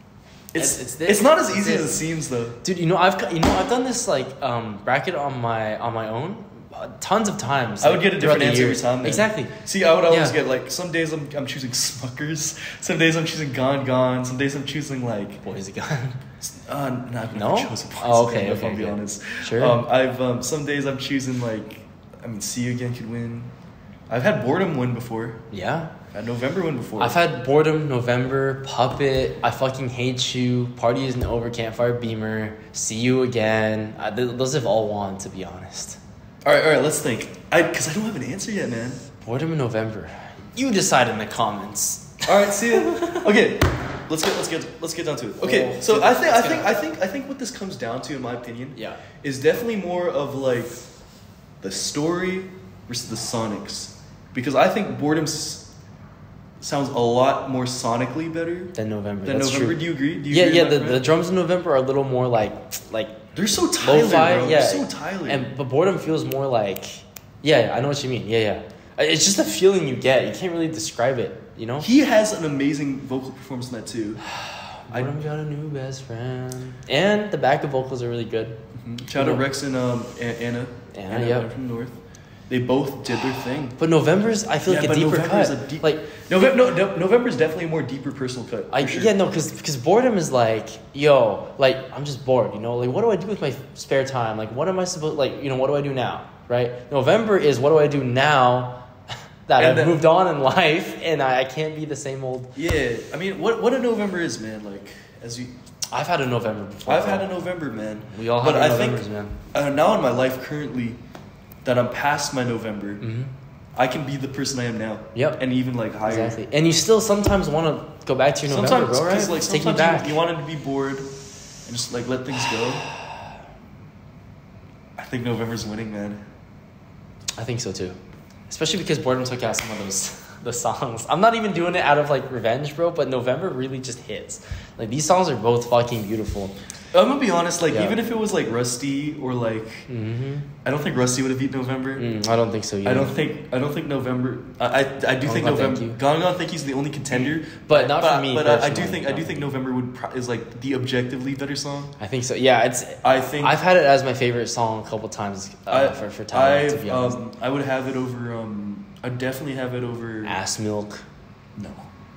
It's It's- it's, it's this. not as It's easy as it this. seems though. Dude, you know I've got- you know I've done this like um, bracket on my on my own uh, tons of times. I would like, get a throughout different the answer every years. time. Man. Exactly. See, I would always Yeah. get like some days I'm I'm choosing Smuckers, some days I'm choosing Gone Gone, some days I'm choosing like Boys a gun. uh, no, I've No? never chosen Boys Oh, Again, okay, if okay, I'll be okay. honest. Sure. Um, I've um, some days I'm choosing like I mean, See You Again could win. I've had Boredom win before. Yeah. I've had November win before. I've had boredom, November, Puppet, I fucking hate you, Party Isn't Over, Campfire Beamer, See You Again. I, th- those have all won, to be honest. all right, all right. Let's think. I because I don't have an answer yet, man. Boredom and November. You decide in the comments. All right, see ya. Okay, let's get let's get let's get down to it. Okay, Oh, so I think I let's get think on. I think I think what this comes down to, in my opinion, Yeah. is definitely more of like the story versus the sonics, because I think Boredom s- sounds a lot more sonically better Then November. than That's November. true. Do you agree? Do you Yeah, agree yeah. with The, that, the Brent? drums in November are a little more like like They're so Tyler, lo-fi. bro. Yeah, They're so Tyler. And but boredom feels more like yeah. I know what you mean. Yeah, yeah. It's just a feeling you get. You can't really describe it. You know. he has an amazing vocal performance in that too. Boredom got a new best friend, and the backup vocals are really good. Shout You out know. Rex and um A- Anna. Anna, yeah. from North. They both did their thing. But November's, I feel Yeah, like a but deeper November's cut. a deep- like November, no, no, November's definitely a more deeper personal cut. I, sure. Yeah, no, because because boredom is like, yo, like, I'm just bored, you know? Like, what do I do with my spare time? Like, what am I supposed, like, you know, what do I do now, right? November is what do I do now that And I've then- moved on in life, and I, I can't be the same old... Yeah, I mean, what what a November is, man. Like, as you... I've had a November before. I've had a November, man. We all have But a I Novembers, think, man. Uh, now in my life currently, that I'm past my November, Mm-hmm. I can be the person I am now. Yep. And even, like, higher. Exactly. And you still sometimes want to go back to your November, Sometimes, bro, right? because, like, Take me sometimes back. you, you wanted to be bored and just, like, let things go. I think November's winning, man. I think so too, especially because boredom took out some of those the songs. I'm not even doing it out of like revenge, bro. But November really just hits. Like these songs are both fucking beautiful. I'm gonna be honest. Like Yeah. even if it was like Rusty or like, Mm-hmm. I don't think Rusty would have beat November. Mm, I don't think so either. I don't think I don't think November. I I, I do Gone think Gone November. Thank You. Gone Gone Thank You's the only contender, But not for me But I, I do personally, think I do no. think November would pro- is like the objectively better song. I think so. Yeah, it's. I think I've had it as my favorite song a couple times uh, I, for for Tyler. To I've, be honest, um, I would have it over. Um, I definitely have it over. Ass Milk. No.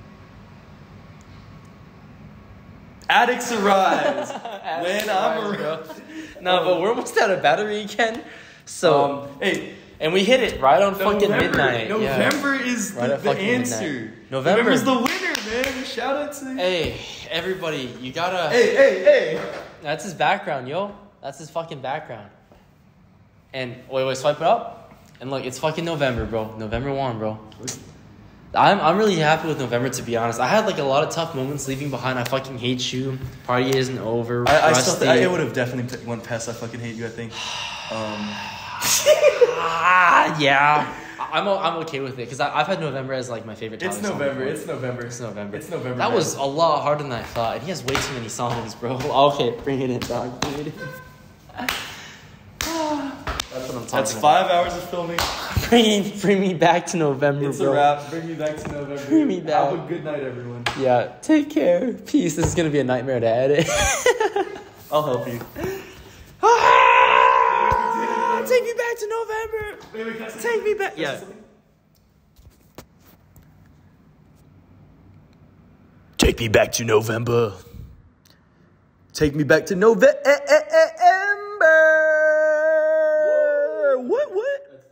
Addicts Arise. when I'm Arise, bro. around. No, but we're almost out of battery again. So Um, hey, and we hit it right on fucking November, midnight. yeah. November is Right the, at the fucking answer. midnight. November. November's the winner, man. Shout out to Hey, everybody, you gotta. Hey, hey, hey. That's his background, yo. That's his fucking background. And wait, wait, swipe it up. And look, it's fucking November, bro. November one, bro. I'm I'm really happy with November, to be honest. I had like a lot of tough moments leaving behind. I fucking hate you. Party isn't over. I, I still Rusty. th- I would have definitely t- went past I fucking hate you, I think. Um, Ah, yeah. I'm o- I'm okay with it because I've had November as like my favorite. Tyler it's song November. before. It's November. It's November. It's November. That man. was a lot harder than I thought. And he has way too many songs, bro. Okay, bring it in, dog. Bring it in. That's what I'm talking That's about. five hours of filming. Bring, bring me back to November, It's bro. a wrap. Bring me back to November. Bring me back. Have a good night, everyone. Yeah, take care. Peace. This is going to be a nightmare to edit. I'll help you. Ah, take me back to November. Wait, wait, can I say Take something? me back. Can I say Yeah. something? Take me back to November. Take me back to November. What? What?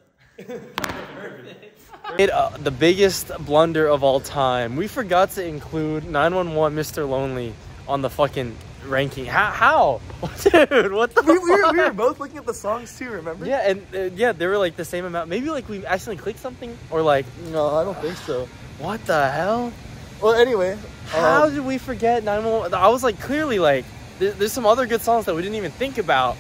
It, uh, the biggest blunder of all time. We forgot to include nine one one Mister Lonely on the fucking ranking. How? How? Dude, what the We, we, were, we were fuck? both looking at the songs too, remember? Yeah, and uh, yeah, they were like the same amount. Maybe like we accidentally clicked something or like, No, I don't think so. what the hell? Well, anyway. How um, did we forget nine one one? I was like, clearly, like, there, there's some other good songs that we didn't even think about.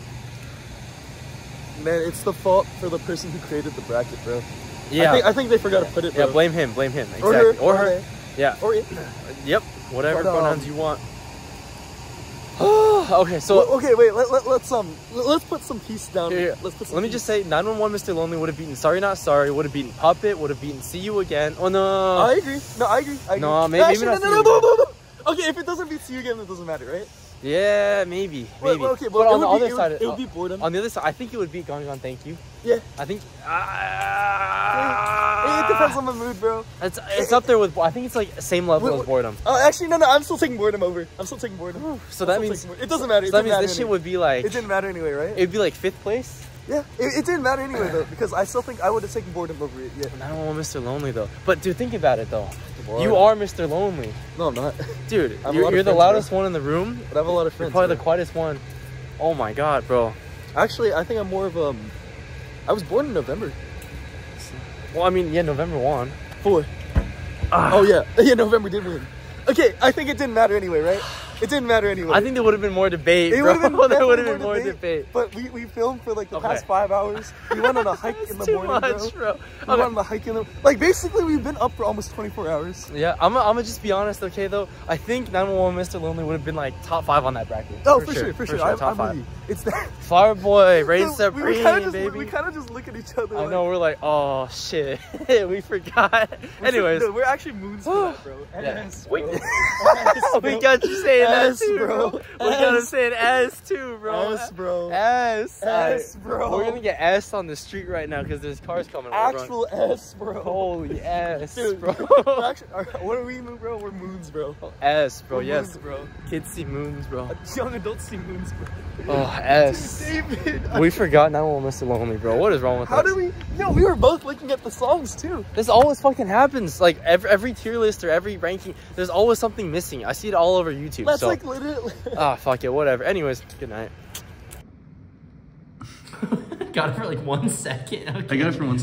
Man, it's the fault for the person who created the bracket, bro. Yeah. I think, I think they forgot to put it, bro. Yeah, blame him, blame him. Exactly. Or her. Or her. they. Yeah. Or it. Yep. Whatever But, um, pronouns you want. Okay, so Well, okay, wait. Let, let, let's um, let, let's put some peace down. Here, here. Let's put some let me peace. just say, nine one one Mister Lonely would have beaten Sorry Not Sorry, would have beaten Puppet, would have beaten See You Again. Oh no. I agree. No, I agree. I agree. No, maybe- Actually, maybe not no, See no, You no, no, no, no. Okay, if it doesn't beat See You Again, it doesn't matter, right? Yeah, maybe, Well, maybe. well, okay, but well, it on the would other be- it side, would- it would be Boredom. On the other side, I think it would beat Gone Gone Thank You. Yeah. I think. It depends on the mood, bro. It's it's up there with. I think it's like same level Wait, as Boredom. Oh, actually, no, no. I'm still taking Boredom over. I'm still taking Boredom. So I'm that still means. taking Boredom. It doesn't matter. It So that didn't means matter this shit anyway. would be like. It didn't matter anyway, right? It'd be like fifth place. Yeah, it, it didn't matter anyway though, because I still think I would have taken Boredom over it. Yeah. I don't want Mister Lonely though. But dude, think about it though. Boredom. You are Mister Lonely, No, I'm not. dude. I have a You're, lot of you're the friends, loudest bro. one in the room. But I have a lot of You're friends. probably the bro. quietest one. Oh my god, bro. Actually, I think I'm more of um. I was born in November. Well, I mean, yeah, November one. Four. Oh yeah, yeah. November did win. Okay, I think it didn't matter anyway, right? It didn't matter anyway. I think there would have been more debate, it bro. would have been, there definitely would have been more debate, debate. But we, we filmed for like the Okay. past five hours. We went on a hike in the Too morning, much, bro. bro. We went on a hike in the like. Basically, we've been up for almost twenty-four hours. Yeah, I'm gonna I'm gonna just be honest, okay, though. I think nine one one Mister Lonely would have been like top five on that bracket. Oh, for, sure, for sure. I, top I'm five. with you. It's that. Flower Boy, Reign So we were Supreme, kind of just baby. we kind of just look at each other. I like, know, we're like, oh shit, we forgot. we're Anyways, no, we're actually moons for that, bro. yeah. Yes, we, bro. Yes, we bro. got you saying S, too, bro. We gotta say an S too, bro. S, bro. S. S, Alright, bro. We're gonna get S on the street right now because there's cars coming. Actual S, bro. Holy S, Dude, bro. we're actually, our- what are we, bro? We're moons, bro. S, bro. We're Yes, moons, bro. Kids see moons, bro. Young adults see moons, bro. Oh, S. David. We forgot now we'll miss the lonely, bro. What is wrong with How us? do we? Yo, we were both looking at the songs too. This always fucking happens. Like every every tier list or every ranking, there's always something missing. I see it all over YouTube. That's so. like literally. Ah, fuck it, whatever. Anyways, good night. Got it for like one second. Okay. I got it for one second.